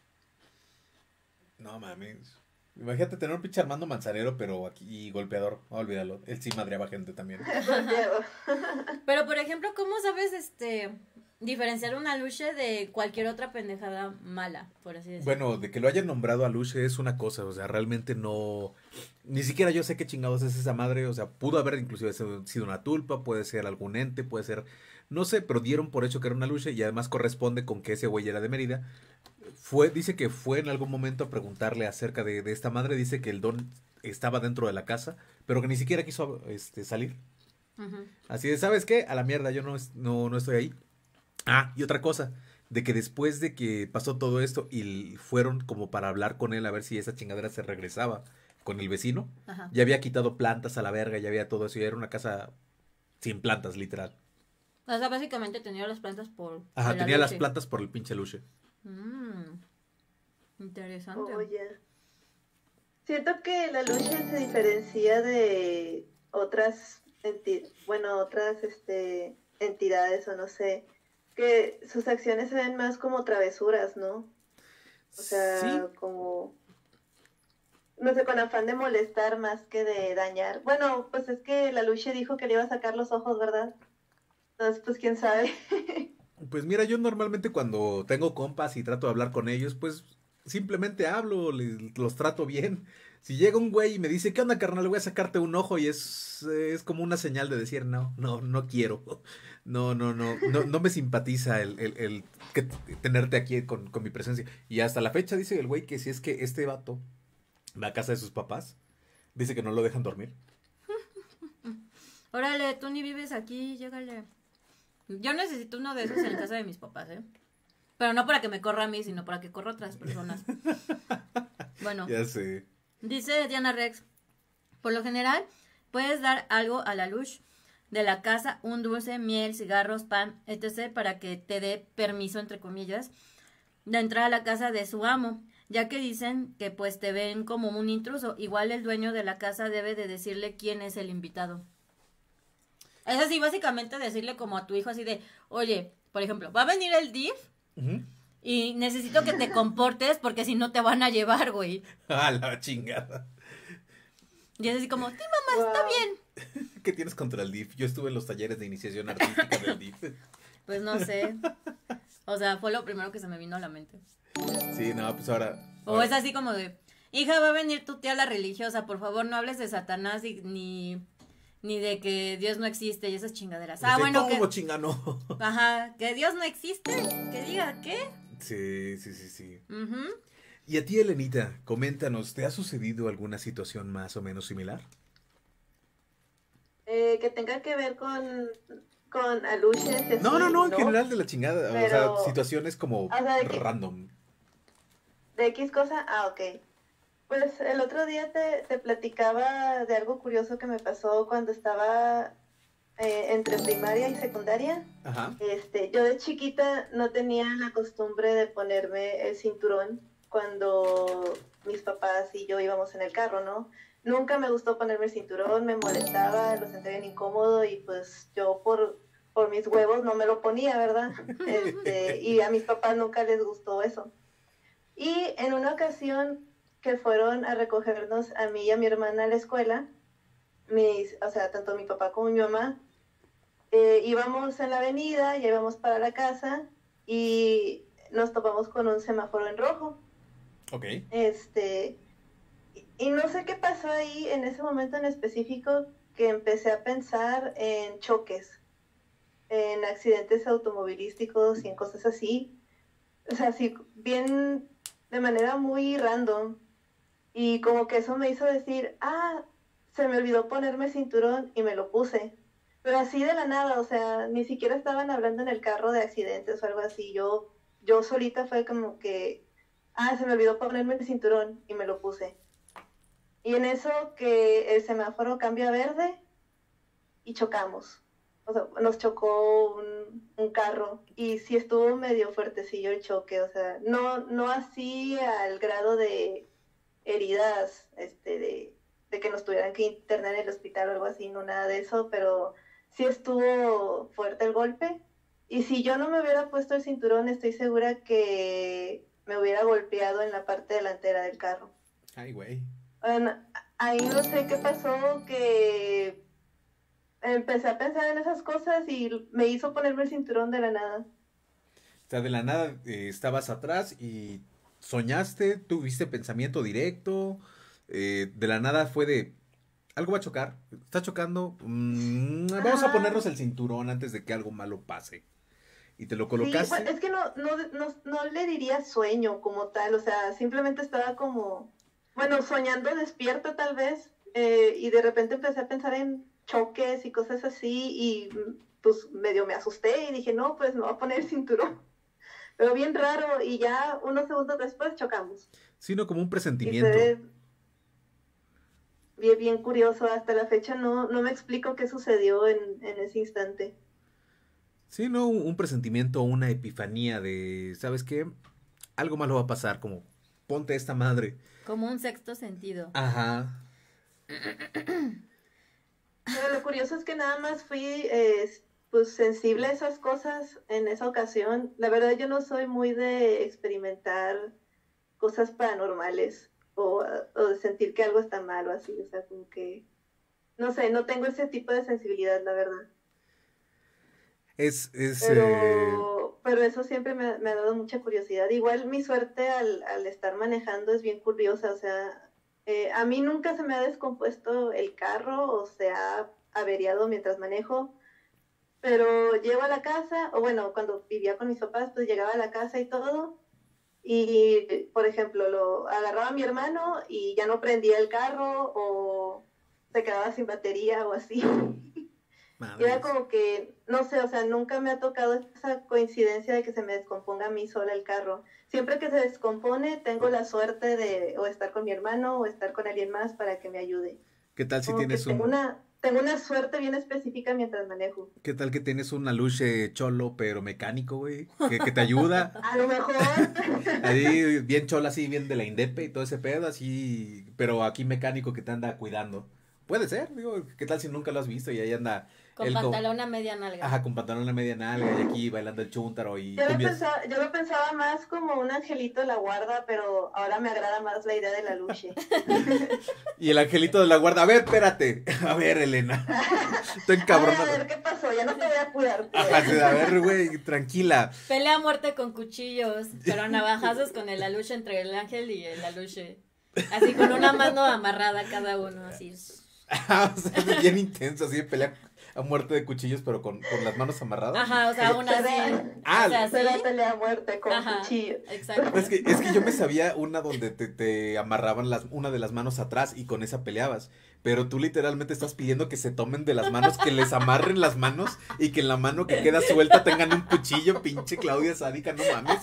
No mames. Imagínate tener un pinche Armando Manzanero, pero aquí golpeador. No, olvídalo. Él sí madreaba gente también. Pero, por ejemplo, ¿cómo sabes, este, diferenciar una luche de cualquier otra pendejada mala, por así decirlo? Bueno, de que lo hayan nombrado a Luche es una cosa, o sea, realmente no, ni siquiera yo sé qué chingados es esa madre, o sea, pudo haber inclusive sido una tulpa, puede ser algún ente, puede ser, no sé, pero dieron por hecho que era una Luche y además corresponde con que ese güey era de Mérida. Fue, dice que fue en algún momento a preguntarle acerca de, de esta madre, dice que el don estaba dentro de la casa, pero que ni siquiera quiso este, salir. Ujú. Así de, ¿sabes qué? A la mierda, yo no, es- no, no estoy ahí. Ah, y otra cosa, de que después de que pasó todo esto y fueron como para hablar con él a ver si esa chingadera se regresaba con el vecino, Ajá. ya había quitado plantas a la verga, ya había todo eso, ya era una casa sin plantas, literal. O sea, básicamente tenía las plantas por... Ajá, de la tenía las luche. plantas por el pinche luche. Mm, interesante. Oye, siento que la lucha se diferencia de otras enti- bueno, otras este entidades o no sé, que sus acciones se ven más como travesuras, ¿no? O sea, Sí, como no sé, con afán de molestar más que de dañar. Bueno, pues es que la Luche dijo que le iba a sacar los ojos, ¿verdad? Entonces, pues quién sabe. pues mira, yo normalmente cuando tengo compas y trato de hablar con ellos, pues simplemente hablo, les- los trato bien. Si llega un güey y me dice, ¿qué onda, carnal? Le voy a sacarte un ojo y es, es como una señal de decir, no, no, no quiero. No, no, no, no, no me simpatiza el, el, el que tenerte aquí con, con mi presencia. Y hasta la fecha dice el güey que si es que este vato va a casa de sus papás, dice que no lo dejan dormir. Órale, tú ni vives aquí, llégale. Yo necesito uno de esos en casa de mis papás, ¿eh? Pero no para que me corra a mí, sino para que corra a otras personas. Bueno, Ya sé. dice Diana Rex, por lo general, puedes dar algo a la luz de la casa, un dulce, miel, cigarros, pan, etcétera, para que te dé permiso, entre comillas, de entrar a la casa de su amo, ya que dicen que pues te ven como un intruso. Igual el dueño de la casa debe de decirle quién es el invitado. Es así, básicamente decirle como a tu hijo así de, oye, por ejemplo, va a venir el D I F Ujú. y necesito que te comportes porque si no te van a llevar, güey. A la chingada. Y es así como, sí, mamá, está Wow. bien. ¿Qué tienes contra el D I F? Yo estuve en los talleres de iniciación artística del D I F. Pues no sé. O sea, fue lo primero que se me vino a la mente. Sí, no, pues ahora. O ahora- es así como de, hija, va a venir tu tía la religiosa, por favor no hables de Satanás y- ni, ni de que Dios no existe y esas chingaderas. Ah, Sí, bueno, ¿cómo que, chingano? ajá, que Dios no existe, que diga, ¿qué? Sí, sí, sí, sí. Ujú. Y a ti, Elenita, coméntanos, ¿te ha sucedido alguna situación más o menos similar? Eh, que tenga que ver con, con aluches. y No, no, así, no, en general de la chingada. Pero- O sea, situaciones como O sea, de que- random. ¿De X cosa? Ah, ok. Pues el otro día te, te platicaba de algo curioso que me pasó cuando estaba eh, entre primaria y secundaria. Ajá. Este, yo de chiquita no tenía la costumbre de ponerme el cinturón cuando mis papás y yo íbamos en el carro, ¿no? Nunca me gustó ponerme el cinturón, me molestaba, lo sentía bien incómodo y pues yo por, por mis huevos no me lo ponía, ¿verdad? Este, y a mis papás nunca les gustó eso. Y en una ocasión que fueron a recogernos a mí y a mi hermana a la escuela, mis, o sea, tanto mi papá como mi mamá, eh, íbamos en la avenida, ya íbamos para la casa y nos topamos con un semáforo en rojo. Ok. Este, y no sé qué pasó ahí en ese momento en específico que empecé a pensar en choques, en accidentes automovilísticos y en cosas así. O sea, sí, bien de manera muy random. Y como que eso me hizo decir, ah, se me olvidó ponerme cinturón y me lo puse. Pero así de la nada, o sea, ni siquiera estaban hablando en el carro de accidentes o algo así. Yo, yo solita fue como que, ah, se me olvidó ponerme el cinturón y me lo puse. Y en eso que el semáforo cambia a verde y chocamos. O sea, nos chocó un, un carro y sí estuvo medio fuertecillo el choque. O sea, no, no así al grado de heridas, este, de, de que nos tuvieran que internar en el hospital o algo así, no nada de eso, pero sí estuvo fuerte el golpe. Y si yo no me hubiera puesto el cinturón, estoy segura que me hubiera golpeado en la parte delantera del carro. Ay, güey. Bueno, ahí no sé qué pasó, que empecé a pensar en esas cosas y me hizo ponerme el cinturón de la nada. O sea, de la nada eh, estabas atrás y soñaste, tuviste pensamiento directo, eh, de la nada fue de, algo va a chocar, está chocando, mm, vamos a ponernos el cinturón antes de que algo malo pase. Y te lo colocaste. Sí, pues, es que no, no, no, no le diría sueño como tal, o sea, simplemente estaba como, bueno, soñando despierta tal vez, eh, y de repente empecé a pensar en choques y cosas así, y pues medio me asusté y dije, no, pues me voy a poner el cinturón. Pero bien raro, y ya unos segundos después chocamos. Sino como un Y presentimiento. fue bien, bien curioso, hasta la fecha no, no me explico qué sucedió en, en ese instante. Sí, no, un, un presentimiento, una epifanía de, ¿sabes qué? Algo malo va a pasar, como, ponte esta madre. Como un sexto sentido. Ajá. Pero lo curioso es que nada más fui eh, pues sensible a esas cosas en esa ocasión. La verdad yo no soy muy de experimentar cosas paranormales o, o de sentir que algo está mal o así, o sea, como que, no sé, no tengo ese tipo de sensibilidad, la verdad. Es, es, eh, Pero, pero eso siempre me, me ha dado mucha curiosidad. Igual mi suerte al, al estar manejando es bien curiosa, o sea, eh, a mí nunca se me ha descompuesto el carro o se ha averiado mientras manejo, pero llego a la casa, o bueno, cuando vivía con mis papás, pues llegaba a la casa y todo, y por ejemplo, lo agarraba a mi hermano y ya no prendía el carro o se quedaba sin batería o así. Y era como que, no sé, o sea, nunca me ha tocado esa coincidencia de que se me descomponga a mí sola el carro. Siempre que se descompone, tengo la suerte de o estar con mi hermano o estar con alguien más para que me ayude. ¿Qué tal si Como que tienes tengo un... una, tengo una suerte bien específica mientras manejo. ¿Qué tal que tienes un aluche cholo, pero mecánico, güey? Que, que te ayuda. A lo mejor. Ahí, bien cholo, así, bien de la Indepe y todo ese pedo, así, pero aquí mecánico que te anda cuidando. Puede ser, digo, ¿qué tal si nunca lo has visto y ahí anda... Con él pantalón a media nalga. Ajá, con pantalón a media nalga y aquí bailando el chúntaro y Yo lo, cumbias. pensaba, yo lo pensaba más como un angelito de la guarda, pero ahora me agrada más la idea de la luche. Y el angelito de la guarda, a ver, espérate, a ver, Elena, estoy A ver, encabronado. a ver, ¿qué pasó? Ya no te voy a cuidar. Pues. Ajá, sí, a ver, güey, tranquila. Pelea a muerte con cuchillos, pero a navajazos con el aluche entre el ángel y el aluche. Así con una mano amarrada cada uno, así. Ajá, o sea, es bien intenso, así de pelea a muerte de cuchillos, pero con, con las manos amarradas. Ajá, o sea, aún así. Ah, o sea, Pero sí. pelea a muerte con Ajá, cuchillo. exacto. Es que, es que yo me sabía una donde te, te amarraban las, una de las manos atrás y con esa peleabas. Pero tú literalmente estás pidiendo que se tomen de las manos, que les amarren las manos y que en la mano que queda suelta tengan un cuchillo, pinche Claudia sádica, no mames.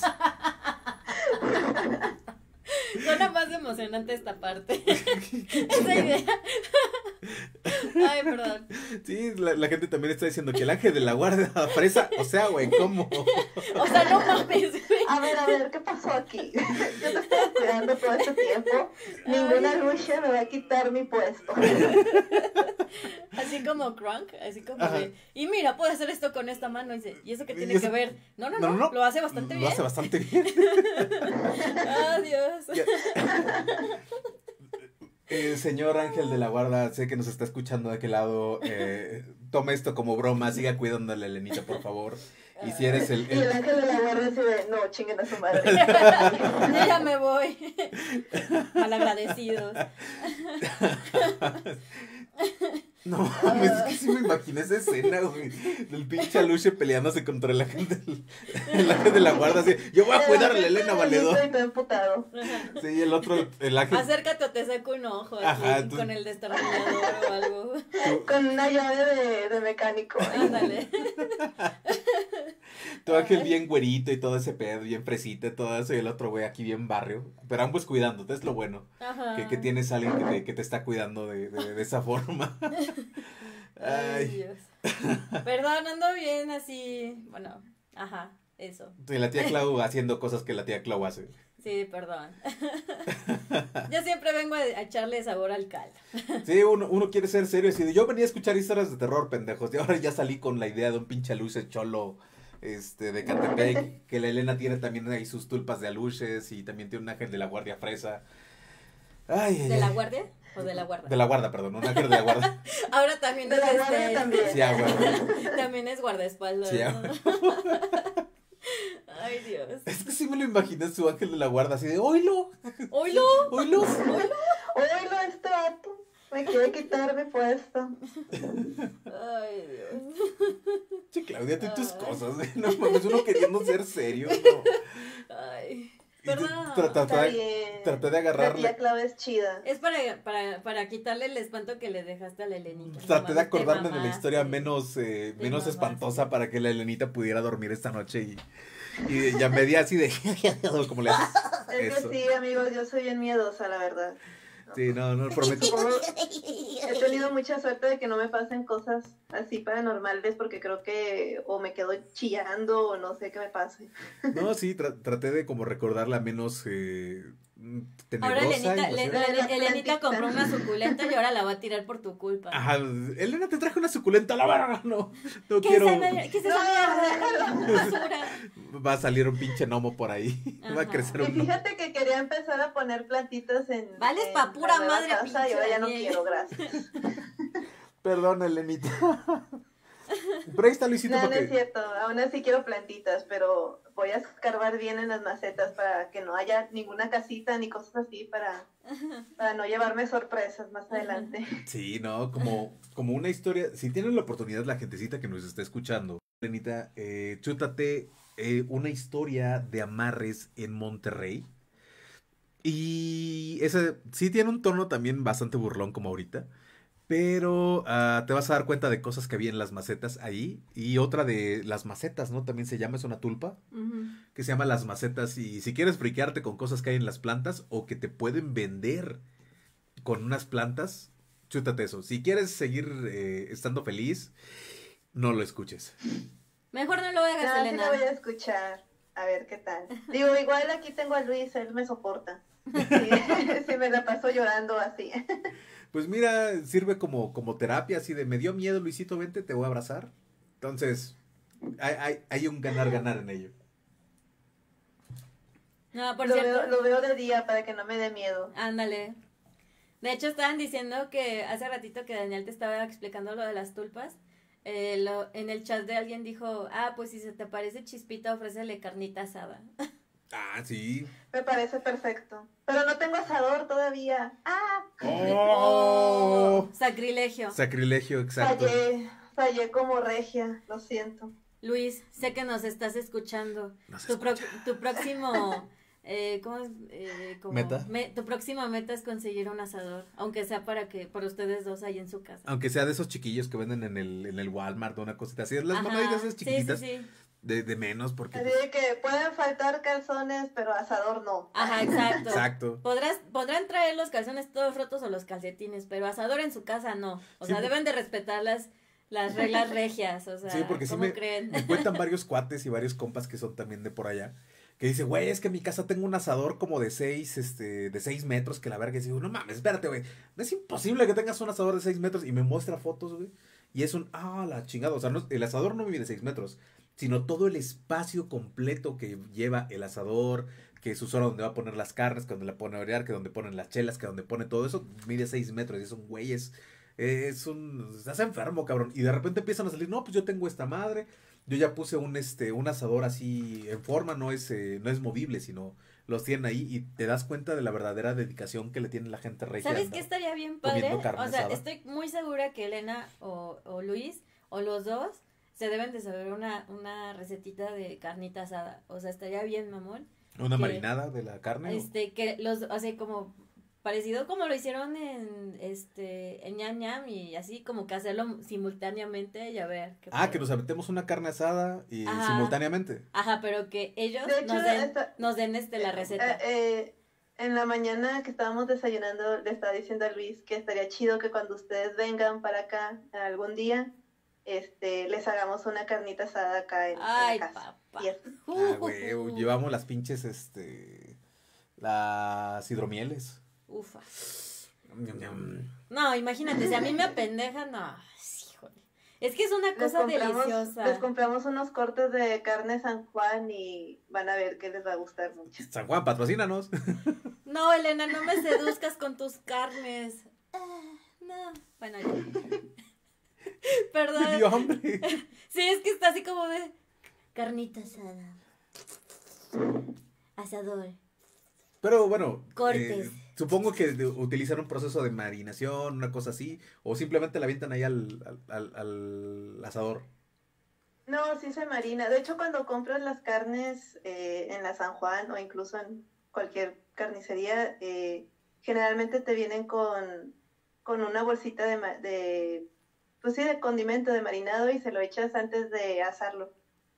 Suena más emocionante esta parte. Esa idea. Ay, perdón. Sí, la, la gente también está diciendo que el ángel de la guarda fresa, o sea, güey, ¿cómo? O sea, no mames, güey. A ver, a ver, ¿qué pasó aquí? Yo te estaba cuidando todo este tiempo. Ninguna lucha me va a quitar mi puesto. Así como Crunk, así como Ajá. de, y mira, puedo hacer esto con esta mano, y dice, ¿y eso qué tiene Y eso- que ver? No, no, no, No, no, no. lo hace bastante Lo bien. hace bastante bien. Adiós. Ya. Eh, señor ángel de la guarda, sé que nos está escuchando de aquel lado. Eh, tome esto como broma, siga cuidándole a Elenita, por favor. Y si eres el, Y el el- ángel de la guardia se ve, no, chinguen a su madre. Yo ya me voy. Malagradecidos. No mames, es que sí me imaginé esa escena, güey. Del pinche Aluche peleándose contra el ángel del, el ángel de la guarda, así. Yo voy a cuidar a la Elena Valedor. Estoy todo emputado. Sí, y el otro, el ángel. Acércate o te saco un ojo aquí, Ajá, tú- con el destornillador o algo. Con una llave de, de mecánico. Ándale. Tu ángel bien güerito y todo ese pedo, bien fresita y todo eso, y el otro güey aquí bien barrio. Pero ambos cuidándote, es lo bueno. Ajá. Que, que tienes a alguien que te, que te está cuidando de, de, de esa forma. Ay, Ay. Dios. Perdón, ando bien así. Bueno, ajá, eso. Sí, la tía Clau haciendo cosas que la tía Clau hace. Sí, perdón. Yo siempre vengo a, a echarle sabor al caldo. Sí, uno, uno quiere ser serio. Así de, yo venía a escuchar historias de terror, pendejos. Y ahora ya salí con la idea de un pinche aluche cholo este, de Catepec. Que la Elena tiene también ahí sus tulpas de aluches. Y también tiene un ángel de la guardia fresa. Ay, ay, ¿De la ay. guardia o de la guarda? De la guarda, perdón. Un ángel de la guarda. Ahora también De es la guardia este. también. Sí, ah, güey. También es guardaespaldas. Sí, ¿no? ah. Ay, Dios. Es que sí me lo imaginé su ángel de la guarda. Así de, oílo, ¡Oilo! oílo. Oílo, este vato. Me quiere quitar mi puesto. Ay, Dios. Che, Claudia, tú y tus Ay. cosas. ¿Eh? No mames, uno queriendo ser serio. No. Ay. Y te- Perdón. tra- tra- Está tra- bien. Traté de La agarrarle. tía Clau es chida. Es para, para, para quitarle el espanto que le dejaste a la Elenita. No Traté de mames, te acordarme de la mamaste. historia menos, eh, Te menos mamaste. espantosa para que la Elenita pudiera dormir esta noche y, y ya me di así de como le haces Es eso. que sí, amigos, yo soy bien miedosa, la verdad. Sí, no, no, prometo. Como he tenido mucha suerte de que no me pasen cosas así paranormales porque creo que o me quedo chillando o no sé qué me pase. No, sí, tra- traté de como recordarla menos eh, tenebrosa. Ahora Elenita, y le- no sé. la- le- la Elenita plantita. compró una suculenta y ahora la va a tirar por tu culpa. Ajá, Elena, te traje una suculenta a la verga, no, no ¿Qué, quiero. es esa, ¿Qué es esa No, mierda? Basura. Va a salir un pinche gnomo por ahí. Va a Ajá. crecer Y un gnomo. fíjate que quería empezar a poner plantitas en. Vales en pa' la pura nueva madre, casa y ahora ya no pinche quiero, gracias. Perdón, Elenita. Pero ahí está Luisito No, no para es que. cierto, aún así quiero plantitas, pero voy a escarbar bien en las macetas para que no haya ninguna casita ni cosas así para, para no llevarme sorpresas más adelante. Sí, no, como, como una historia. Si tienen la oportunidad, la gentecita que nos está escuchando, Elenita, eh, chútate eh, una historia de amarres en Monterrey. Y ese sí tiene un tono también bastante burlón como ahorita. Pero ah, te vas a dar cuenta de cosas que había en las macetas ahí. Y otra de las macetas, ¿no? También se llama, es una tulpa. Ujú. Que se llama las macetas. Y si quieres friquearte con cosas que hay en las plantas o que te pueden vender con unas plantas, chútate eso. Si quieres seguir eh, estando feliz, no lo escuches. Mejor no lo hagas, No, sí Elena. lo voy a escuchar, a ver qué tal. Digo, igual aquí tengo a Luis, él me soporta. Sí, sí me la paso llorando así. Pues mira, sirve como, como terapia, así de me dio miedo, Luisito, vente, te voy a abrazar. Entonces, hay, hay, hay un ganar-ganar en ello. No, por Lo cierto. veo, lo veo de día para que no me dé miedo. Ándale. De hecho, estaban diciendo que hace ratito que Daniel te estaba explicando lo de las tulpas. Eh, lo, en el chat de alguien dijo, ah, pues si se te parece Chispita, ofrécele carnita asada. Ah, sí. Me parece perfecto. Pero no tengo asador todavía. ¡Ah! ¡Oh! Sacrilegio. Sacrilegio, exacto. Fallé, fallé como regia, lo siento. Luis, sé que nos estás escuchando. Nos tu, pro- tu próximo, eh, ¿cómo es? Eh, como- ¿Meta? me- tu próxima meta es conseguir un asador, aunque sea para que, para ustedes dos ahí en su casa. Aunque sea de esos chiquillos que venden en el, en el Walmart o una cosita así. Las Ajá, mamaditas esas sí, chiquititas. sí, sí. de, de menos porque... Así de que pueden faltar calzones, pero asador no. Ajá, exacto. Exacto. Podrás, podrán traer los calzones todos rotos o los calcetines, pero asador en su casa no. O Sí, sea, por- deben de respetar las, las reglas regias, o sea, Sí, porque sí ¿cómo me, creen? me cuentan varios cuates y varios compas que son también de por allá. Que dice, güey, es que en mi casa tengo un asador como de seis, este, de seis metros, que la verga, y digo, no mames, espérate, güey. No es imposible que tengas un asador de seis metros. Y me muestra fotos, güey. Y es un, ah, la chingada. O sea, no, el asador no mide de seis metros, sino todo el espacio completo que lleva el asador, que su zona donde va a poner las carnes, que donde la pone a orear, que donde ponen las chelas, que donde pone todo eso, mide seis metros. Y es un güey, es, es un, estás enfermo, cabrón. Y de repente empiezan a salir, no, pues yo tengo esta madre. Yo ya puse un este un asador así en forma, no es eh, no es movible, sino los tienen ahí y te das cuenta de la verdadera dedicación que le tiene la gente regia. ¿Sabes anda qué estaría bien padre? comiendo carne O sea, asada. estoy muy segura que Elena o, o Luis, o los dos, se deben de saber una, una recetita de carnita asada. O sea, estaría bien, mamón. Una que- marinada de la carne. ¿o? Este, que los, o sea, como parecido como lo hicieron en, este, en Ñam Ñam y así como que hacerlo simultáneamente y a ver. qué Ah, pedo. que nos aventemos una carne asada y Ajá. simultáneamente. Ajá, pero que ellos De hecho, nos den, esta- nos den este la receta. Eh, eh, en la mañana que estábamos desayunando, le estaba diciendo a Luis que estaría chido que cuando ustedes vengan para acá algún día, este, les hagamos una carnita asada acá en, en Ay, la casa. papá. Y eso. Ah, güey, llevamos las pinches este las hidromieles. Ufa. Ñam, ñam. No, imagínate, si a mí me apendeja, no, híjole. Es que es una Les cosa compramos, deliciosa. les compramos unos cortes de carne San Juan y van a ver que les va a gustar mucho. San Juan, patrocínanos. No, Elena, no me seduzcas con tus carnes. Ah, no, bueno, ya. Me Perdón. dio hambre. Sí, es que está así como de carnita asada. Asador. Pero bueno, Cortes. eh, supongo que de- utilizan un proceso de marinación, una cosa así, o simplemente la avientan ahí al, al, al- al asador. No, sí se marina. De hecho, cuando compras las carnes eh, en la San Juan o incluso en cualquier carnicería, eh, generalmente te vienen con, con una bolsita de, ma- de, pues sí, de condimento, de marinado y se lo echas antes de asarlo.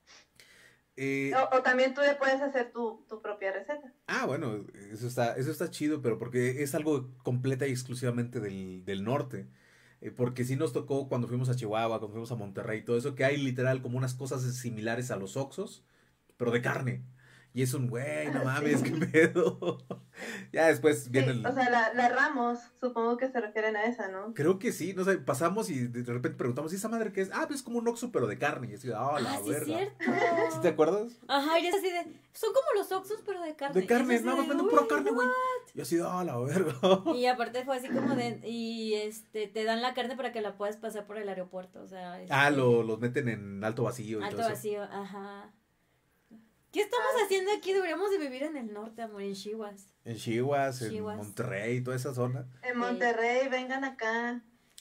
Eh, O, o también tú le puedes hacer tu, tu propia receta. ah, bueno, eso está, eso está chido, pero porque es algo completa y exclusivamente del, del norte. Eh, porque sí nos tocó cuando fuimos a Chihuahua, cuando fuimos a Monterrey y todo eso, que hay literal como unas cosas similares a los Oxxos, pero de carne. Y es un, güey, no mames, qué pedo. Ya después viene Sí, el... o sea, la, la Ramos, supongo que se refieren a esa, ¿no? Creo que sí, no sé, pasamos y de repente preguntamos, ¿y esa madre qué es? Ah, pues es como un Oxxo, pero de carne. Y así, ah, la Ah, sí, es verga. cierto. ¿Sí te acuerdas? Ajá, y es así de, son como los Oxxos, pero de carne. De carne, Y es así nada más de, venden uy, pura carne, güey. what? Y así, ah, la verga. Y aparte fue así como de, y este, te dan la carne para que la puedas pasar por el aeropuerto, o sea. Este, Ah, lo, los meten en alto vacío y alto todo eso. vacío, ajá. ¿Qué estamos haciendo aquí? Deberíamos de vivir en el norte, amor, en Chihuas. En Chihuas, en Chihuas. Monterrey, toda esa zona. En Monterrey, vengan acá.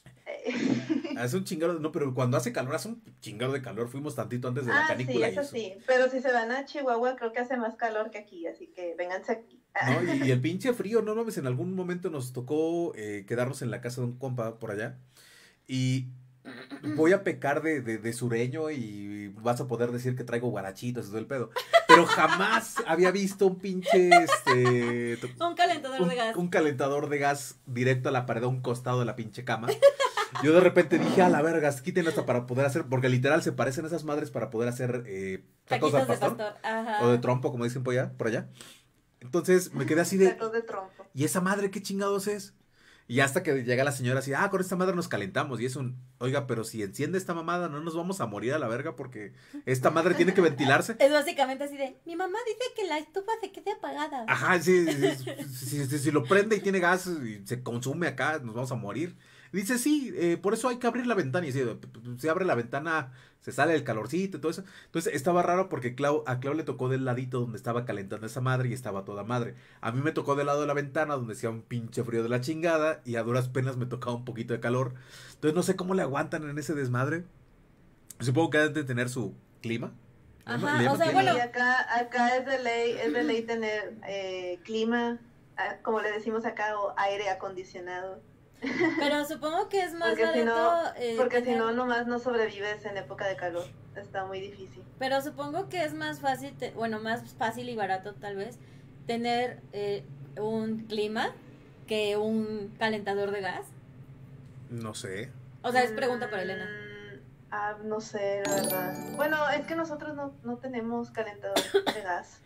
Eh, Hace un chingado, no, pero cuando hace calor, hace un chingado de calor. Fuimos tantito antes de la ah, sí, canícula y eso eso. sí. Pero si se van a Chihuahua, creo que hace más calor que aquí, así que vénganse aquí. No, y, y el pinche frío, no mames, en algún momento nos tocó eh, quedarnos en la casa de un compa por allá. Y voy a pecar de, de, de sureño y vas a poder decir que traigo guarachitos y todo el pedo. Pero jamás había visto un pinche, este... Un calentador un, de gas. un calentador de gas directo a la pared a un costado de la pinche cama. Yo de repente dije, a la vergas, quiten esta para poder hacer, porque literal se parecen esas madres para poder hacer eh, tacos Taquitos al de pastor, pastor, ajá. o de trompo, como dicen por allá, por allá. Entonces me quedé así de, Tacos de trompo. ¿y esa madre qué chingados es? Y hasta que llega la señora así, ah, con esta madre nos calentamos. Y es un, oiga, pero si enciende esta mamada, no nos vamos a morir a la verga porque esta madre tiene que ventilarse. Es básicamente así de, mi mamá dice que la estufa se quede apagada. Ajá, sí, sí, sí, sí, sí, si lo prende y tiene gas y se consume acá, nos vamos a morir. Dice, sí, eh, por eso hay que abrir la ventana. Y si se abre la ventana, se sale el calorcito y todo eso. Entonces estaba raro porque Clau, a Clau le tocó del ladito donde estaba calentando esa madre y estaba toda madre. A mí me tocó del lado de la ventana donde hacía un pinche frío de la chingada y a duras penas me tocaba un poquito de calor. Entonces no sé cómo le aguantan en ese desmadre. Supongo que deben de tener su clima. Ajá, ¿Le o llaman sea, clima? Y bueno. acá, acá es de ley, es de ley tener eh, clima, ah, como le decimos acá, o aire acondicionado Pero supongo que es más Porque si barato. no, eh, porque si tener- no, nomás no sobrevives en época de calor. Está muy difícil. Pero supongo que es más fácil, te- bueno, más fácil y barato tal vez, tener eh, un clima que un calentador de gas. No sé. O sea, es pregunta para Elena. Mm, Ah, no sé, la verdad. Bueno, es que nosotros no, no tenemos calentador de gas.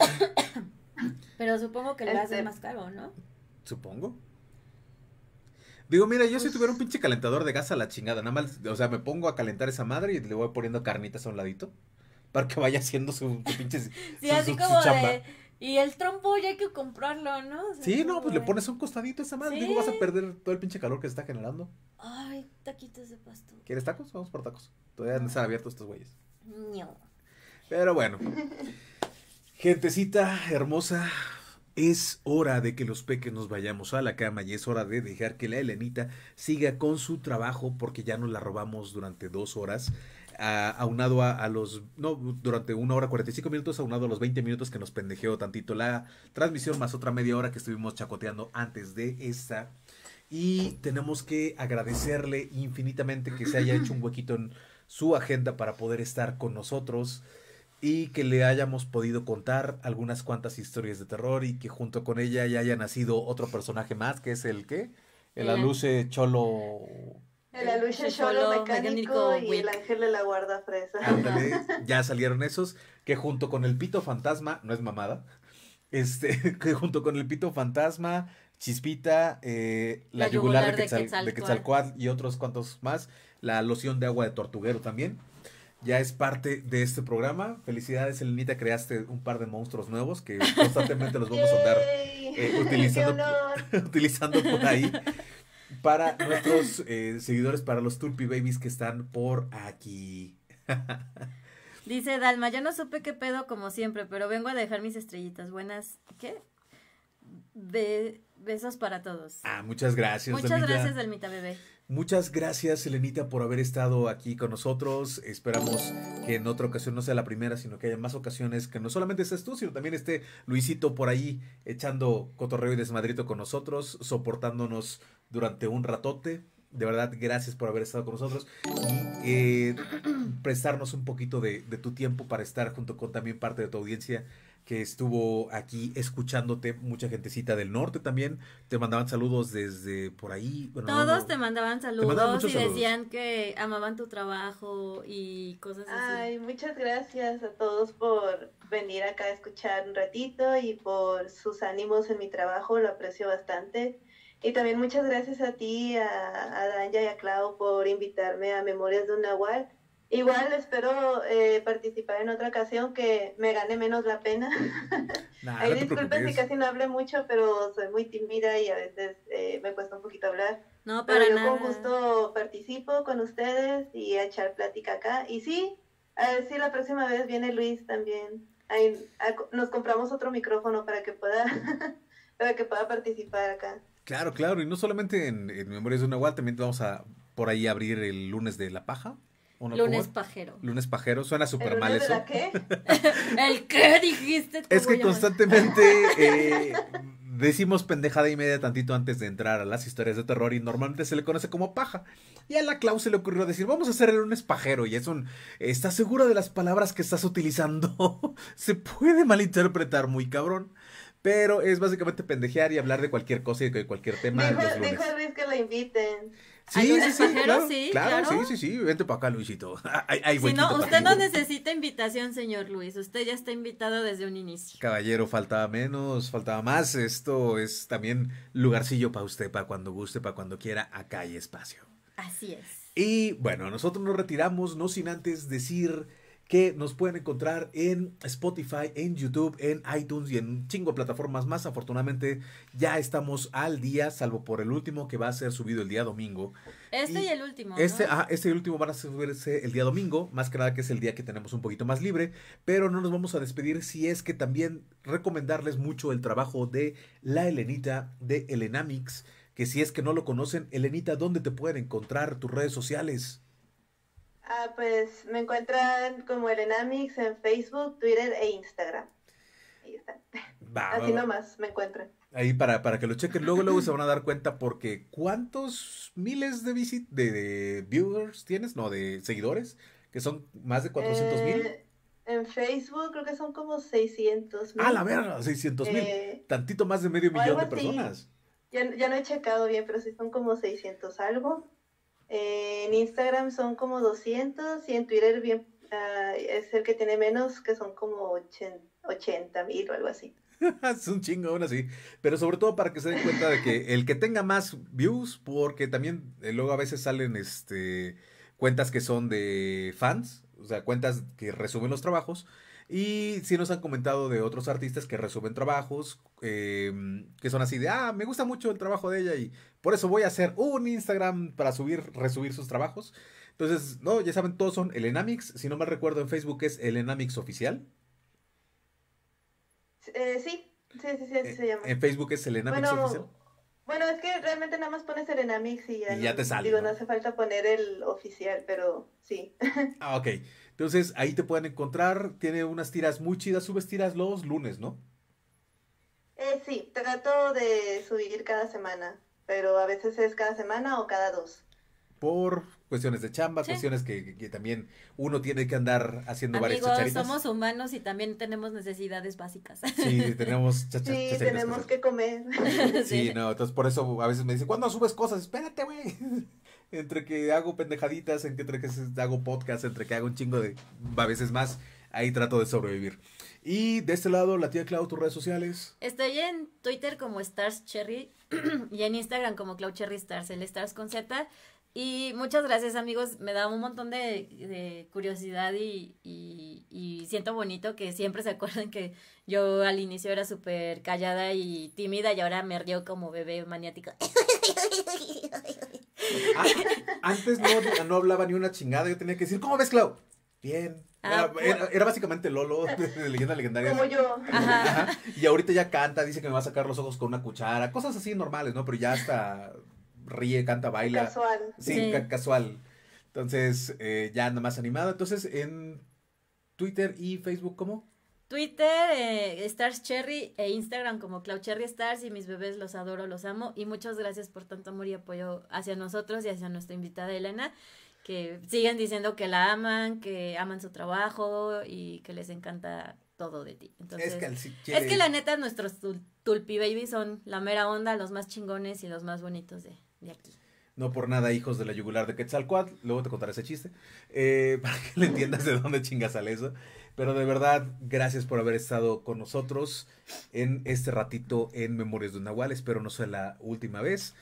Pero supongo que el gas Este- es más caro, ¿no? Supongo. Digo, mira, yo si Pues- tuviera un pinche calentador de gas a la chingada, nada más, o sea, me pongo a calentar esa madre y le voy poniendo carnitas a un ladito para que vaya haciendo su, su pinche su- Sí, así su- su como chamba. de... Y el trompo ya hay que comprarlo, ¿no? O sea, Sí, no, como pues le de, pones un costadito a esa madre, Sí. digo, vas a perder todo el pinche calor que se está generando. Ay, taquitos de pasto. ¿Quieres tacos? Vamos por tacos. Todavía han de estar abiertos estos güeyes. No. Pero bueno, gentecita hermosa, es hora de que los peques nos vayamos a la cama y es hora de dejar que la Elenita siga con su trabajo porque ya nos la robamos durante dos horas, a- aunado a, a los, no, durante una hora cuarenta y cinco minutos, aunado a los veinte minutos que nos pendejeó tantito la transmisión, más otra media hora que estuvimos chacoteando antes de esta. Y tenemos que agradecerle infinitamente que se haya hecho un huequito en su agenda para poder estar con nosotros y que le hayamos podido contar algunas cuantas historias de terror y que junto con ella ya haya nacido otro personaje más, que es el ¿qué? El El- aluce cholo. El aluche El cholo cholo mecánico mecánico y el Wick. ángel de la guarda fresa. Ándale, ya salieron esos, que junto con el pito fantasma, no es mamada, este, que junto con el pito fantasma, Chispita, eh, la, La yugular, yugular de, de Quetzal- de Quetzalcóatl. Quetzalcóatl y otros cuantos más, la loción de agua de tortuguero también, ya es parte de este programa. Felicidades, Elenita, creaste un par de monstruos nuevos que constantemente los vamos a andar ¡Yay! eh, ¡Qué utilizando, honor! utilizando por ahí para nuestros eh, seguidores, para los Tulpi Babies que están por aquí. Dice Dalma, ya no supe qué pedo como siempre, pero vengo a dejar mis estrellitas. Buenas, ¿qué? Be- besos para todos. Ah, muchas gracias, Muchas Dalmita. gracias, Dalmita bebé. Muchas gracias, Elenita, por haber estado aquí con nosotros. Esperamos que en otra ocasión no sea la primera, sino que haya más ocasiones que no solamente estés tú, sino también esté Luisito por ahí echando cotorreo y desmadrito con nosotros, soportándonos durante un ratote. De verdad, gracias por haber estado con nosotros y eh, prestarnos un poquito de, de tu tiempo para estar junto con también parte de tu audiencia que estuvo aquí escuchándote, mucha gentecita del norte también, te mandaban saludos desde por ahí. Bueno, no, Todos no. te mandaban mandaban saludos muchos y saludos. decían que amaban tu trabajo y cosas así. Ay, muchas gracias a todos por venir acá a escuchar un ratito y por sus ánimos en mi trabajo, lo aprecio bastante. Y también muchas gracias a ti, a, a Danya y a Clau por invitarme a Memorias de un Nahual. Igual espero eh, participar en otra ocasión que me gane menos la pena. Nah, Ay, no te disculpen si preocupes. casi no hablé mucho, pero soy muy tímida y a veces eh, me cuesta un poquito hablar. No, Pero para yo nada. con gusto participo con ustedes y a echar plática acá. Y sí, a ver si la próxima vez viene Luis también. Ahí, a- nos compramos otro micrófono para que pueda, para que pueda participar acá. Claro, claro, y no solamente en, en Memorias de un Nahual, también vamos a por ahí abrir el lunes de la paja. ¿O no? Lunes ¿Cómo? pajero. Lunes pajero, suena súper ¿El mal lunes de eso. la qué? ¿El qué dijiste? Te Es voy que a mandar. constantemente eh, decimos pendejada y media tantito antes de entrar a las historias de terror y normalmente se le conoce como paja. Y a la Clau se le ocurrió decir, vamos a hacer el lunes pajero. Y es un, ¿estás segura de las palabras que estás utilizando? Se puede malinterpretar muy cabrón. Pero es básicamente pendejear y hablar de cualquier cosa y de cualquier tema Dijo, los lunes. dijo a Luis que lo inviten. ¿Al Sí, sí, lunes sí, pajero? claro, Sí, claro, claro. sí, sí, sí, vente para acá, Luisito. Hay, hay Si huequito no, para usted ti. no necesita invitación, señor Luis. Usted ya está invitado desde un inicio. Caballero, faltaba menos, faltaba más. Esto es también lugarcillo para usted, para cuando guste, para cuando quiera. Acá hay espacio. Así es. Y bueno, nosotros nos retiramos, no sin antes decir que nos pueden encontrar en Spotify, en YouTube, en iTunes y en un chingo de plataformas más. Afortunadamente ya estamos al día, salvo por el último que va a ser subido el día domingo. Este Y y, el último. Este, ¿no? ajá, este y el último van a subirse el día domingo, más que nada que es el día que tenemos un poquito más libre, pero no nos vamos a despedir si es que también recomendarles mucho el trabajo de la Elenita de Elenamix, que si es que no lo conocen, Elenita, ¿dónde te pueden encontrar tus redes sociales? Ah, pues me encuentran como Elenamix en Facebook, Twitter e Instagram. aquí están. Va, Así va, va. nomás me encuentran. Ahí para, para que lo chequen. Luego, luego se van a dar cuenta porque ¿cuántos miles de, visit de, de viewers tienes? No, de seguidores, que son más de cuatrocientos mil. Eh, en Facebook creo que son como seiscientos mil. Ah, la verga, seiscientos mil. Eh, Tantito más de medio o millón algo de así. personas. Ya, ya no he checado bien, pero sí son como seiscientos algo. Eh, en Instagram son como doscientos y en Twitter bien, ah, es el que tiene menos, que son como ochenta mil o algo así. Es un chingo aún así. Pero sobre todo para que se den cuenta de que el que tenga más views, porque también eh, luego a veces salen este cuentas que son de fans, o sea, cuentas que resumen los trabajos. Y sí nos han comentado de otros artistas que resumen trabajos, eh, que son así de, ah, me gusta mucho el trabajo de ella y por eso voy a hacer un Instagram para subir, resubir sus trabajos. Entonces, no, ya saben, todos son Elenamix. Si no mal recuerdo, en Facebook es Elenamix Oficial. Eh, sí, sí, sí, sí, así Eh, se llama. En Facebook es Elenamix Oficial. Bueno, bueno, es que realmente nada más pones Serenamix y ya Y ya no, te sale, digo, ¿no? no hace falta poner el oficial, pero sí. Ah, ok. Entonces, ahí te pueden encontrar. Tiene unas tiras muy chidas. Subes tiras los lunes, ¿no? Eh, sí, trato de subir cada semana, pero a veces es cada semana o cada dos. Por cuestiones de chamba, Sí. cuestiones que, que- que también uno tiene que andar haciendo varias Amigos, chacharitas. somos humanos y también tenemos necesidades básicas. Sí, tenemos chacha- Sí, chacharitas tenemos hacer. que comer. Sí, Sí. no, entonces por eso a veces me dicen, ¿cuándo subes cosas? Espérate, güey. Entre que hago pendejaditas, entre que hago podcast, entre que hago un chingo de a veces más, ahí trato de sobrevivir. Y de este lado, la tía Clau, tus redes sociales. Estoy en Twitter como Stars Cherry y en Instagram como Clau Cherry Stars, el Stars con Z. Y muchas gracias, amigos. Me da un montón de, de curiosidad y, y, y siento bonito que siempre se acuerden que yo al inicio era súper callada y tímida y ahora me río como bebé maniático. Ah, antes no, no hablaba ni una chingada, yo tenía que decir, ¿cómo ves, Clau? Bien. Ah, Era, era- era básicamente Lolo de, de Leyendas Legendarias. Como yo. Ajá. Ajá. Y ahorita ya canta, dice que me va a sacar los ojos con una cuchara, cosas así normales, ¿no? Pero ya hasta ríe, canta, baila. Casual. Sí, Sí. ca- casual. Entonces, eh, ya nada más animado. Entonces, en Twitter y Facebook, ¿cómo? Twitter, eh, Stars Cherry e Instagram como Clau Cherry Stars y mis bebés los adoro, los amo y muchas gracias por tanto amor y apoyo hacia nosotros y hacia nuestra invitada Elena, que siguen diciendo que la aman, que aman su trabajo y que les encanta todo de ti. Entonces, Es que, al- si es quiere- que la neta nuestros tul- Tulpi Baby son la mera onda, los más chingones y los más bonitos de, de aquí. No por nada, hijos de la yugular de Quetzalcóatl. Luego te contaré ese chiste. eh, para que le entiendas de dónde chingas sale eso. Pero de verdad, gracias por haber estado con nosotros en este ratito en Memorias de un Nahual. Espero no sea la última vez.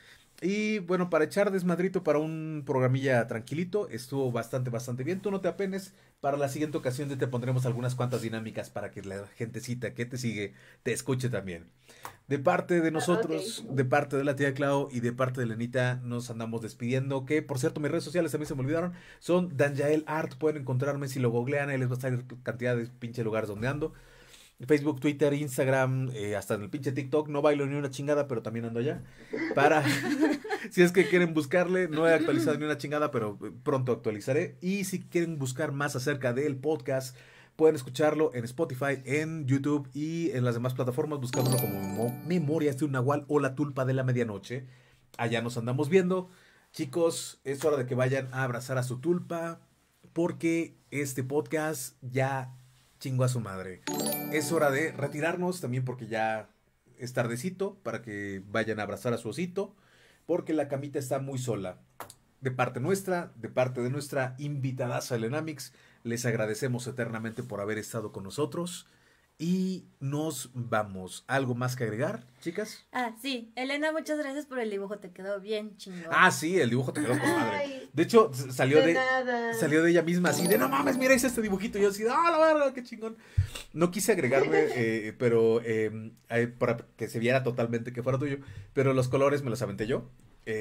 Y bueno, para echar desmadrito para un programilla tranquilito, estuvo bastante, bastante bien. Tú no te apenes. Para la siguiente ocasión te pondremos algunas cuantas dinámicas para que la gentecita que te sigue te escuche también. De parte de nosotros, ok. de parte de la tía Clau y de parte de Lenita, nos andamos despidiendo. Que por cierto, mis redes sociales también se me olvidaron. Son Danjael Art. Pueden encontrarme si lo googlean. Ahí les va a salir cantidad de pinche lugares donde ando. Facebook, Twitter, Instagram, eh, hasta en el pinche TikTok. No bailo ni una chingada, pero también ando allá. Para, si es que quieren buscarle, no he actualizado ni una chingada, pero pronto actualizaré. Y si quieren buscar más acerca del podcast, pueden escucharlo en Spotify, en YouTube y en las demás plataformas, buscándolo como Mo- Memorias de un Nahual o La Tulpa de la Medianoche. Allá nos andamos viendo. Chicos, es hora de que vayan a abrazar a su tulpa, porque este podcast ya chingó a su madre. Es hora de retirarnos también porque ya es tardecito para que vayan a abrazar a su osito, porque la camita está muy sola. De parte nuestra, de parte de nuestra invitada Elenamix, les agradecemos eternamente por haber estado con nosotros y nos vamos. ¿Algo más que agregar, chicas? Ah, sí, Elena, muchas gracias por el dibujo, te quedó bien chingón. Ah, sí, el dibujo te quedó con madre. Ay, De hecho, s- salió de de, nada. salió de ella misma así de no mames, mira, hice este dibujito. Y yo así, ah, la verga, qué chingón. No quise agregarme, eh, pero eh, eh, para que se viera totalmente que fuera tuyo. Pero los colores me los aventé yo.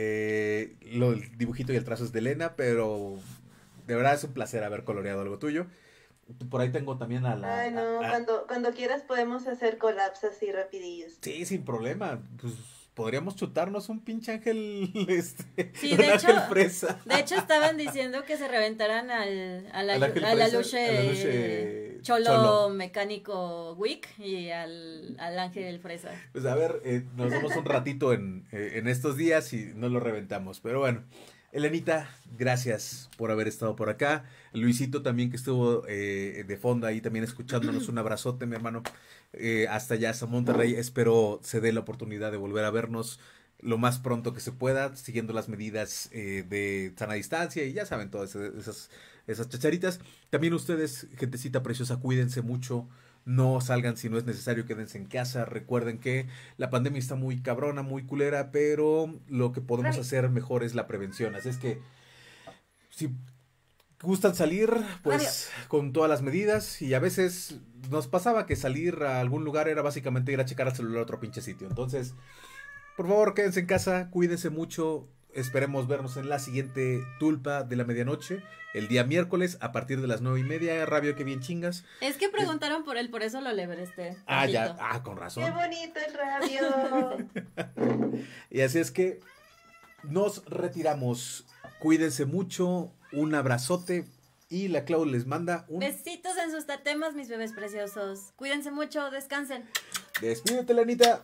Eh, lo, el dibujito y el trazo es de Elena, pero de verdad es un placer haber coloreado algo tuyo. Por ahí tengo también a la... Ay, no, a- a- cuando, cuando quieras podemos hacer collabs así rapidillos. Sí, sin problema. Pues podríamos chutarnos un pinche ángel, este, Sí, un de ángel hecho- fresa. De hecho, estaban diciendo que se reventaran al, a la, Al ángel a la fresa, luche, a la luche cholo, Cholo. mecánico Wick y al, al Ángel Fresa. Pues a ver, eh, nos vemos un ratito en, eh, en estos días y no lo reventamos. Pero bueno, Elenita, gracias por haber estado por acá. Luisito también que estuvo eh, de fondo ahí también escuchándonos. Un abrazote, mi hermano. Eh, hasta allá, hasta Monterrey. Espero se dé la oportunidad de volver a vernos lo más pronto que se pueda, siguiendo las medidas eh, de sana distancia y ya saben todas esas, esas chacharitas. También ustedes, gentecita preciosa, cuídense mucho. No salgan si no es necesario, quédense en casa. Recuerden que la pandemia está muy cabrona, muy culera, pero lo que podemos hacer mejor es la prevención. Así es que si gustan salir, pues con todas las medidas. Y a veces nos pasaba que salir a algún lugar era básicamente ir a checar el celular a otro pinche sitio. Entonces, por favor, quédense en casa, cuídense mucho. Esperemos vernos en la siguiente tulpa de la medianoche, el día miércoles, a partir de las nueve y media. Rabio, que bien chingas. Es que preguntaron por él, por eso lo lebresté. Ah, ya, ah, con razón. ¡Qué bonito el radio! Y así es que nos retiramos. Cuídense mucho, un abrazote. Y la Clau les manda un... Besitos en sus tatemas, mis bebés preciosos. Cuídense mucho, descansen. Despídete, Lanita.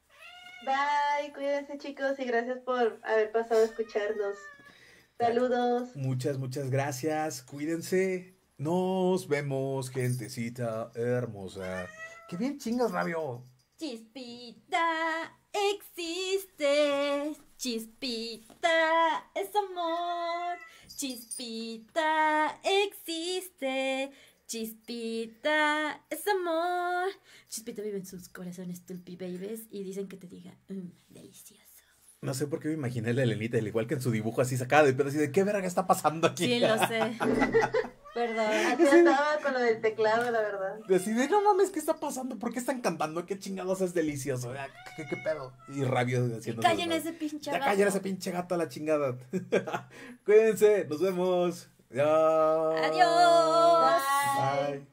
Bye, cuídense chicos y gracias por haber pasado a escucharnos. Saludos. Muchas, muchas gracias. Cuídense. Nos vemos, gentecita hermosa. ¡Qué bien chingas, Rabio! Chispita existe, chispita es amor, chispita existe, chispita es amor. Chispita vive en sus corazones, tulpi babies, y dicen que te diga, mmm, delicioso. No sé por qué me imaginé a la Elenita, al igual que en su dibujo así sacada de pedo, así de ¿qué verga está pasando aquí? Sí, lo sé. Perdón. Así estaba con lo del teclado, la verdad. Así de, no mames, ¿qué está pasando? ¿Por qué están cantando? ¿Qué chingados es delicioso? Ah, ¿Qué, qué, qué pedo? Y Rabio haciendo... Callen ese pinche Ya gato. callen ese pinche gato a la chingada. Cuídense, nos vemos. Adiós. Adiós. Bye. Bye.